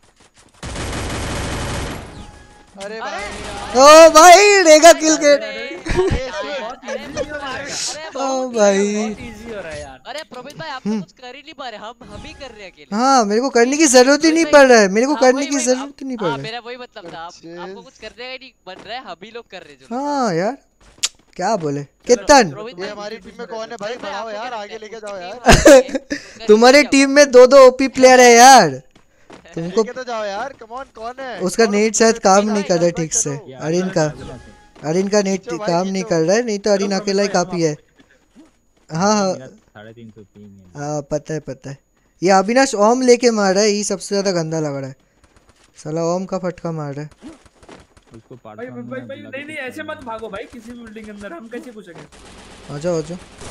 अरे भाई ओ भाई रेगा किल के। बहुत इजी हो रहा है। ओ भाई बहुत इजी हो रहा है यार। अरे प्रवीण भाई आप तो कुछ कर ही नहीं पा रहे, हम ही कर रहे हैं अकेले। हाँ मेरे को करने की जरूरत ही नहीं पड़ रहा है, मेरे को करने की जरूरत ही नहीं पड़ हाँ रहा है। मेरा वही मतलब था, आपको कुछ करने का ही नहीं बन रहा है, हम ही लोग कर रहे हैं जो। हाँ यार क्या बोले केतन। ये हमारी टीम में कौन है भाई? बढ़ाओ यार, आगे लेके जाओ यार। तुम्हारी टीम में 2-2 ओपी प्लेयर है यार, तुमको लेके तो जाओ यार। कम ऑन, कौन है? उसका नेट शायद काम नहीं कर रहा है ठीक से। अरिन का नेट काम नहीं कर रहा है, नहीं तो अरिन अकेला ही काफी है। हाँ हाँ 350 पिंग है। हाँ पता है। ये अविनाश ओम लेके मार रहा है, ये सबसे ज्यादा गंदा लग रहा है। साला ओम का फटका मार रहा है। उसको भाई पार्ट भाई भाई नहीं नहीं ऐसे मत भागो भाई, किसी भी बिल्डिंग के अंदर हम कैसे पूछेंगे? आ जाओ।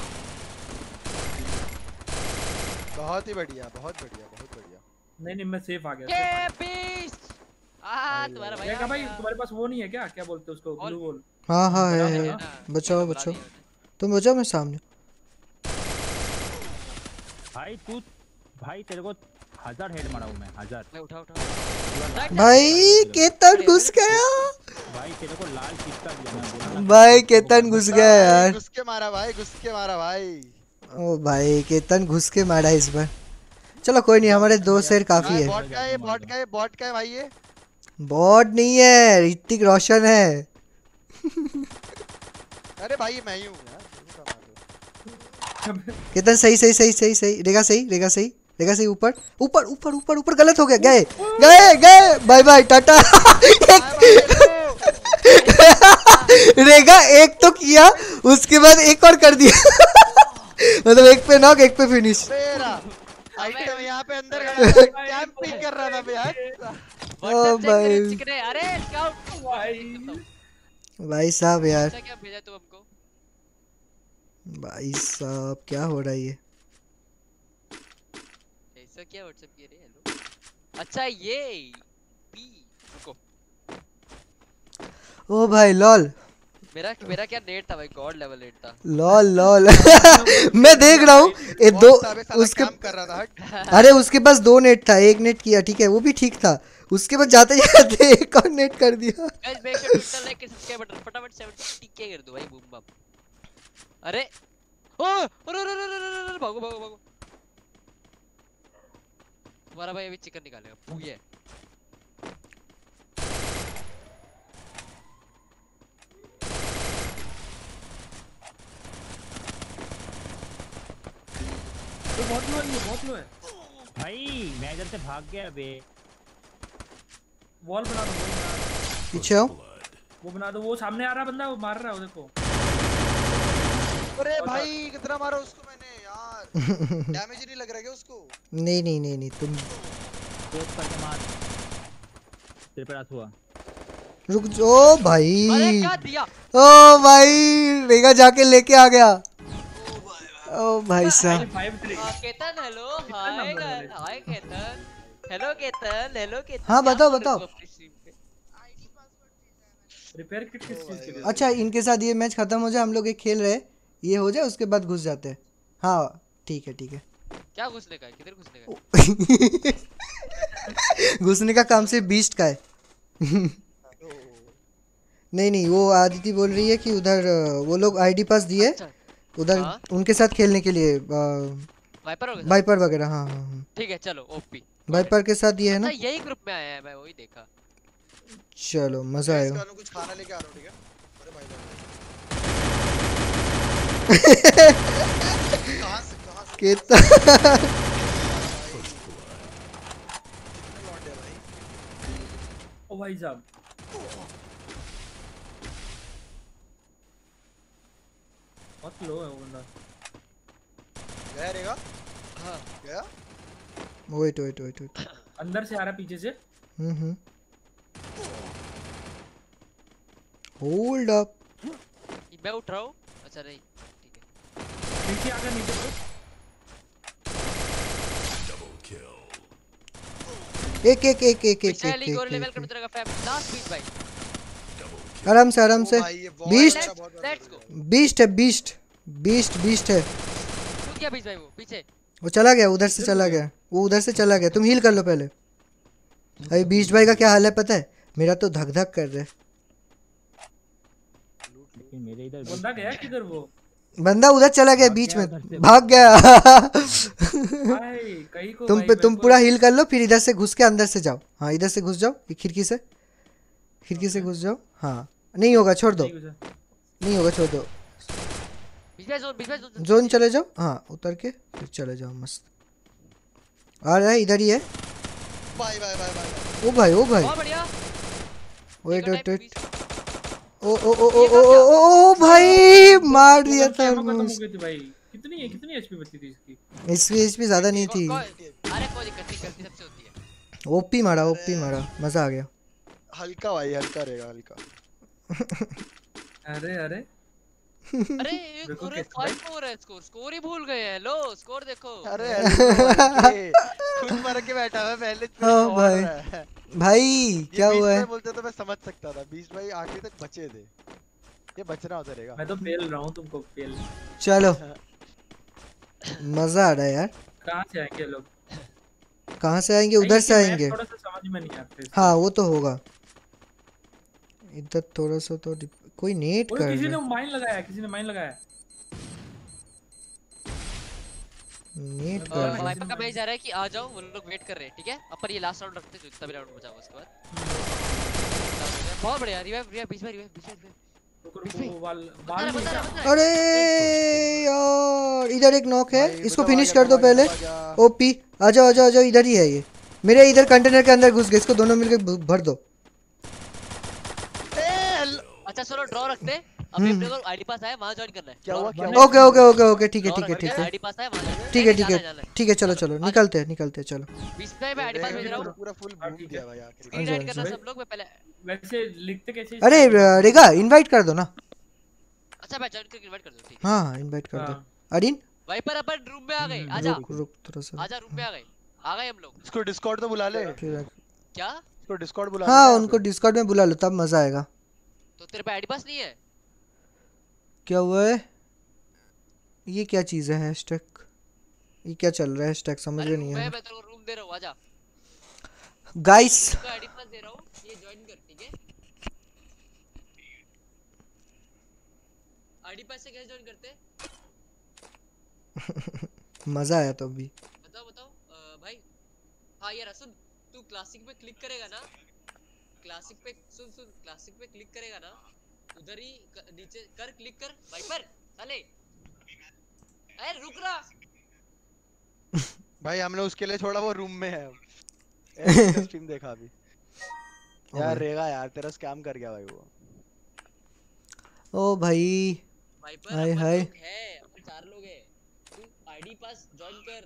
बहुत ही बढ़िया, बहुत बढ़िया, बहुत बढ़िया। नहीं नहीं मैं सेफ आ गया। ये बीस्ट तुम्हारा भाई क्या भाई तुम्हारे पास वो नहीं है क्या, क्या बोलते हैं उसको, ग्लू वॉल? हाँ हाँ है। बचाओ तुम बचाओ, मैं सामने। भाई तू भाई तेरे को 1000 हेड मारा हूं मैं, 1000। मैं उठा भाई केतन घुस गया। भाई तेरे को लाल चिपका दिया ना। भाई केतन घुस गया यार। घुस के मारा भाई, घुस के मारा भाई। ओ भाई केतन घुस के मारा इस बार। चलो कोई नहीं, हमारे 2 शेर काफी है। बॉट का है, बॉट का है, बॉट का है भाई। ये बॉट नहीं है, ऋतिक रोशन है। अरे भाई ये मैं ही हूँ यार। केतन सही रेगा सही ऊपर गलत हो गया। गए बाय बाय टाटा। रेगा एक तो किया, उसके बाद एक और कर दिया। मतलब एक पे नॉक एक पे फिनिश। मेरा आइटम यहाँ पे अंदर खड़ा था, कैंपिंग कर रहा था बे यार। ओ भाई अरे स्काउट भाई साहब यार, क्या भेजा तू हमको? भाई साहब क्या हो रहा है ये? ऐसा क्या व्हाट्सएप किया रे? हेलो अच्छा ये पी रुको। ओ भाई लॉल, मेरा क्या नेट था भाई, गॉड लेवल नेट था। लॉल मैं देख रहा हूँ ये दो उसके कर रहा था हट। अरे उसके पास 2 नेट था, एक नेट किया ठीक है वो भी ठीक था, उसके बाद जाते जाते एक और नेट कर दिया। Guys make sure to hit like subscribe button, फटाफट 70k कर दो भाई, बूम बम। अरे ओ अरे भागो तुम्हारा भाई अभी चिकन निकालेगा पूये। तो बहुत लो है भाई मैं इधर से भाग गया बे। वॉल बना दो, पीछे आओ। वो बना दो, वो सामने आ रहा बंदा, वो मार रहा है वो देखो। अरे भाई कितना मारा उसको मैंने यार। डैमेज ही नहीं लग रहा क्या उसको? नहीं तुम कोप करके मार, तेरे पे रात हुआ। रुक जाओ भाई। अरे क्या दिया? ओ भाई रेगा जाके लेके आ गया। ओ भाई साहब। Ketan hello, hi Ketan, hello Ketan. हाँ बताओ। रिपेयर किट किस चीज के लिए? अच्छा इनके साथ ये मैच खत्म हो जाए, हम लोग एक खेल रहे, ये हो जाए उसके बाद घुस जाते हैं। हाँ ठीक है। क्या घुसने का है, किधर घुसने का है? घुसने का काम सिर्फ बीस्ट का है। नहीं वो आदिति बोल रही है कि उधर वो लोग आईडी पास दिए, उधर उनके साथ खेलने के लिए वाइपर वगैरह। हाँ ठीक है चलो ओपी वाइपर के साथ दिए है ना। यही ग्रुप में आया है, मैं वही देखा। चलो मजा आएगा। कुछ खाना लेके आ रहा हूँ ठीक है? अरे भाई कहाँ से केतन भाई साहब। बहुत लो है वो बंदा। गया रहेगा। हाँ गया। वेट। अंदर से आ रहा पीछे से। Hold up. मैं उठ रहा हूँ। अच्छा नहीं ठीक है। नीचे आकर नीचे को। एक मिसाइल गोर लेवल कर तेरा फैम लास्ट बीच भाई। आराम से ओ भाई ये बहुत बीस्ट अच्छा, बहुत अच्छा, लेट्स बहुत गो। बीस्ट है बीस्ट है। कूद गया बीच भाई वो पीछे। वो चला गया उधर से चला गया, वो उधर से चला गया। तुम हील कर लो पहले। अभी बीस्ट भाई का क्या हाल है पता है? मेरा तो धक धक कर रहा है। लेकिन मेरे इधर बंदा गया किधर वो? बंदा उधर चला गया भाग बीच गया में, उधर से, भाग गया। भाई कहीं को भाई तुम पूरा हील कर लो, फिर इधर से घुस के अंदर से जाओ। हाँ इधर से घुस जाओ, ये खिड़की से घुस जाओ। हाँ नहीं होगा, छोड़ दो, नहीं होगा, छोड़ दो। बीच में जोन चले जाओ। हाँ उतर के फिर चले जाओ, मस्त आ रहा है, इधर ही है। Bye bye bye bye. ओ भाई बहुत बढ़िया। वेट ओ भाई मार दिया था ऑलमोस्ट। भाई कितनी एचपी बची थी इसकी? इसकी एचपी ज्यादा नहीं थी। अरे कोई दिक्कत नहीं, गलती सबसे होती है। ओपी मारा, मजा आ गया। हल्का भाई, हल्का रहेगा, हल्का। अरे अरे देखो अरे कैसे भाई। 5-4 है स्कोर ही भूल गए हैं। लो स्कोर देखो। अरे हल्के, खुद मर के बैठा है पहले से। हाँ और भाई। रहा है। भाई क्या ये हुआ है? बीच में बोलते तो मैं समझ सकता था, बीच भाई आखिर तक बचे थे। ये बचना होता रहेगा। मैं तो पेल रहा हूँ तुमको पेल। चलो मजा आ रहा है यार। कहाँ से आएंगे लोग? कहाँ से आएंगे? उधर से आएंगे। थोड़ा सा समझ में नहीं आता। हाँ वो तो होगा। इधर थोड़ा सा तो कोई नेट कर किसी रहा ने है। माइन लगाया, किसी ने माइन लगाया। नेट कर रहा है। वाइपर का मैच जा रहा है कि आ जाओ, वो लोग वेट कर रहे हैं। ठीक है अपन ये लास्ट राउंड रखते हैं, जो जितना भी राउंड बचा हुआ उसके बाद। बहुत बढ़िया। रिवाइव बीच में रिवाइव। अरे यार इधर एक नॉक है, भाई, इसको बचाओ, फिनिश आ कर गया, दो पहले। आ गया। ओपी आ जाओ, इधर ही है ये। मेरे इधर कंटेनर के अंदर घुस गए, इसको दोनों मिलकर भर दो। अच्छा चलो ड्रॉ रखते हैं। अभी अपने को आईडी पास आया, वहां ज्वाइन करना है। क्या हुआ, क्या ओके ठीक है आईडी पास आया वहां। ठीक है चलो निकलते हैं चलो। बीच में मैं आईडी पास भेज रहा हूं। पूरा फुल घूम गया भाई आखिर। स्क्रीन राइट करना सब लोग। मैं पहले वैसे लिखते कैसे? अरे रेगा इनवाइट कर दो ना। अच्छा मैं ज्वाइन करके इनवाइट कर दूं। ठीक हाँ इनवाइट कर दो। अरिन वाइपर अपन रूम में आ गए। आजा रुक थोड़ा सा। आजा, रूम में आ गए हम लोग। इसको डिस्कॉर्ड तो बुला ले। क्या? इसको डिस्कॉर्ड बुला हाँ ले। उनको डिस्कॉर्ड में बुला लो, तब मजा आएगा। तो तेरे पे आईडी पास नहीं है? क्या हुआ है? ये क्या चीज़ है? हैशटैग ये क्या चल रहा है? हैशटैग समझ में नहीं आ मैं रहा। तेरे को रूम दे रहा हूं, आजा। गाइस तो आईडी पास दे रहा हूं, ये ज्वाइन कर। ठीक है आईडी पास से कैसे ज्वाइन करते? मजा आया तो अभी। बताओ भाई। हाँ यार सुन, तू क्लासिक पे क्लिक करेगा ना, क्लासिक पे सुन क्लासिक पे क्लिक करेगा ना, उधर ही नीचे कर क्लिक कर। वाइपर साले अरे रुक रहा भाई हमने उसके लिए छोड़ा, वो रूम में है। स्ट्रीम देखा अभी यार। रेगा यार तेरा स्कैम कर गया भाई वो। ओ भाई वाइपर हाय अपन हाय। लोग है, अपन 4 लोग हैं। तू आईडी पास ज्वाइन कर।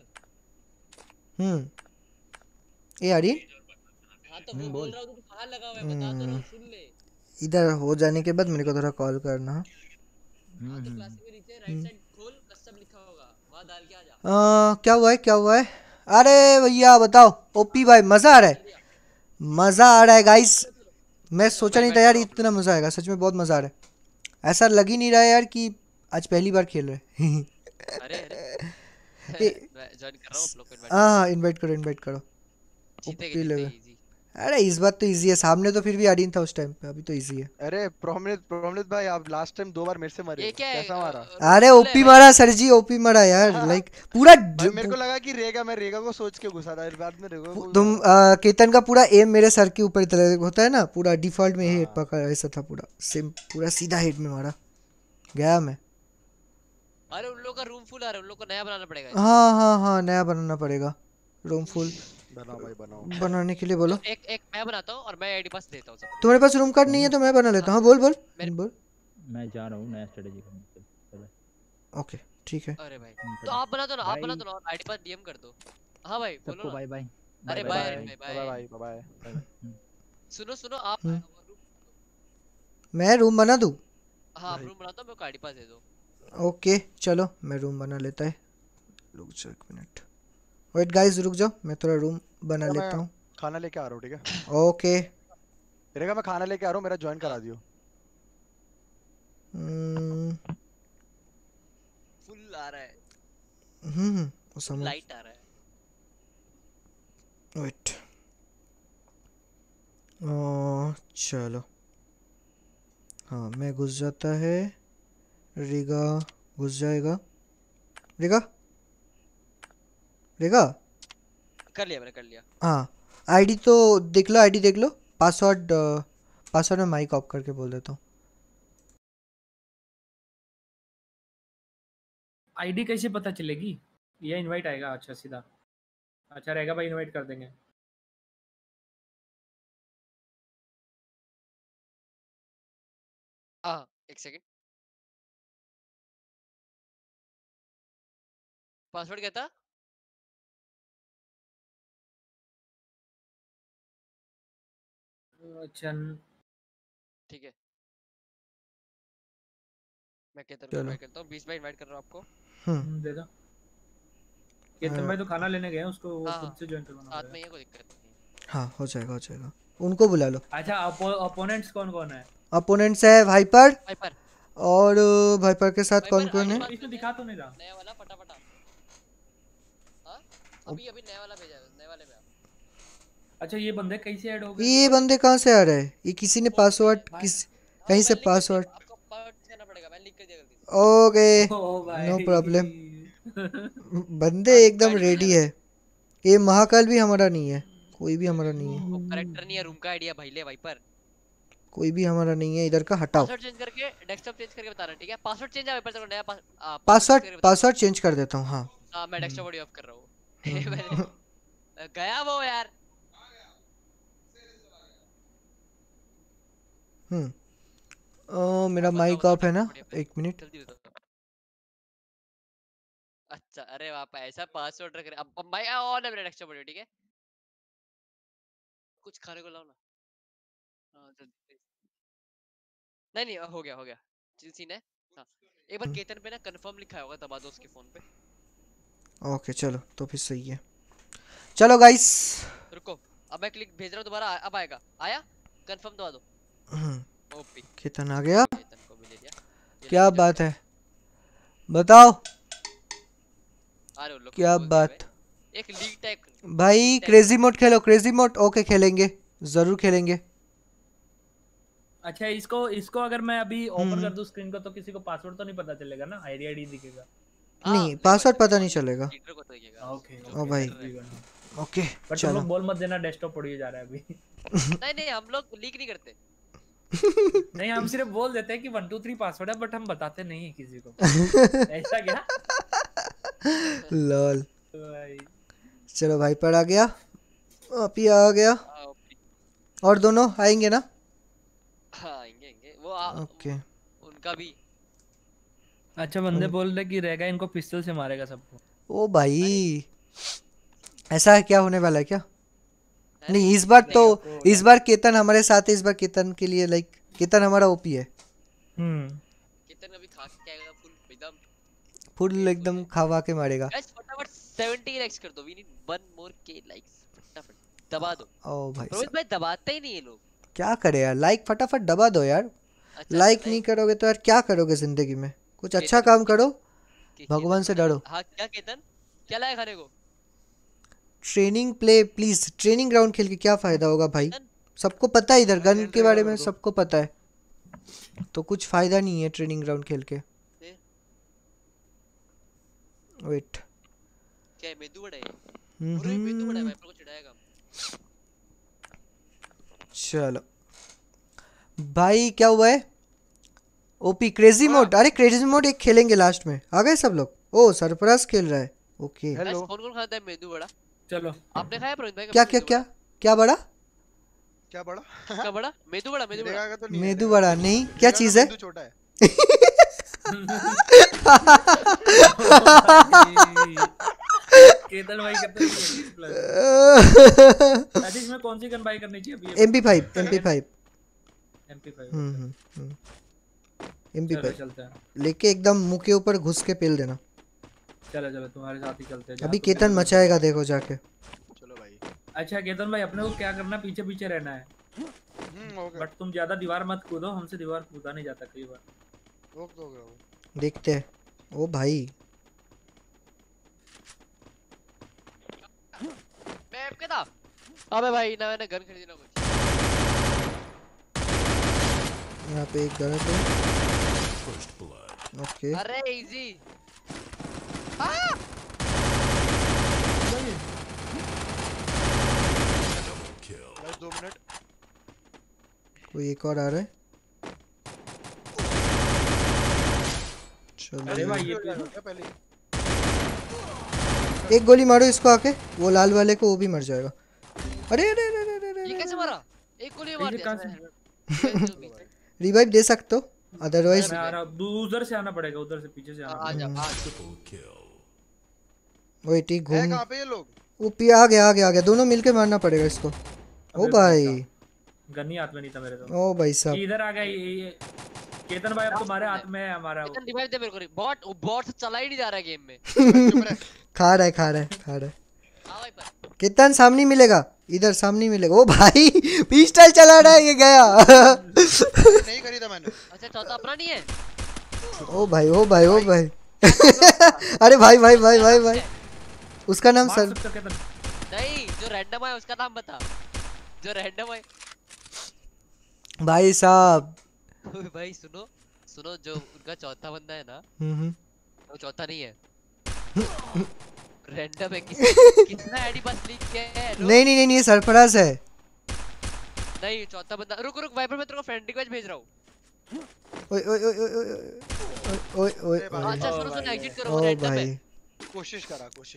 ये अरिन हाँ तो वो बोल रहा हूँ, तू कहाँ लगा हुआ है बता तो रहा हूँ, सुन ले। इधर हो जाने के बाद मेरे को थोड़ा कॉल करना। हाँ तो क्लासिक में नीचे राइट साइड खोल, कस्टम लिखा होगा, वहाँ डाल के आ जा। क्या हुआ है? अरे भैया बताओ। ओपी भाई मजा आ रहा है गाइस। मैं सोचा नहीं था यार इतना मजा आएगा, सच में बहुत मजा आ रहा है। ऐसा लग ही नहीं रहा है यार कि आज पहली बार खेल रहे हैं। अरे मैं ज्वाइन कर रहा हूँ आप लोग को। हाँ इनवाइट करो। जीतेंगे इजी। अरे इस बात तो इजी है, सामने तो फिर भी अरिन था उस टाइम पे, अभी तो इजी है। अरे प्रोमित भाई आप लास्ट टाइम 2 बार मेरे से मरे, कैसा मारा? अरे ओपी मारा सर जी, ओपी मारा यार। लाइक पूरा मेरे को लगा कि मैं रेगा को सोच के घुसा था, बाद में रेगा को। तुम केतन का पूरा एम मेरे सर के ऊपर तरह होता है ना, पूरा डिफॉल्ट में हेड पकड़ ऐसा था, पूरा सेम पूरा सीधा हेड में मारा गया मैं। अरे उन लोग का रूम फुल आ रहा है, उन लोग को नया बनाना पड़ेगा। हाँ नया बनाना पड़ेगा रूम फुल। बनाओ भाई बनाओ। बनाने के लिए बोलो। तो एक एक मैं बनाता हूँ और मैं आईडी पास देता हूँ सबको। तुम्हारे पास रूम कार्ड नहीं है तो मैं बना लेता हूँ। हाँ बोल बोल मेरे- बोल। मैं जा रहा हूँ नया स्ट्रेटेजी करने। चलो ओके ठीक है। अरे भाई तो चलो। आप बना दो ना, आप बना भाई दो ना और आईडी पास डीएम कर दो। हाँ भाई बोलो सबको ना। Bye bye. अरे bye bye bye bye bye bye. Bye bye. सुनो सुनो आप हम्म। रूम, मैं रूम बना दूँ? हाँ आप भाई। रूम बनाता हूँ, मेरे को आईडी पास दे दो। ओके चलो मैं रूम बना लेता है। रुक जाओ 1 मिनट। वेट गाइस रुक जाओ, मैं थोड़ा रूम बना मैं लेता हूँ। खाना लेके आ रहा हूँ ठीक है। ओके। रेगा मैं खाना लेके आ रहा हूँ, मेरा ज्वाइन करा हाँ दियो। फुल आ रहा है, वो फुल समझ। लाइट आ रहा है। वेट चलो। हाँ मैं घुस जाता है। रिगा घुस जाएगा। रिगा रिगा। कर लिया मैंने, कर लिया। हाँ आईडी तो देख लो, आईडी देख लो। पासवर्ड पासवर्ड में माइक ऑफ करके बोल देता हूँ। आईडी कैसे पता चलेगी? ये इनवाइट आएगा? अच्छा सीधा। अच्छा रहेगा भाई, इनवाइट कर देंगे। हाँ एक सेकंड। पासवर्ड क्या था? अच्छा ठीक है मैं केतन को चलो। इनवाइट करता हूँ, 20 बार इनवाइट कर रहा हूँ आपको। दे दो। केतन भाई तो खाना लेने गए हैं, उसको वो हाँ खुद हाँ से ज्वाइन करवाना साथ पड़ेगा। में ही है, कोई दिक्कत नहीं है। हाँ हो जाएगा हो जाएगा। उनको बुला लो। अच्छा अपोनेंट्स कौन कौन है? अपोनेंट्स है वाइपर। वाइपर। और वाइपर के साथ कौन वाइपर कौन आईडी है? पास इसमें भेजा दिखा है, तो नहीं रहा। नया वाला फटाफट। हाँ अभी अभी नया वाला भेजा है, नए वाले में आओ। अच्छा ये बंदे कैसे ऐड हो गए? ये बंदे कहाँ से आ रहे हैं? ये किसी ने पासवर्ड भाई। किस हाँ कहीं वो से मैंने लिंक कर दिया, पासवर्ड। आपको पासवर्ड करना पड़ेगा, मैंने लिंक कर दिया गलती से। ओके ओ भाई। No problem. बंदे हाँ रूम का एकदम आईडी भेजा रेडी है है। ये महाकाल भी हमारा नहीं है, कोई भी हमारा नहीं है। वो करेक्टर नहीं है, रूम का आईडी है भाई ले वाइपर। कोई भी हमारा नहीं है इधर का, हटाओ। पासवर्ड चेंज करके डेस्कटॉप चेंज करके बता रहा ठीक है। पासवर्ड चेंज है वाइपर, तेरे को नया पासवर्ड चेंज पासवर्ड करके बता। पासवर्ड चेंज कर देता हूँ हाँ। हाँ मैं डेस्कटॉप ऑडियो ऑफ कर रहा हूँ। हम्म, मैंने गया वो यार। मेरा बताओ माइक बताओ ऑफ है ना, डेस्कटॉप ऑडियो 1 मिनट। जल्दी बताओ। अच्छा अरे वापस ऐसा पासवर्ड रख रहे अब भाई ऑन है मेरा डेस्कटॉप ऑडियो ठीक है। कुछ खाने को लाओ ना। हाँ जल्दी। नहीं नहीं हो गया चिल सीन है। हाँ एक बार केतन पे ना कंफर्म लिखा होगा, दबा दो उसके फोन पे। ओके चलो तो फिर सही है। चलो गाइस। रुको अब मैं क्लिक भेज रहा हूँ दोबारा, अब आएगा। आया कंफर्म दबा दो। ओपी केतन आ गया। केतन को भी ले लिया। ये क्या लोग बात चलते हैं। है बताओ। आ रहे उन लोग कुछ क्या बोल दिए बात भाई। एक लीग टाइप भाई। क्रेजी मोड खेलो, क्रेजी मोड। ओके खेलेंगे, जरूर खेलेंगे। अच्छा इसको इसको अगर मैं अभी ओपन हम्म कर दूं स्क्रीन को तो किसी को पासवर्ड तो नहीं पता चलेगा ना? आईडी आईडी दिखेगा। हाँ नहीं नहीं पासवर्ड वाइपर पता को नहीं चलेगा। लीडर को तो दिखेगा ओके जो ओ ओके भाई लीडर है। ओके पर तुम चलो। लोग बोल मत देना डेस्कटॉप पड़ी जा रहा है अभी। नहीं नहीं हम लोग लीक नहीं करते। नहीं हम सिर्फ बोल देते हैं कि 1 2 3 पासवर्ड है, बट हम बताते नहीं है किसी को। ऐसा क्या? लॉल। भाई चलो भाई पर आ गया, अभी आ गया। हाँ ओपी। और दोनों आएंगे ना? हाँ आएंगे वो ओके। उनका भी। अच्छा बंदे बोल रहे कि रहेगा इनको पिस्टल से मारेगा सबको। ओ भाई ऐसा है क्या होने वाला है क्या? अरे नहीं इस बार तो, रहेगा pro हो इस बार केतन हमारे साथ है। इस बार केतन के लिए लाइक केतन हमारा ओपी है। कितने अभी खा के आएगा फुल एकदम फुल पेटफुल एकदम है। खावा के मारेगा। गाइस फटाफट 70 लाइक्स कर दो, वी नीड 1 मोर के लाइक्स। फटाफट दबा दो। ओ भाई रोहित साहब भाई दबाते ही नहीं ये लोग। क्या करे यार, लाइक फटाफट दबा दो यार। अच्छा लाइक नहीं करोगे तो यार क्या करोगे जिंदगी में? कुछ अच्छा केतन काम करो, केतन भगवान से बता डरो। हाँ क्या केतन क्या लाया खाने को? Training play please. Training ground खेल के क्या फायदा होगा भाई? केतन सबको पता है इधर गन हेल के रहेगा बारे में मेरे को। सबको पता है, तो कुछ फायदा नहीं है ट्रेनिंग ग्राउंड खेल के। दे। वेट क्या है मेदू बड़ा है? अरे मेदू बड़ा है, वाइपर को चिढ़ाएगा। चलो भाई क्या हुआ है? OP crazy mode. अरे क्रेजी मोड एक खेलेंगे लास्ट में। आ गए सब लोग? ओ सरफराज खेल रहा है। ओके हेलो कौन कौन खाता है मेदू बड़ा? चलो आपने खाया प्रवीण भाई? क्या क्या क्या क्या बड़ा क्या बड़ा? क्या बड़ा? मेदू बड़ा, मेदू बड़ा। रेगा का तो नहीं है, मेदू रेगा बड़ा का- नहीं, रेगा क्या का चीज है? मेदू छोटा है। केतन भाई कितने प्लस आशीष में कौन सी गन बाय करनी चाहिए अभी? MP5 MP5 MP5 MP5 चलो चलते हैं। लेके एकदम मुंह के ऊपर घुस के पेल देना। चलो चलो तुम्हारे साथ ही चलते हैं। अभी केतन मचाएगा देखो जाके। चलो भाई। अच्छा केतन भाई अपने को क्या करना, पीछे पीछे रहना है ओके बट तुम ज्यादा दीवार मत कूदो, हमसे दीवार कूदा नहीं जाता कई बार। ओके। देखते हैं। ओ भाई मैं आपके था। अबे भाई ना, मैंने गन खरीदी ना कुछ। यहाँ पे एक गलत है। ओके अरे इजी। बस 2 मिनट। कोई एक और आ रहा है। अरे चलो भाई ये क्या पहले? एक गोली मारो इसको आके, वो लाल वाले को, वो भी मर जाएगा। अरे अरे अरे अरे अरे ये कैसे मारा? एक गोली मार ये दिया कहाँ इसने। रिवाइव दे सकते हो, अदरवाइज मैं आ रहा हूँ, उधर से आना पड़ेगा, उधर से पीछे से आना आ जा, आ जा। वही ठीक है घूम। कहाँ पे ये लोग? वो आ गया दोनों मिलके मारना पड़ेगा इसको। ओ भाई गन्नी हाथ में नहीं था मेरे तो। ओ भाई ये साहब इधर आ गया ये केतन भाई, अब तुम्हारे हाथ में है हमारा। इतन रिवाइव दे मेरे को। बॉट से चला ही नहीं जा रहा है गेम में। चुप रह। खा रहा है हाँ भाई पर। कितना सामने मिलेगा, इधर सामने मिलेगा। ओ भाई पिस्टल चला रहा है, ये गया। नहीं खरीदा मैंने। अच्छा चौथा अपना नहीं है। ओ भाई ओ भाई ओ भाई अरे भाई भाई भाई भाई भाई उसका नाम मार सर सकते हो केतन। नहीं, जो रैंडम है उसका नाम बता। जो रैंडम है। भाई साहब। भाई सुनो सुनो, जो उनका चौथा बंदा है ना, हम्म। वो चौथा नहीं है। रैंडम है। किसने आईडी पास लीक किया है? नहीं नहीं नहीं, ये सरफराज है। नहीं, चौथा बंदा। रुक रुक वाइपर, मैं तेरे को फ्रेंड रिक्वेस्ट भेज रहा हूँ। ओए ओए ओए ओए ओए ओए ओए अच्छा सुनो सुनो, एग्जिट करो, वो ओ रैंडम है। भाई कोशिश करा कोशिश।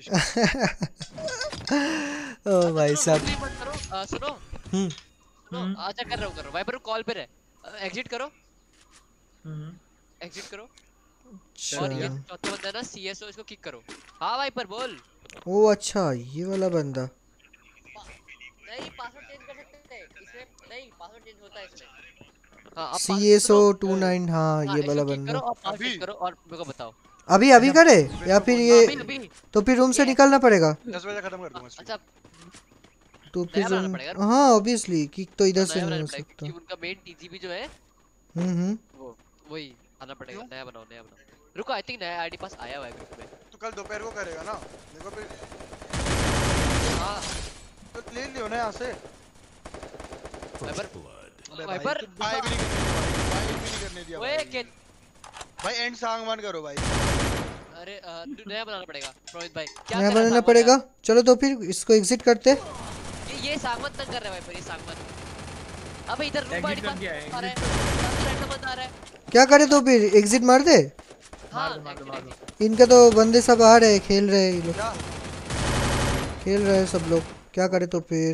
ओ भाई साहब। सुनो, मत करो। सुनो हम्म सुनो, अच्छा कर रहा हूँ वाइपर कॉल पे रहे। एग्जिट करो, एग्जिट करो। और ये अच्छा चौथा बंदा है ना, CSO, इसको किक करो। हाँ वाइपर बोल। ओ अच्छा ये वाला बंदा। नहीं, पासवर्ड चेंज कर सकते हैं इसमें। नहीं, पासवर्ड चेंज होता है इसमें। हाँ, अब CSO29 हाँ ये वाला किक बंदा। करो और पासवर्ड चेंज करो और मेरे को बताओ। अभी अभी करे या फिर ये अभी अभी। तो फिर रूम से निकलना पड़ेगा। 10 बजे खत्म कर दूंगा। अच्छा, तो नया फिर बनाना पड़ेगा। हाँ ऑब्वियसली किक तो इधर से नया नहीं बनाना हो पड़ेगा सकता। क्योंकि उनका मेन TGP जो है वो वही आना पड़ेगा। नया बनाओ, नया बनाओ। रुको, आई थिंक नया आईडी पास आया हुआ है ग्रुप में। तो कल दोपहर को करेगा ना? देखो फिर हाँ तो ले लियो ना यहाँ से। वाइपर अबे भाई, वाइपर तू बाय भी नहीं करने दिया ओए भाई। भाई एंड सांगवान करो भाई। अरे नया बनाना पड़ेगा रोहित भाई। क्या नया कर रहा है बनाना सांगवान पड़ेगा। चलो तो फिर इसको एग्जिट करते। ये सांगवान तंग कर रहा है वाइपर, ये सांगवान। अबे इधर रूम आईडी पास आ रहा है, रैंडम बंदा आ रहा है। क्या करे तो फिर एग्जिट मार दे। हाँ मार दो। इनके तो बंदे सब आ रहे हैं, खेल रहे हैं ये लोग, क्या? खेल रहे हैं सब लोग। क्या करे तो फिर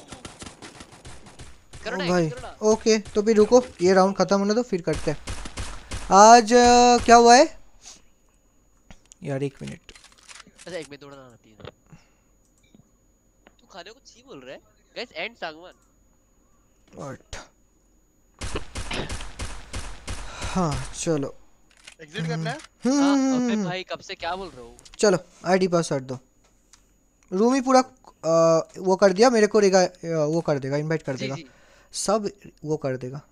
करो ओ ना, भाई करो ना। ओके तो फिर रुको, ये राउंड खत्म होने दो फिर करते हैं। आज क्या हुआ है यार, 1 मिनट। अच्छा एक मिनट, दौड़ना आती है। तू खाने को छी बोल रहा है गाइस। एंड सांगवान। व्हाट हाँ चलो एग्जिट करना है? हाँ अबे भाई कब से क्या बोल रहा हूँ। चलो आईडी पासवर्ड दो। रूम ही पूरा वो कर दिया मेरे को, रेगा वो कर देगा, इनवाइट कर जी देगा जी। सब वो कर देगा।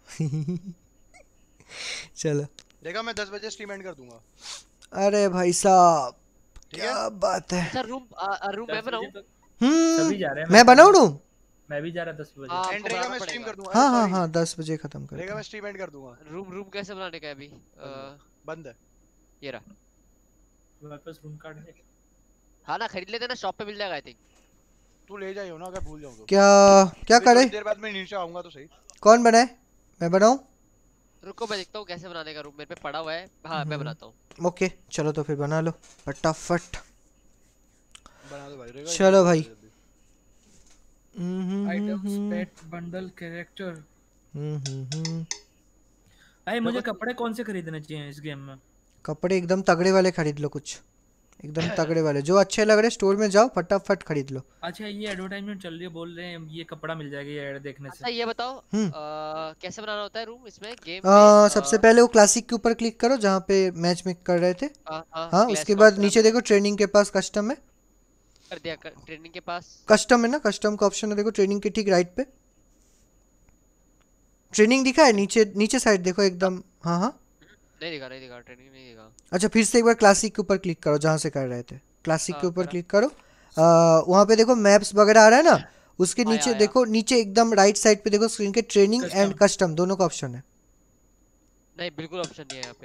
चलो देखा मैं 10 बजे स्ट्रीम एंड कर दूंगा। अरे भाई साहब ठीक है? क्या बात है। अच्छा रूम मैं बनाऊँ? सभी जा रहे हैं। मैं बनाऊँ रूम। मैं भी जा रहा 10 बजे। हाँ, एंड आपको रहेगा बनाना मैं स्ट्रीम पड़ेगा। कर दूंगा। हाँ हाँ हाँ 10 बजे खत्म कर रहेगा दो। मैं स्ट्रीम एंड कर दूंगा। रूम कैसे बनाने का है अभी? बंद है। ये रहा। वापस रूम कार्ड है। हाँ ना, खरीद लेते ना, शॉप पे मिल जाएगा आई थिंक। तू ले जाइयो ना अगर भूल जाऊं तो। क्या क्या अभी करे, थोड़ी देर बाद मैं नीचे आऊंगा तो सही। कौन बनाए, मैं बनाऊँ? रुको मैं देखता हूँ कैसे बनाने का। रूम मेरे पे पड़ा हुआ है। हाँ मैं बनाता हूँ। ओके चलो तो फिर बना लो फटाफट। बना दो भाई। रहेगा चलो भाई। Items pet bundle character. भाई मुझे कपड़े कौन से खरीदने चाहिए इस गेम में? कपड़े एकदम तगड़े वाले खरीद लो, कुछ एकदम तगड़े वाले जो अच्छे लग रहे, स्टोर में जाओ फटाफट खरीद लो। अच्छा ये एडवर्टाइजमेंट चल रही है, बोल रहे हैं ये कपड़ा मिल जाएगा ये ऐड देखने से। अच्छा ये बताओ कैसे बनाना होता है रूम इसमें गेम सबसे पहले वो क्लासिक के ऊपर क्लिक करो जहाँ पे मैच में कर रहे थे। हाँ उसके बाद नीचे देखो ट्रेनिंग के पास कस्टम है, कर दिया ट्रेनिंग के पास कस्टम है ना, कस्टम का ऑप्शन है देखो ट्रेनिंग के ठीक राइट पे ट्रेनिंग दिखा है, नीचे नीचे साइड देखो एकदम। हाँ हाँ नहीं दिखा ट्रेनिंग नहीं दिखा। अच्छा फिर से एक बार क्लासिक के ऊपर क्लिक करो जहाँ से कर रहे थे, क्लासिक के ऊपर क्लिक करो। वहाँ पे देखो मैप्स वगैरह आ रहा है ना, उसके नीचे देखो, नीचे एकदम राइट साइड पे देखो स्क्रीन के ट्रेनिंग एंड कस्टम दोनों का ऑप्शन है। नहीं बिल्कुल ऑप्शन नहीं है यहाँ पे।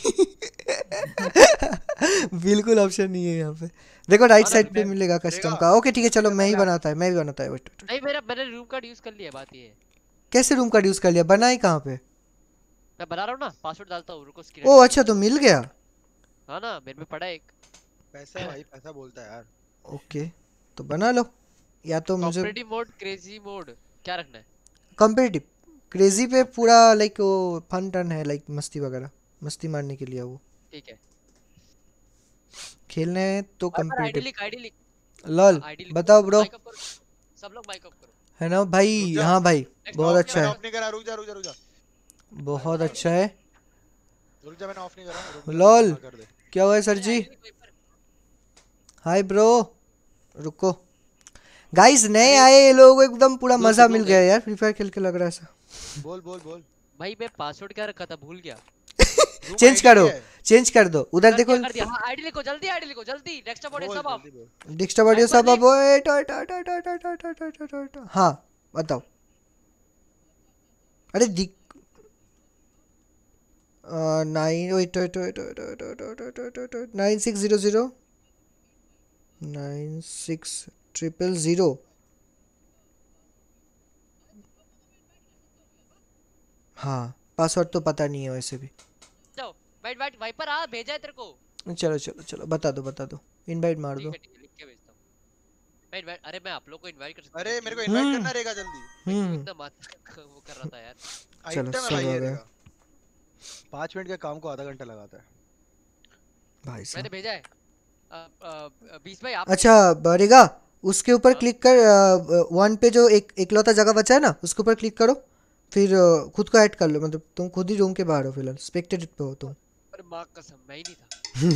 बिल्कुल ऑप्शन नहीं है यहाँ पे, देखो राइट साइड पे मिलेगा कस्टम का। ओके ठीक है चलो मैं ही बनाता है, मैं भी बनाता है। नहीं मैंने रूम कार्ड यूज कर लिया, बात ये है। कैसे रूम कार्ड यूज कर लिया, बना ही कहाँ पे? मैं बना रहा हूँ ना, पासवर्ड डालता हूँ, रुको स्क्रीन। ओ अच्छा तो मिल गया। हाँ ना मेरे पे पड़ा है एक। पैसा भाई पैसा बोलता है यार। ओके तो बना लो, या तो मुझे कॉम्पिटिटिव मोड क्रेजी मोड क्या रखना है? कॉम्पिटिटिव क्रेजी पे पूरा लाइक वो फन टन है, लाइक मस्ती वगैरह, मस्ती मारने के लिए वो ठीक है खेलने है तो कॉम्पिटिटिव। आईडी लिख लॉल बताओ ब्रो, सब लोग माइक ऑफ करो है ना भाई? हाँ भाई बहुत अच्छा है, ऑफ नहीं करा, रुक जा बहुत अच्छा है। रुक जा मैंने ऑफ नहीं करा। लॉल क्या हुआ है सर जी? हाय ब्रो रुको गाइस, नए आए ये लोग एकदम पूरा मजा मिल गया यार फ्री फायर खेल के, लग रहा है ऐसा। बोल भाई मैं पासवर्ड क्या रखा था भूल गया। चेंज करो, चेंज कर दो, उधर देखो आईडी लिखो जल्दी नेक्स्ट ऑडियो सब आप डिस्टर्ब ऑडियो सब अब। हाँ बताओ। अरे दिख 9600 96000। हाँ पासवर्ड तो पता नहीं है वैसे भी। जाओ वेट वाइपर आ भेजा है तेरे को। चलो चलो चलो बता दो, इनवाइट मार दो। लिख के भेजता हूं। वेट अरे मैं आप लोग को इनवाइट कर सकता हूं? अरे मेरे को इनवाइट करना रहेगा जल्दी। इतना मत वो कर रहा था यार। चलो सब हो गया। 5 मिनट के काम को आधा घंटा लगाता है भाई साहब। मैंने भेजा है 20 भाई आप। अच्छा बरेगा उसके ऊपर क्लिक कर, वन पे जो एकलौता जगह बचा है ना उसके ऊपर क्लिक करो, फिर खुद को ऐड कर लो, मतलब तुम खुद ही रूम के बाहर हो फिलहाल, स्पेक्टेटेड पे हो तुम। अरे मां कसम मैं ही नहीं था।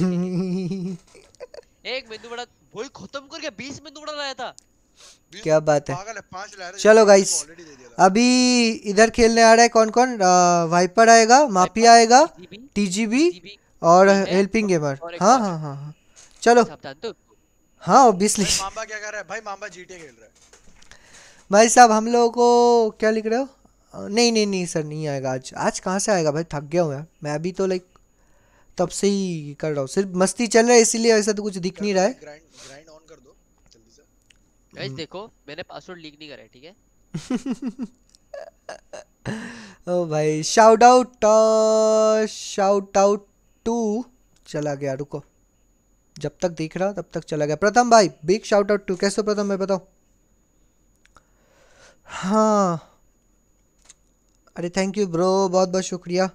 एक मेंदू बड़ा वही खत्म कर गया, 20 मेंदू बड़ा लाया था। क्या बात है। पागल है, 5 ला रहा है। चलो गाइस अभी इधर खेलने आ रहा है कौन कौन? वाइपर आएगा, माफिया आएगा, टीजीबी और हेल्पिंग गेमर। हाँ हाँ हाँ हाँ चलो। हाँ ऑब्वियसली। मांबा क्या कर रहा है भाई? मांबा जीटीए खेल रहा है भाई साहब। हम लोगों को क्या लिख रहे हो? नहीं सर नहीं आएगा आज। आज कहाँ से आएगा भाई, थक गया हूँ यार मैं अभी तो, लाइक तब से ही कर रहा हूँ, सिर्फ मस्ती चल रहा है इसीलिए ऐसा तो कुछ दिख नहीं रहा है। ग्राइंड ऑन कर दो जल्दी से गाइस देखो मैंने पासवर्ड लीक नहीं करा है ठीक है। ओ भाई शाउट आउट टू चला गया, रुको जब तक दिख रहा तब तक चला गया। प्रथम भाई बिग शाउट आउट टू। कैसे हो प्रथम भाई बताओ? हाँ अरे थैंक यू ब्रो, बहुत बहुत शुक्रिया।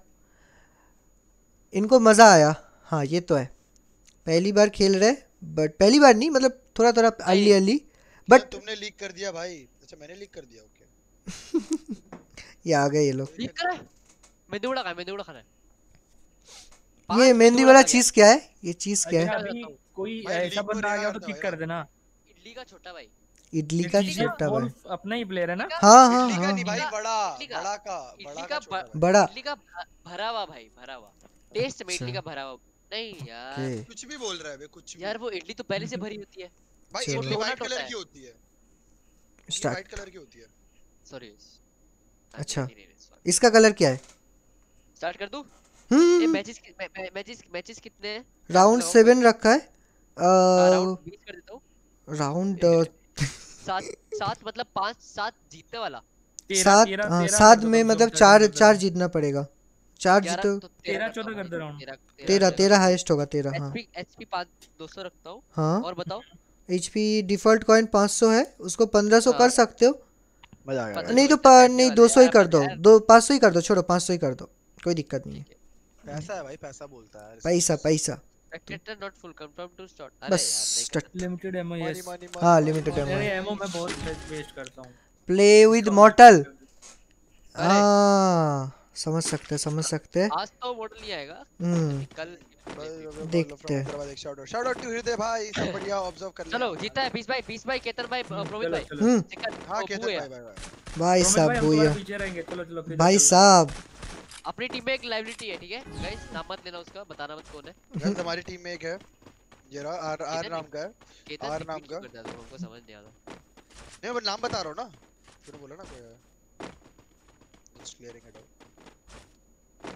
इनको मज़ा आया, हाँ ये तो है। पहली बार खेल रहे बट पहली बार नहीं, मतलब थोड़ा थोड़ा अर्ली बट तुमने लीक कर दिया भाई। अच्छा मैंने लीक कर दिया, ओके। ये आ गए ये लोग। लीक करा मेंदू बड़ा खाना है। ये मेहंदी वाला चीज क्या है? ये चीज क्या है? अभी कोई ऐसा बंदा आ गया तो किक कर देना। इडली का छोटा भाई। इडली का छोटा भाई अपना ही प्लेयर है ना? हाँ इडली का नहीं भाई, बड़ा का बड़ा इडली का भरा हुआ भाई, भरा हुआ टेस्ट में इडली का भरा हुआ। नहीं यार कुछ भी बोल रहा है बे, कुछ भी यार। वो इडली तो पहले से भरी होती है भाई। इडली व्हाइट कलर की होती है, व्हाइट कलर की होती है। सॉरी। अच्छा इसका कलर क्या है? स्टार्ट कर दूं? ये मैचेस कितने हैं? राउंड 7 रखा है। राउंड 20 कर देता हूं। राउंड 7 मतलब 5-7 जीतने वाला। 7 में मतलब 4 जीतना पड़ेगा। 4 जीतो 13-14 कर दे रहा हूं। 13 हाईएस्ट होगा 13। हाँ एचपी 200 रखता हूं। हाँ और बताओ HP डिफॉल्ट कॉइन 500 है, उसको 1500 कर सकते हो। मजा आ गया। नहीं तो नहीं 200 ही कर दो, 500 ही कर दो, छोड़ो 500 ही कर दो, कोई दिक्कत नहीं है। पैसा है भाई, पैसा बोलता है। पैसा पैसा Spectator not full, confirm to start. बस अरे start. Limited ammo money yes. Money हाँ लिमिटेड मेरे एमो। एमओ मैं बहुत वेस्ट करता हूँ। Play with mortal. अरे। हाँ समझ सकते हैं। आज तो मॉडल नहीं आएगा, कल देखते हैं। शाउट आउट टू हृदय भाई, सब बढ़िया ऑब्जर्व कर लिया। चलो जीता है 20 भाई केतन भाई प्रोमित भाई। हां केतन भाई भाई साहब भूया पीछे रहेंगे, चलो चलो भाई साहब। अपनी टीम में एक लाइबिलिटी है, ठीक है गाइस, नाम मत लेना उसका, बताना मत कौन है। गाइस हमारी टीम में एक है, ये रहा आर नाम का है। केतन आर नाम का हमको समझ नहीं आता। नहीं मैं नाम बता रहा हूं ना, फिर बोला ना कोई है। Just clearing it out.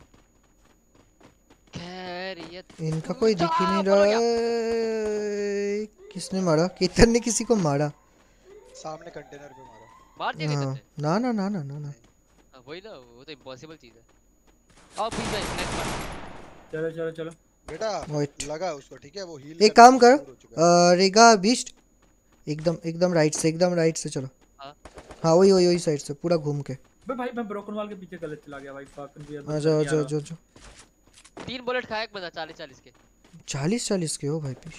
खैरियत इनका कोई दिख ही नहीं रहा है। किसने मारा? केतन ने किसी को मारा सामने कंटेनर पे मारा। मार दिया केतन ने। ना ना ना ना ना ना वही ना, वो तो इम्पॉसिबल चीज है। आओ 20 भाई नेक्स्ट पार्ट। चलो चलो चलो बेटा Wait. लगा उसको, ठीक है वो हील। एक काम कर, रेगा बीस्ट एकदम राइट से चलो। हाँ वही साइड से पूरा घूम के। भाई मैं ब्रोकन वॉल के पीछे गलत चला गया भाई, फकिंग भी। आ जाओ 3 बुलेट खाया एक बंदा 40 के। 40 के हो भाई पीछे।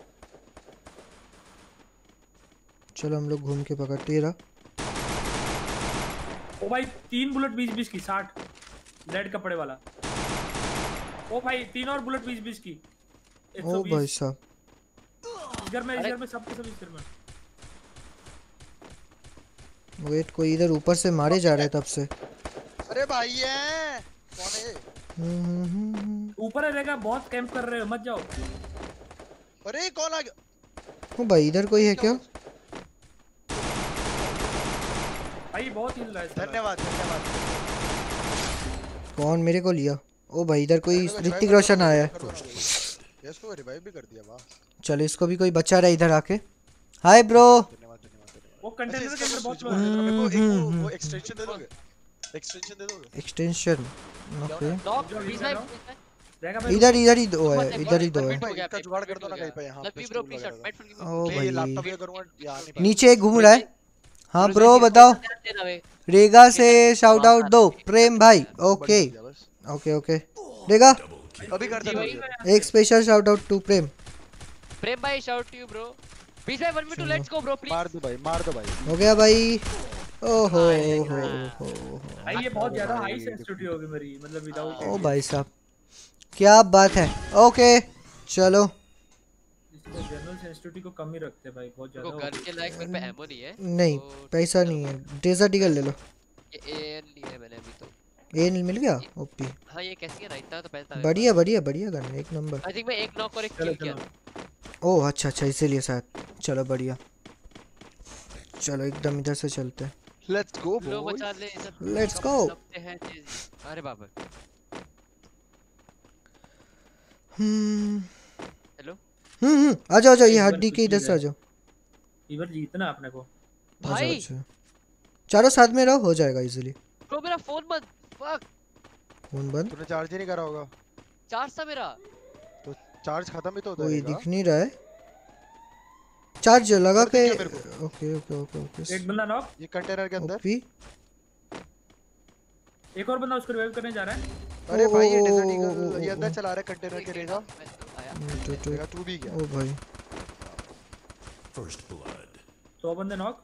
चलो हम लोग घूम के पकड़ते ही रहा। ओ भाई 3 बुलेट 20 की 60 रेड कपड़े वाला। ओ भाई 3 और बुलेट 20 की 120। ओ भाई साहब इधर में सबके सब इधर में। वेट, कोई इधर ऊपर से मारे जा रहे हैं तब से। अरे भाई है कौन है? ऊपर है रहेगा, बहुत कैंप कर रहे हो, मत जाओ। अरे कौन आ गया? ओ भाई इधर कोई है क्या? भाई बहुत हिल रहा है। धन्यवाद। कौन मेरे को लिया? ओ भाई इधर कोई ऋतिक रोशन आया है। इसको रिवाइव भी कर दिया। वाह चलो इसको भी कोई बचा रहा है इधर आके। Hi bro. धन्यवाद। वो कंटेनर के अंदर बहुत वो एक्सटेंशन दे दोगे? Extension okay. नॉक 20 भाई रहेगा भाई। इधर ही दो है, इधर ही दो है। भाई इसका जुगाड़ कर दो ना कहीं पे। यहां love you bro please shot might full ओ ये लैपटॉप भाई ये करूंगा यहां नहीं। नीचे एक घूम रहा है। हाँ ब्रो बताओ। रेगा से शाउट आउट दो प्रेम भाई। ओके ओके रेगा अभी करते हैं। एक special shout out to Prem भाई शाउट टू यू ब्रो। 20 भाई 1v2 let's go bro please. मार दो भाई। हो गया भाई। ओहो भाई ये बहुत ज्यादा हाई सेंसिटिविटी होगी मेरी, मतलब विदाउट। ओ भाई साहब क्या बात है। ओके चलो इसको जनरल सेंसिटिविटी को कम ही रखते हैं भाई, बहुत देखो ज्यादा। गन के लायक मेरे पे एमो नहीं है। नहीं पैसा नहीं है। डेजर्ट ईगल ले लो। ये एएन लिया है मैंने अभी तो। ए मिल गया ओपी। हां ये कैसी है ना, इतना तो पैसा है। बढ़िया गन एक नंबर। आई थिंक मैं एक नॉक और एक किल किया। ओह अच्छा इसीलिए शायद। चलो बढ़िया, चलो एकदम इधर से चलते हैं। लेट्स गो लो बचा ले सब। Let's go. अरे बाप रे। हेलो आ जाओ ये हड्डी के इधर से आ जाओ। इधर जीतना अपने को भाई। अच्छा चारों साथ में रहो, हो जाएगा इजीली। ब्रो मेरा फोन बंद। फक फोन बंद। तूने चार्ज ही नहीं करा होगा। चार्ज था मेरा। तो चार्ज खत्म ही तो होता है। कोई दिख नहीं रहा है। चार्ज लगा के। ओके एक बंदा नॉक ये कंटेनर के अंदर। ओपी एक और बंदा उसको रिवाइव करने जा रहा है। अरे भाई ये डेजर्ट ईगल ये अंदर चला रहा है कंटेनर के। रेगा आया तू भी क्या? ओ भाई First blood. 100 बंदे नॉक।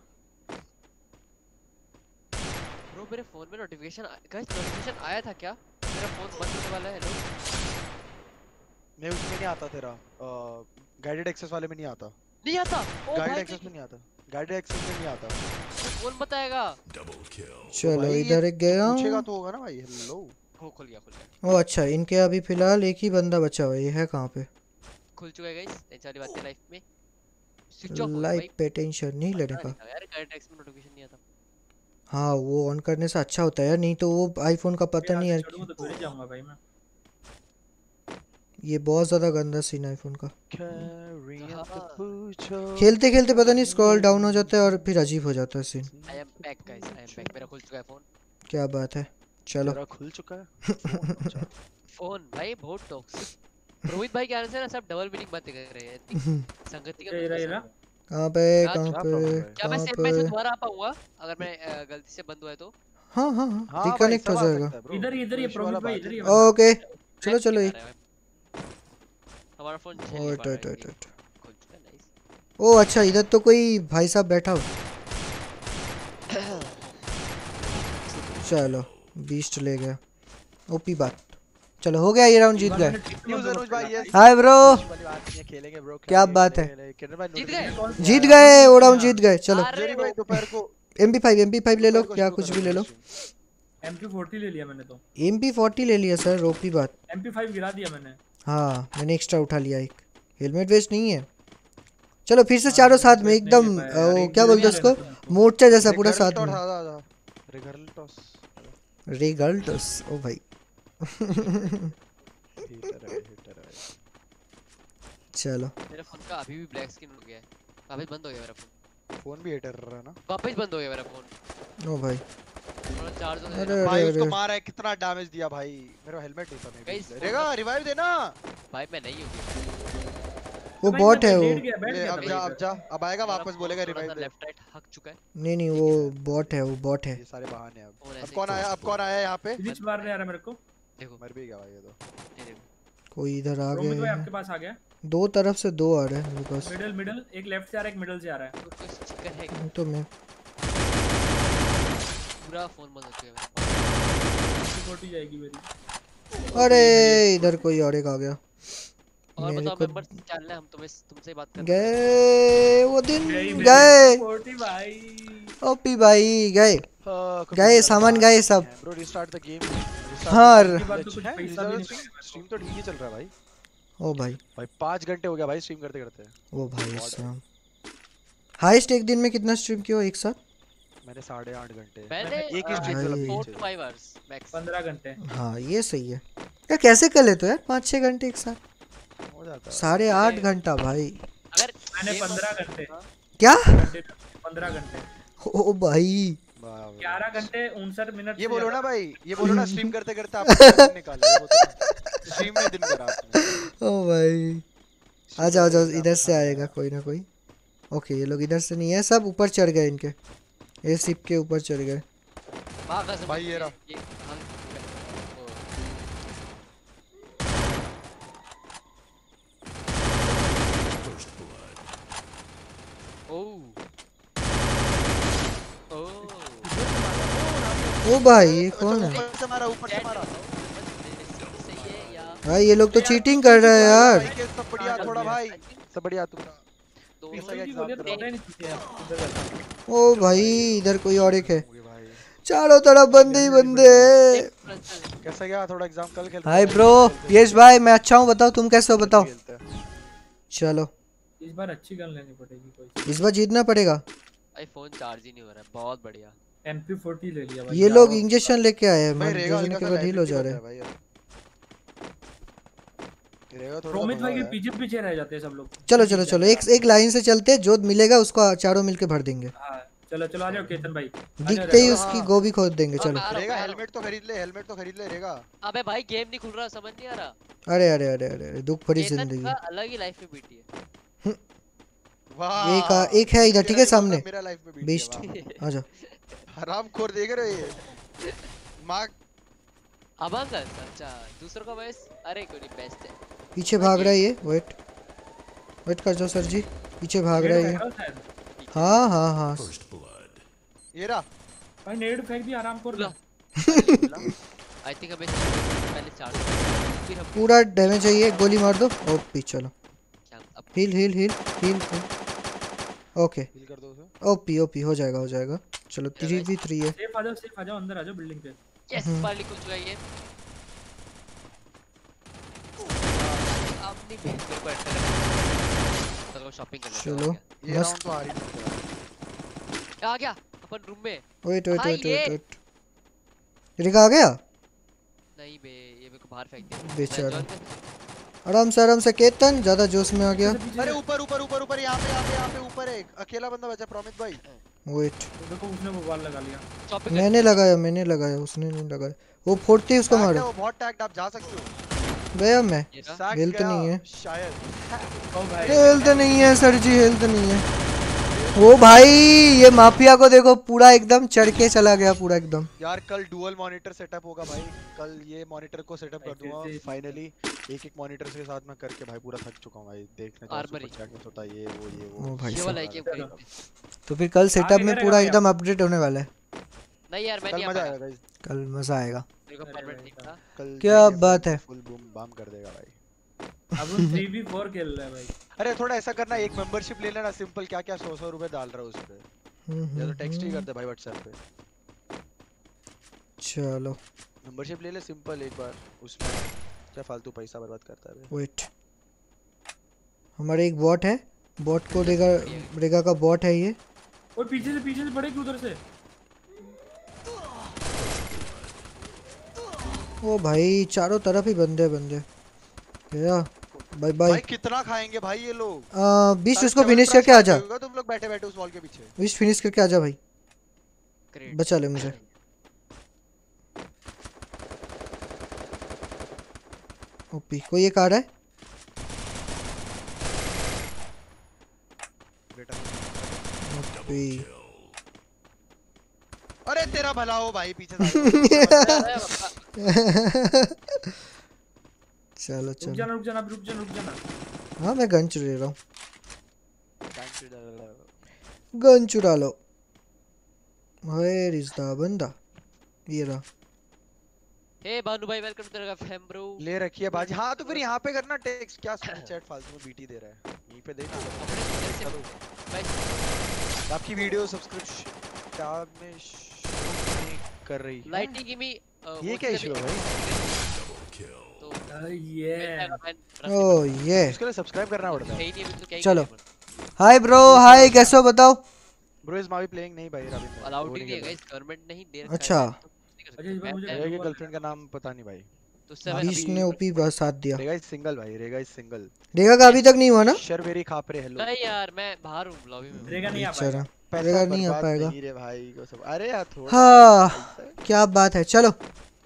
ब्रो मेरे फोन में नोटिफिकेशन आया था क्या? मेरा फोन बंद होने वाला है। हेलो नहीं उसमें नहीं आता तेरा गाइडेड एक्सेस वाले में नहीं आता। नहीं आता। ओ गाइडेड भाई एक्सेस में नहीं आता। गाइडेड एक्सेस में नहीं आता। कौन बताएगा? Double kill. चलो इधर एक गया। पूछेगा तो होगा ना भाई। हेलो हो खुल गया। ओ अच्छा इनके अभी फिलहाल एक ही बंदा बचा हुआ है। ये है कहाँ पे? खुल चुका है गाइस। टेंशन वाली बात है लाइफ में। स्विच ऑफ हो गया लाइट पे टेंशन नहीं लेने का यार। गाइड टेक्स्ट में नोटिफिकेशन नहीं आता। हाँ वो ऑन करने से अच्छा होता है यार, नहीं तो वो आईफोन का पता नहीं यार। छोड़ूंगा तो फिर जाऊंगा भाई मैं। ये बहुत ज्यादा गंदा सीन आईफोन का। पूछो खेलते खेलते पता नहीं स्क्रॉल डाउन हो जाता है और फिर अजीब हो जाता है scene. I am back guys. I am back. मेरा खुल चुका है फोन। क्या बात है। चलो तेरा खुल चुका है फोन भाई बहुत टॉक्सिक। रोहित भाई के आने से ना सब डबल मीनिंग बातें कर रहे हैं। संगति का ये रहा कहाँ पे क्या कहाँ पे क्या मैं कहाँ सेम मैच में पे? दोबारा आ पाऊंगा अगर मैं गलती से बंद हुआ है तो? हाँ हाँ हाँ हाँ भाई रिकनेक्ट हो सब आ जाएगा। सकता है ब्रो। इधर इधर ये कोई issue वाला प्रोमित भाई बात इधर ही ये नहीं। बंदा। ओके चलो चलो किधर एक है? हमारा फोन चल नहीं ओट पा रहा ओट है ओट ये। ओट खुल चुका है, नाइस। ओ अच्छा इधर तो कोई भाई साहब बैठा हो। चलो बीस्ट ले गया। ओपी बात। चलो हो गया ये राउंड जीत गए। न्यूज़ अनुज भाई यस हाय ब्रो वाली बात नहीं है, खेलेंगे ब्रो। क्या बात है? किरण भाई जीत notification गए? जीत गए वो राउंड जीत गए। चलो अरे जेरी भाई दोपहर को MP5 ले लो दोपहर को या शुरू कुछ करो भी ले लो। stream। MP40 ले लिया मैंने तो। MP40 ले लिया सर ओपी बात। MP5 गिरा दिया मैंने। हाँ मैंने एक्स्ट्रा उठा लिया एक। हेलमेट वेस्ट नहीं है। चलो फिर से चारों साथ में एकदम वो क्या बोलते हैं उसको मोर्चा जैसा पूरा साथ में। रिगर्ल टॉस रेगल्टस ओ भाई। हीटर है चलो मेरे फोन का अभी भी ब्लैक स्क्रीन हो गया है। वापस बंद हो गया मेरा फोन। फोन भी हीटर रहा ना वापस बंद हो गया मेरा फोन। ओ भाई थोड़ा चार्ज हो अरे गया। भाई अरे उसको अरे मारा है, कितना डैमेज दिया भाई। मेरा हेलमेट नहीं था Guys, मैं। रेगा रिवाइव देना। भाई मैं नहीं हूँ। वो बॉट है वो। बैठ ले गया अब जा अब आएगा वापस बोलेगा रिवाइव दे। लेफ्ट राइट हक चुका है। नहीं नहीं वो बॉट है वो बॉट है। ये सारे बहाने हैं और अब ऐसे अब कौन आया यहाँ पे? ग्लिच मारने आ रहा है मेरे को। देखो मर भी गया भाई ये तो। ये देखो। कोई इधर आ प्रोमित भाई गए आपके पास आ गया। दो तरफ से दो आ रहे हैं मेरे पास। मिडल मिडल एक लेफ्ट से आ रहा है एक मिडल से आ रहा है। तो कुछ चिकन है तो मैं पूरा फोन बंद हो चुका है मेरा। 40 जाएगी मेरी। अरे इधर कोई और एक आ गया। और मेरे बताओ को मेंबर्स चैनल है हम तुमसे बात कर गए वो दिन गई गए 40 भाई। ओपी भाई गए गए सामान गए सब। Bro restart the game. हाँ इसके बाद तो कुछ पैसा भी नहीं मिलेगा। स्ट्रीम तो ठीक ही चल रहा है भाई। ओ भाई भाई 5 घंटे हो गया भाई स्ट्रीम करते करते। ओ भाई साहब हाईएस्ट एक दिन में कितना स्ट्रीम किया हो एक साथ? मैंने 8.5 घंटे मैंने एक ही स्ट्रीम भाई। चला 4 to 5 hours मैक्स। 15 घंटे। हाँ ये सही है यार। कैसे कर लेते हो यार 5-6 घंटे एक साथ? हो जाता है। 8.5 घंटा भाई। अगर मैंने game 15 घंटे। क्या 15 घंटे। ओ भाई 11 घंटे 59 मिनट। ये बोलो ना भाई, ये बोलो ना स्ट्रीम करते करते आपने दिन निकाला। ये बोलो ना स्ट्रीम में दिन करा आपने। ओ भाई आ जाओ जाओ इधर से आएगा कोई ना कोई। ओके ये लोग इधर से नहीं है सब ऊपर चढ़ गए इनके ये शिप के ऊपर चढ़ गए। भाई ये रहा। हाँ, ओ भाई ये कौन है? ऊपर से मारा ऊपर से मारा। भाई ये लोग तो चीटिंग कर रहे हैं यार। भाई के सब बढ़िया थोड़ा भाई। सब बढ़िया तुम। पिछले की गोलियां तो पता ही नहीं चलती है। ओ भाई इधर कोई और एक है। भाई चारों तरफ बंदे ही बंदे हैं। कैसा गया थोड़ा एग्जाम कल खेलते हाय ब्रो यस भाई मैं अच्छा हूँ बताओ तुम कैसे हो बताओ। चलो इस बार अच्छी गन लेनी पड़ेगी कोई। इस बार जीतना पड़ेगा। भाई फोन चार्ज ही नहीं हो रहा है। बहुत बढ़िया। MP40 ले लिया भाई। ये लोग इंजेक्शन लेके आए हैं भाई रेगा इंजेक्शन के बाद हील हो जा रहे हैं। भाई रेगा थोड़ा प्रोमित भाई के पीछे पीछे रह जाते हैं सब लोग। चलो चलो चलो एक लाइन से चलते हैं जो मिलेगा उसको चारों मिलके भर देंगे। हां चलो चलो आ जाओ केतन भाई। दिखते ही उसकी गोभी खोद देंगे चलो। रेगा हेलमेट तो खरीद ले रेगा। अबे भाई गेम नहीं खुल रहा समझ नहीं आ रहा। अरे अरे अरे अरे दुख भरी जिंदगी। अलग ही लाइफ में बीती है। वाह एक है इधर ठीक है सामने मेरा लाइफ में बीत बीस्ट गया। आ जाओ। हरामखोर देख रहे हो ये मार्क। अब अंकल अच्छा दूसरों का वॉइस अरे कोई नहीं बेस्ट है। पीछे भाग रहा है ये वेट कर जाओ सर जी पीछे भाग रहा है ये। हाँ हाँ हाँ ये रहा भाई नेड फेंक दिया आराम कर। आई थिंक अबे पहले चार्ज फिर हम पूरा डैमेज है ये गोली मार दो ओपी चलो क्या अब heal heal heal heal okay heal कर दो उसे। ओपी ओपी हो जाएगा चलो 3v3 है। सेफ आ जाओ अंदर आ जाओ बिल्डिंग पे। यस पार्ली खुल चुका है ये। अपनी बेंच पे बैठ कर चलो शॉपिंग कर लेते हैं। चलो ये मस्त राउंड तो हार ही सकते हैं। आ गया अपन रूम में। वेट रिका आ गया नहीं बे ये मेरे को बाहर फेंक दिया। बेचारा आराम से केतन ज्यादा जोश में आ गया। अरे ऊपर यहाँ पे ऊपर एक अकेला बंदा बचा प्रोमित भाई। वेट देखो उसने मोबाइल लगा लिया। शॉपिंग मैंने लगाया उसने नहीं लगाया वो फोड़ते ही उसको मारो। वो बहुत टैग्ड आप जा सकते हो। गया मैं Sack हेल्थ गया, नहीं है शायद। ओ भाई हेल्थ नहीं है सर जी हेल्थ नहीं है। ओ भाई ये माफिया को देखो पूरा एकदम चढ़ के चला गया पूरा एकदम। यार कल डुअल मॉनिटर सेटअप होगा भाई, कल ये मॉनिटर को सेटअप कर दूंगा फाइनली। एक मॉनिटर के साथ मैं करके भाई पूरा थक चुका हूं भाई। देखने जाओ सुपर चैट में होता ये वो ओ भाई ये वाला है कि तो फिर कल सेटअप में पूरा एकदम अपडेट होने वाला है। नहीं यार मैं कल नहीं मजा आ आएगा गाइस, कल मजा आएगा। मेरे को परमिट नहीं था। कल क्या बात है। फुल बूम बाम कर देगा भाई। अब हम 3v4 खेल रहे हैं भाई। अरे थोड़ा ऐसा करना, एक मेंबरशिप ले लेना सिंपल, क्या क्या 100 रुपए डाल रहा है उस पे, या तो टेक्स्ट ही कर दे भाई व्हाट्सएप पे। चलो मेंबरशिप ले ले सिंपल एक बार, उसमें क्या फालतू पैसा बर्बाद करता है बे। वेट हमारे एक बॉट है, बॉट को रेगा का बॉट है ये। ओए पीछे से बड़े उधर से। ओ भाई चारों तरफ ही बंदे गया। बाय बाय भाई कितना खाएंगे भाई ये लोग। 20 उसको फिनिश करके आ जा। तुम लोग बैठे बैठे उस वॉल के पीछे 20 फिनिश करके आ जा भाई, बचा ले मुझे। ओपी कोई एक आ रहा है बेटा। ओपी अरे तेरा भला हो भाई, पीछे से चलो चलो रुक जाना। हाँ मैं गन चुरा रहा हूँ, गन चुरा लो। वेयर इज द बंदा, ये रहा। हे भानु भाई welcome to the fam bro. ले रखी है बाजी। हाँ तो फिर यहाँ पे करना टेक्स्ट, क्या चैट फालतू में बीटी दे रहा है, यहीं पे देखना। आपकी वीडियो सब्सक्रिप्शन टैब में शो नहीं कर रही है। लाइटिंग गिव मी ये क्या इशू है भाई? ये ओ ये उसके लिए सब्सक्राइब करना पड़ता है। चलो हाय ब्रो, हाय कैसे हो बताओ। ब्रो इज मावी प्लेइंग नहीं भाई रवि अलाउड ही नहीं है गाइस, गवर्नमेंट नहीं दे रखा है। अच्छा रेगा की गर्लफ्रेंड का नाम पता नहीं भाई। तो 7 बीस ने ओपी बस साथ दिया। रेगा इज सिंगल भाई, रेगा इज सिंगल। रेगा का अभी तक नहीं हुआ ना। शर्वेरी खापरे हेलो। नहीं यार मैं बाहर हूं लॉबी में। रेगा नहीं आ चलो पाएगा। रेगा नहीं आ पाएगा। नहीं रे भाई को सब। अरे यार थोड़ा हाँ क्या बात है। चलो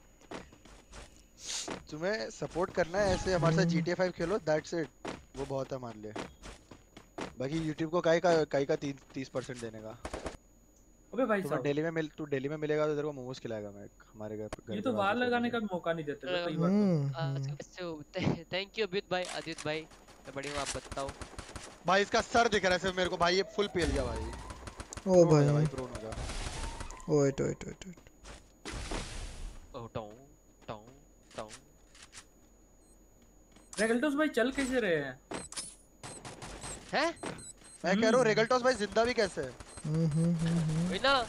तुम्हें सपोर्ट करना है ऐसे, हमारे साथ GTA 5 खेलो, दैट्स इट, वो बहुत है हमारे लिए। बाकी YouTube को काई का 30% देने का। अबे भाई तू साहब दिल्ली में मिलेगा तो तेरे को मोमोज खिलाएगा मैं हमारे घर। ये तो वार लगाने का मौका नहीं देते कई बार। थैंक यू अभित भाई, अदित भाई मैं बढ़िया हूं, आप बताओ। भाई इसका सर दिख रहा है सिर्फ मेरे को भाई, ये फुल पेल गया भाई। ओ भाई प्रोन हो गया। ओए ओ टाउ टाउ टाउ। रेगल्टोस भाई चल कैसे रहे हैं? हैं मैं कह रहा हूँ रेगल्टोस भाई जिंदा भी कैसे है? वही ना।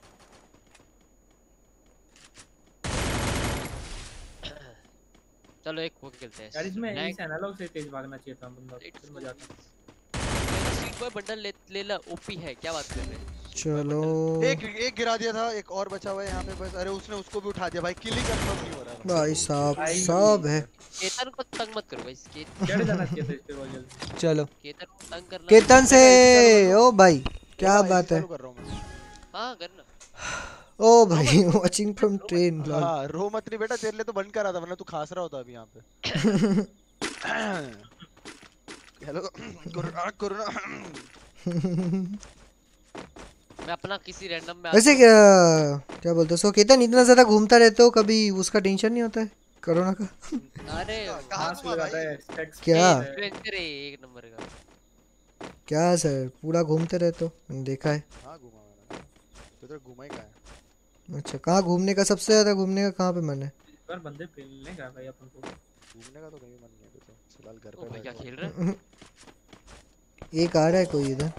चलो एक वो खेलते हैं यार इसमें इस एनालॉग से तेज भागना चाहिए था बंदा, फिर मजा आता। स्ट्रीट बॉय बंडल ले ला, ओपी है, क्या बात कर रहे हैं। चलो एक गिरा दिया था, एक और बचा हुआ है यहाँ पे बस। अरे उसने उसको भी उठा दिया भाई, किल ही कंफर्म नहीं हो रहा है भाई साहब सब है। केतन को तंग मत करो गाइस, चढ़ जाना चाहिए था इस पे बहुत जल्दी। चलो केतन को तंग करना। केतन से ओ भाई क्या बात है। हां करना। ओ भाई वाचिंग फ्रॉम ट्रेन। हां रो मत नहीं बेटा, तेरे लिए तो बंद करा था वरना तू खास रहा होता अभी यहाँ पे। Hello corona. मैं अपना किसी रैंडम में वैसे क्या बोलते हो सो केतन, इतना ज्यादा घूमता रहते हो, कभी उसका टेंशन नहीं होता है कोरोना का? अरे मास्क लगाता है क्या एडवेंचर है एक नंबर का। क्या सर पूरा घूमते रहते हो, मैंने देखा है। हां घूमा मैंने तो घूमा ही कहां है। अच्छा कहाँ घूमने का सबसे ज्यादा घूमने का कहाँ पे मन है? पर बंदे पेलने का भाई अपन को घूमने का तो कहीं मन नहीं है, तो फिलहाल घर पे भाई क्या खेल रहे हैं। एक आ रहा है कोई इधर,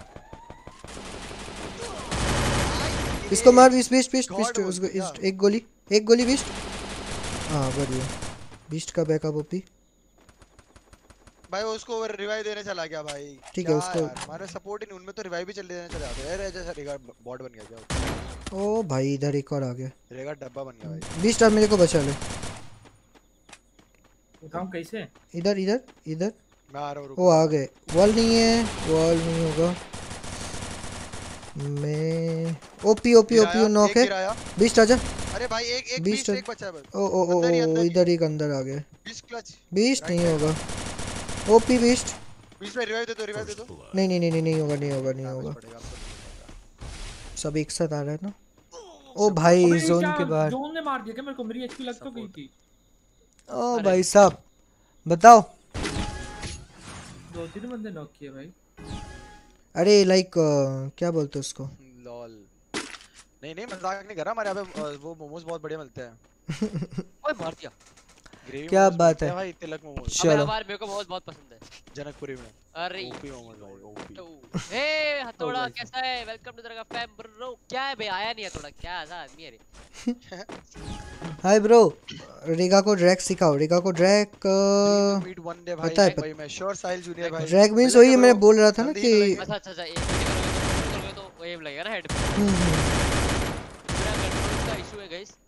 इसको मार। बिस्ट उसको एक गोली बिस्ट। हाँ बढ़िया, बिस्ट का बैकअप ओपी भाई। उसको रिवाइव देने चला गया भाई। ठीक है उसको हमारे सपोर्ट ही नहीं, उनमें तो रिवाइव भी चल देने चले जाते हैं। अरे जैसा रेगा बॉट बन गया क्या? ओ भाई इधर एक और आ गया, रेगा डब्बा बन गया भाई। बिस्ट अब मेरे को बचा ले। उठाऊं कैसे? इधर मैं आ रहा हूं, वो आ गए। वॉल नहीं है, वॉल नहीं होगा। मैं ओपी नॉक है। बिस्ट आजा। अरे भाई एक बीस्ट एक बचा है बस। ओ इधर एक अंदर आ गया। बिस्ट नहीं होगा। ओपी बिस्ट बीच में रिवाइव दे दो। नहीं होगा। सब एक साथ आ रहा है ना। ओ भाई अबे ये जोन क्या के बाहर। जोन ने मार दिया क्या मेरे को? मेरी एचपी लग तो गई थी। ओ भाई साहब बताओ। 2-3 बंदे नॉक किए भाई। अरे लाइक क्या बोलते हैं उसको। लॉल। नहीं मजाक नहीं कर रहा, हमारे यहाँ पे वो मोमोज बहुत बढ़िया मिलते हैं। ओए मार दिया। ग्रेवी क्या मोमोज बात मिलते है। हैं भाई, तिलक मोमोज अबे चलो हमारे मेरे को बहुत पसंद है जनकपुरी में। अरे ओपी मोमोज भाई, ओपी। तो हे हथौड़ा भाई कैसा है? Welcome to the fam bro. क्या है बे? आया नहीं है थोड़ा, क्या ऐसा आदमी है रे? Hi bro. रिगा को ड्रैग सिखाओ। रिगा को ड्रैग मीट वन डे भाई। पता है भाई मैं श्योर साहिल जूनियर भाई। ड्रैग मीन्स मिलेंगे वही मैं bro, बोल रहा था ना जल्दी कि ही मिलेंगे। अच्छा एक करोगे तो एम लगेगा ना हेड पे। पूरा कंट्रोल का इशू है गाइस।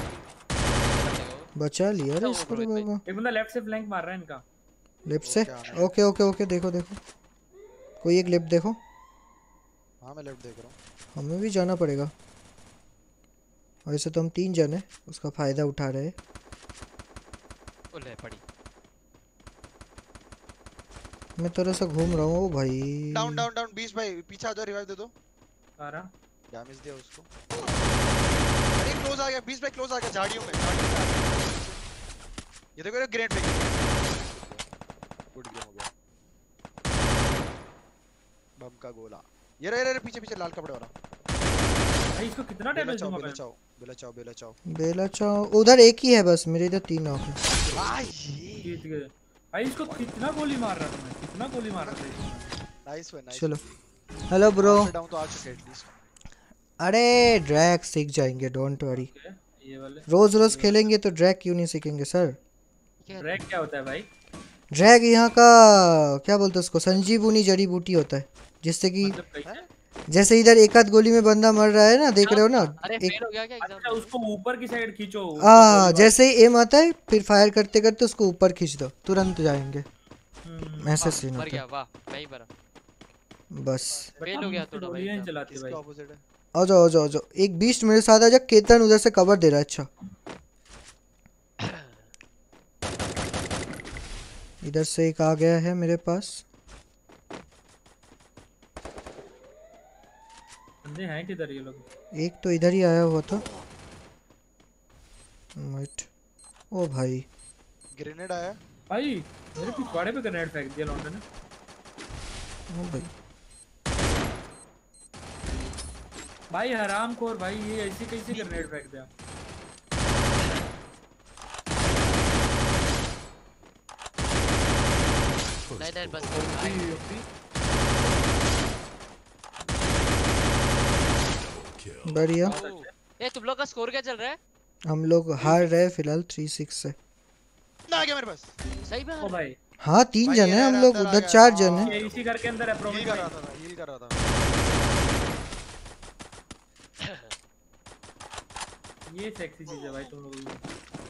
बचा लिया रे इसको रे बाबा। एक बंदा लेफ्ट से फ्लैंक मार रहा है इनका। लेफ्ट से ओके ओके ओके देखो देखो कोई एक लेफ्ट देखो। हाँ मैं लेफ्ट देख रहा हूँ। हमें भी जाना पड़ेगा। वैसे तो हम 3 जन हैं, उसका फायदा उठा रहे हैं। ओले पड़ी। मैं थोड़ा सा घूम रहा हूँ भाई। डाउन डाउन डाउन 20 भाई, पीछे आ जाओ, रिवाइव दे दो। आ रहा। डैमेज दिया उसको। अरे क्लोज आ गया 20 भाई, क्लोज आ गया झाड़ियों में आ गया। ये देखो ये ग्रेनेड फेंक। गुड गेम हो गया। बम का गोला। ये रे पीछे लाल कपड़े वाला। भाई इसको कितना डैमेज दूंगा मैं? बेला चाओ। बेला चाओ उधर एक ही है बस, मेरे इधर 3 नॉक है। जीत गए भाई। इसको कितना गोली मार रहा था मैं, कितना गोली मार रहा था। Nice one nice. चलो हेलो ब्रो। डाउन तो आ चुके एटलीस्ट। अरे ड्रैग सीख जाएंगे, डोंट वरी। ये वाले रोज खेलेंगे तो ड्रैग क्यों नहीं सीखेंगे सर। ड्रैग क्या होता है भाई? ड्रैग यहाँ का क्या बोलते हैं उसको, संजीवनी जड़ी बूटी होता है, जिससे कि मतलब कैसे? जैसे इधर एक आध गोली में बंदा मर रहा है ना, देख रहे हो ना। अरे एक फेल हो गया क्या एग्जाम? अच्छा उसको ऊपर की साइड खींचो। हाँ जैसे ही एम आता है फिर फायर करते करते उसको ऊपर खींच दो, तुरंत जाएंगे। ऐसे सीन मर होता गया। है वाह नहीं मरा। बस। फेल हो गया थोड़ा भाई। गोलियां ही चलाती है इसके भाई। ऑपोजिट है। आ जाओ एक बीस्ट मेरे साथ आ जा। केतन उधर से कवर दे रहा है। अच्छा इधर से एक आ गया है मेरे पास। बंदे हैं किधर ये लोग? एक तो इधर ही आया हुआ था। वेट ओ भाई ग्रेनेड आया। भाई मेरे पिछवाड़े पे ग्रेनेड फेंक दिया लौंडे ने। ओ भाई भाई हरामखोर भाई, ये ऐसी कैसी ग्रेनेड फेंक दिया? नहीं बस बढ़िया। ये तुम लोग का स्कोर क्या चल रहा है? हम लोग हार रहे फिलहाल 3-6 से। ना आ गया मेरे पास। सही में ओ भाई हाँ 3 भाई, जन ये है हम रहा, लोग, अंदर आ उधर गया। 4 जन है। ये इसी घर के अंदर है। हील प्रोमिस कर भाई रहा था, हील कर रहा था। ये सेक्सी चीज है भाई तुम लोगों की।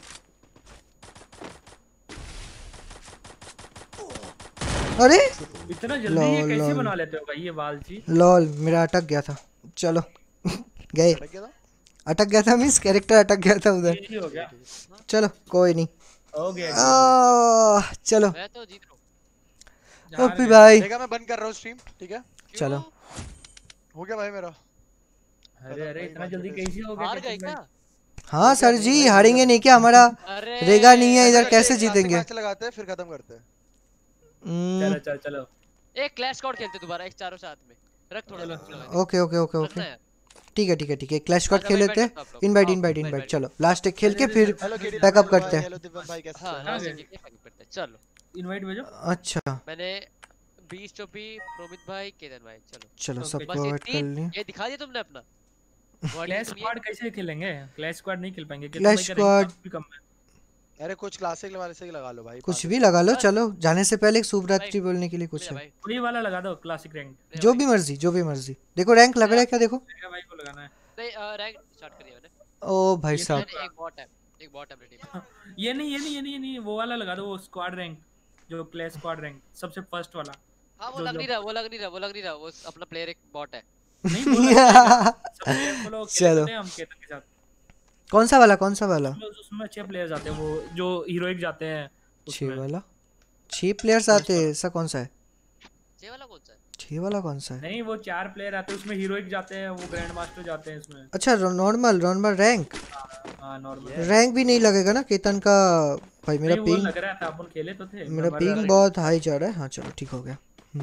अरे इतना जल्दी ये लॉल, कैसे लॉल। बना लेते हो भाई ये वालची? लॉल मेरा अटक गया था। चलो गए। अटक गया था। अटक गया था मींस कैरेक्टर अटक गया था उधर। ये हो गया। चलो कोई नहीं। हो गया चलो मैं तो जीत रहा हूँ। ओपी भाई देखा मैं बंद कर रहा हूँ स्ट्रीम, ठीक है? चलो। हो गया भाई मेरा। अरे इतना जल्दी कैसे हो गया? हार गए क्या? हाँ सर जी हारेंगे नहीं क्या, हमारा अरे रेगा नहीं है इधर, चलो, कैसे एक classic जीतेंगे। मैच लगाते हैं फिर खत्म करते हैं। चलो एक क्लैश स्क्वाड खेलते दोबारा, एक चारों साथ में। रख थोड़ा सा। ओके ओके ओके ओके रखना है। ठीक है क्लैश स्क्वाड अच्छा, खेल मैं लेते हैं। invite करता हूँ इनवाइट आप लोग। इनवाइट हाँ, इनवाइट invite। चलो लास्ट एक खेल के फिर हेलो केडी बैकअप करते हैं। हेलो दिव्यन भाई, कैसे हाँ हो? हाँ ओके। ठीक है चलो। इनवाइट भेजो। अच्छा मैंने 20 चोपी प्रोमित भाई केतन भाई चलो। चलो Okay, सबको बस ये ऐड कर तीन लिए। ये दिखा दिया तुमने अपना। क्लैश स्क्वाड कैसे खेलेंगे? क्लैश स्क्वाड नहीं खेल पाएंगे। Clash Squad- भी कम है। अरे कुछ क्लासिक वाले से ही लगा लो भाई। कुछ भी लगा लो। चलो जाने से पहले एक शुभ रात्रि बोलने के लिए कुछ है। भाई वही वाला लगा दो क्लासिक रैंक। जो भी मर्जी देखो रैंक लग रहा है क्या देखो। मेगा भाई को लगाना है। नहीं रैंक स्टार्ट कर दिया मैंने। ओ भाई ये साहब मैंने एक बॉट है अपनी टीम में। ये नहीं वो वाला लगा दो, वो स्क्वाड रैंक जो क्लैश स्क्वाड रैंक सबसे फर्स्ट वाला। हाँ वो लग नहीं रहा वो अपना प्लेयर एक बॉट है। नहीं वो सब लोग चलो। खेलते हैं हम केतन के साथ। कौन सा वाला उसमें 6 प्लेयर्स आते हैं, वो जो हीरोइक जाते हैं 6 उसमें। वाला 6 प्लेयर्स आते हैं, ऐसा कौन सा है? ये वाला कौन सा है? ये वाला कौन सा है? नहीं वो 4 प्लेयर आते हैं उसमें, हीरोइक जाते हैं, वो ग्रैंड मास्टर जाते हैं इसमें। अच्छा नॉर्मल नॉर्मल रैंक। हाँ नॉर्मल। रैंक भी नहीं लगेगा ना केतन का? भाई मेरा नहीं वो पिंग, लग रहा था, अपन खेले तो थे। मेरा पिंग बहुत हाई जा रहा है। हाँ चलो ठीक हो गया।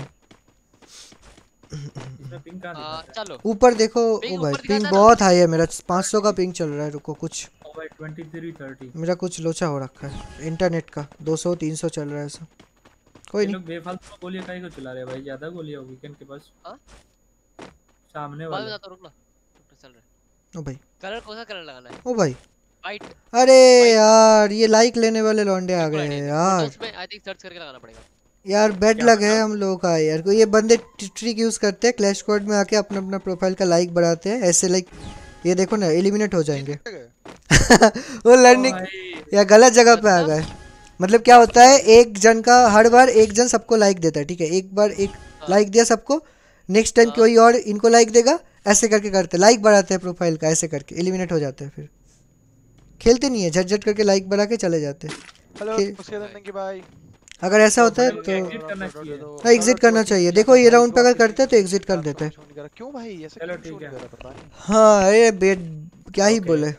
इसमें पिंग कहाँ दिखा रहा चलो ऊपर देखो। पिंग ओ भाई ऊपर दिखाता पिंग है ना? बहुत हाई है मेरा, 500 का पिंग चल रहा है। रुको कुछ है? ओ भाई 2330। मेरा कुछ लोचा हो रखा है इंटरनेट का, 200 300 चल रहा है ऐसा। कोई ये नहीं। लोग बेफालतू गोलियां काहे को चला रहे हैं भाई? ज्यादा गोलियां होगी वीकेंड के पास। हाँ? सामने बाद में वाले। बताता हूँ, रुक ना चल रहा है। ओ भाई, कलर कौन सा कलर लगाना है? ओ भाई, वाइट। अरे यार ये लाइक लेने वाले लौंडे आ गए हैं यार। फोटोज में आई थिंक सर्च करके लगाना पड़ेगा। यार बेड क्या लग है बताओ? हम लोगों का यार। कोई ये बंदे ट्रिक यूज करते हैं, क्लैश स्क्वाड में आके अपना अपना प्रोफाइल का लाइक बढ़ाते हैं ऐसे। लाइक ये देखो ना, एलिमिनेट हो जाएंगे। वो ओ लर्निंग भाई या गलत जगह पे आ गए। मतलब क्या होता है, एक जन का हर बार एक जन सबको लाइक देता है, ठीक है? एक बार एक लाइक दिया सबको, नेक्स्ट टाइम कोई और इनको लाइक देगा, ऐसे करके करते लाइक बढ़ाते हैं प्रोफाइल का, ऐसे करके एलिमिनेट हो जाते हैं। फिर खेलते नहीं है, झट करके लाइक बढ़ा के चले जाते हैं। हेलो खेल- उसके दिन की भाई। अगर ऐसा होता है मतलब तो एग्जिट करना चाहिए। हाँ एग्जिट करना चाहिए। देखो ये राउंड पे अगर करते हैं तो एग्जिट कर देते हैं। क्यों भाई ऐसे चलो क्यों ठीक show है। नहीं कर रहा, पता नहीं। हाँ अरे बेड, क्या ही Okay. बोले।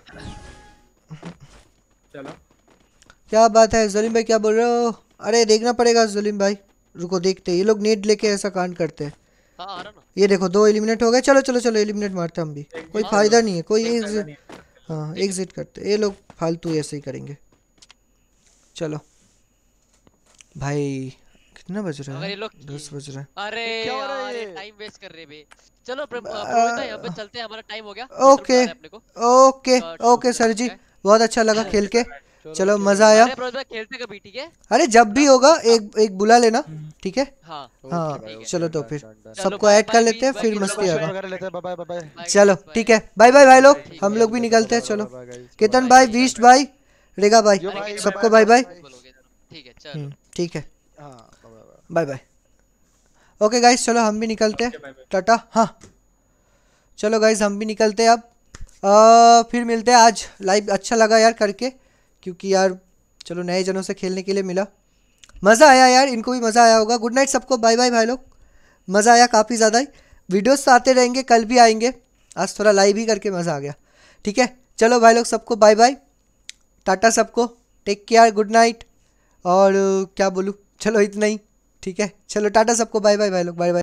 चलो क्या बात है जलीम भाई, क्या बोल रहे हो? अरे देखना पड़ेगा जलीम भाई, रुको देखते हैं। ये लोग नेट लेके ऐसा कांड करते हैं। हाँ आ रहा ना। ये देखो 2 एलिमिनेट हो गए। चलो चलो चलो एलिमिनेट मारते हैं हम भी, कोई फायदा नहीं है। कोई फायदा एग्जिट, नहीं है। हाँ एग्जिट करते। ये लोग फालतू ऐसे ही करेंगे। चलो भाई कितना बज रहा अगर ये है? लोग 10 बज रहा है। अरे क्या हो रहा है यार ये ये? टाइम वेस्ट कर रहे बे। चलो प्रोविता यहाँ पे चलते हैं, हमारा टाइम हो गया। ओके होटल बुला रहे हैं अपने को। ओके तो ओके सर जी, बहुत अच्छा लगा खेल के। चलो, चलो चलो, मज़ा आया। अरे प्रोविता खेलते कभी, ठीक है? अरे जब भी होगा एक एक बुला लेना, ठीक है? हाँ हाँ भाई, ठीक है। चलो तो डन, फिर डन, डन। चलो, सबको बाय, ऐड कर बाय, लेते हैं, बाय, फिर बाय, मस्ती बाय, आएगा। वगैरह लेते हैं, बाय बाय बाय। बाय चलो guys, ठीक बाय। है, बाय बाय भाई लोग, ठीक हम है, लोग भी निकलते हैं। चलो केतन बाय भाई, वीस्ट भाई, रेगा भाई, यो अरे भाई, केतन सबको भाई, बाय बाय। बोलोगे जरा। ठीक है चलो। ठीक है, हाँ bye bye. Bye bye. Okay guys चलो हम भी निकलते हैं, Okay, bye, bye. टाटा। हाँ चलो गाइस हम भी निकलते हैं अब। फिर मिलते हैं। आज लाइव अच्छा लगा यार करके, क्योंकि यार चलो नए जनों से खेलने के लिए मिला, मज़ा आया यार। इनको भी मज़ा आया होगा। गुड नाइट सबको, बाय बाय भाई लोग। मज़ा आया काफ़ी ज़्यादा ही। वीडियोस तो आते रहेंगे, कल भी आएंगे। आज थोड़ा लाइव ही करके मज़ा आ गया। ठीक है चलो भाई लोग, सबको बाय बाय, टाटा सबको, टेक केयर, गुड नाइट। और क्या बोलूँ, चलो इतना ही। ठीक है चलो टाटा सबको, बाय बाय भाई लोग, बाय बाय।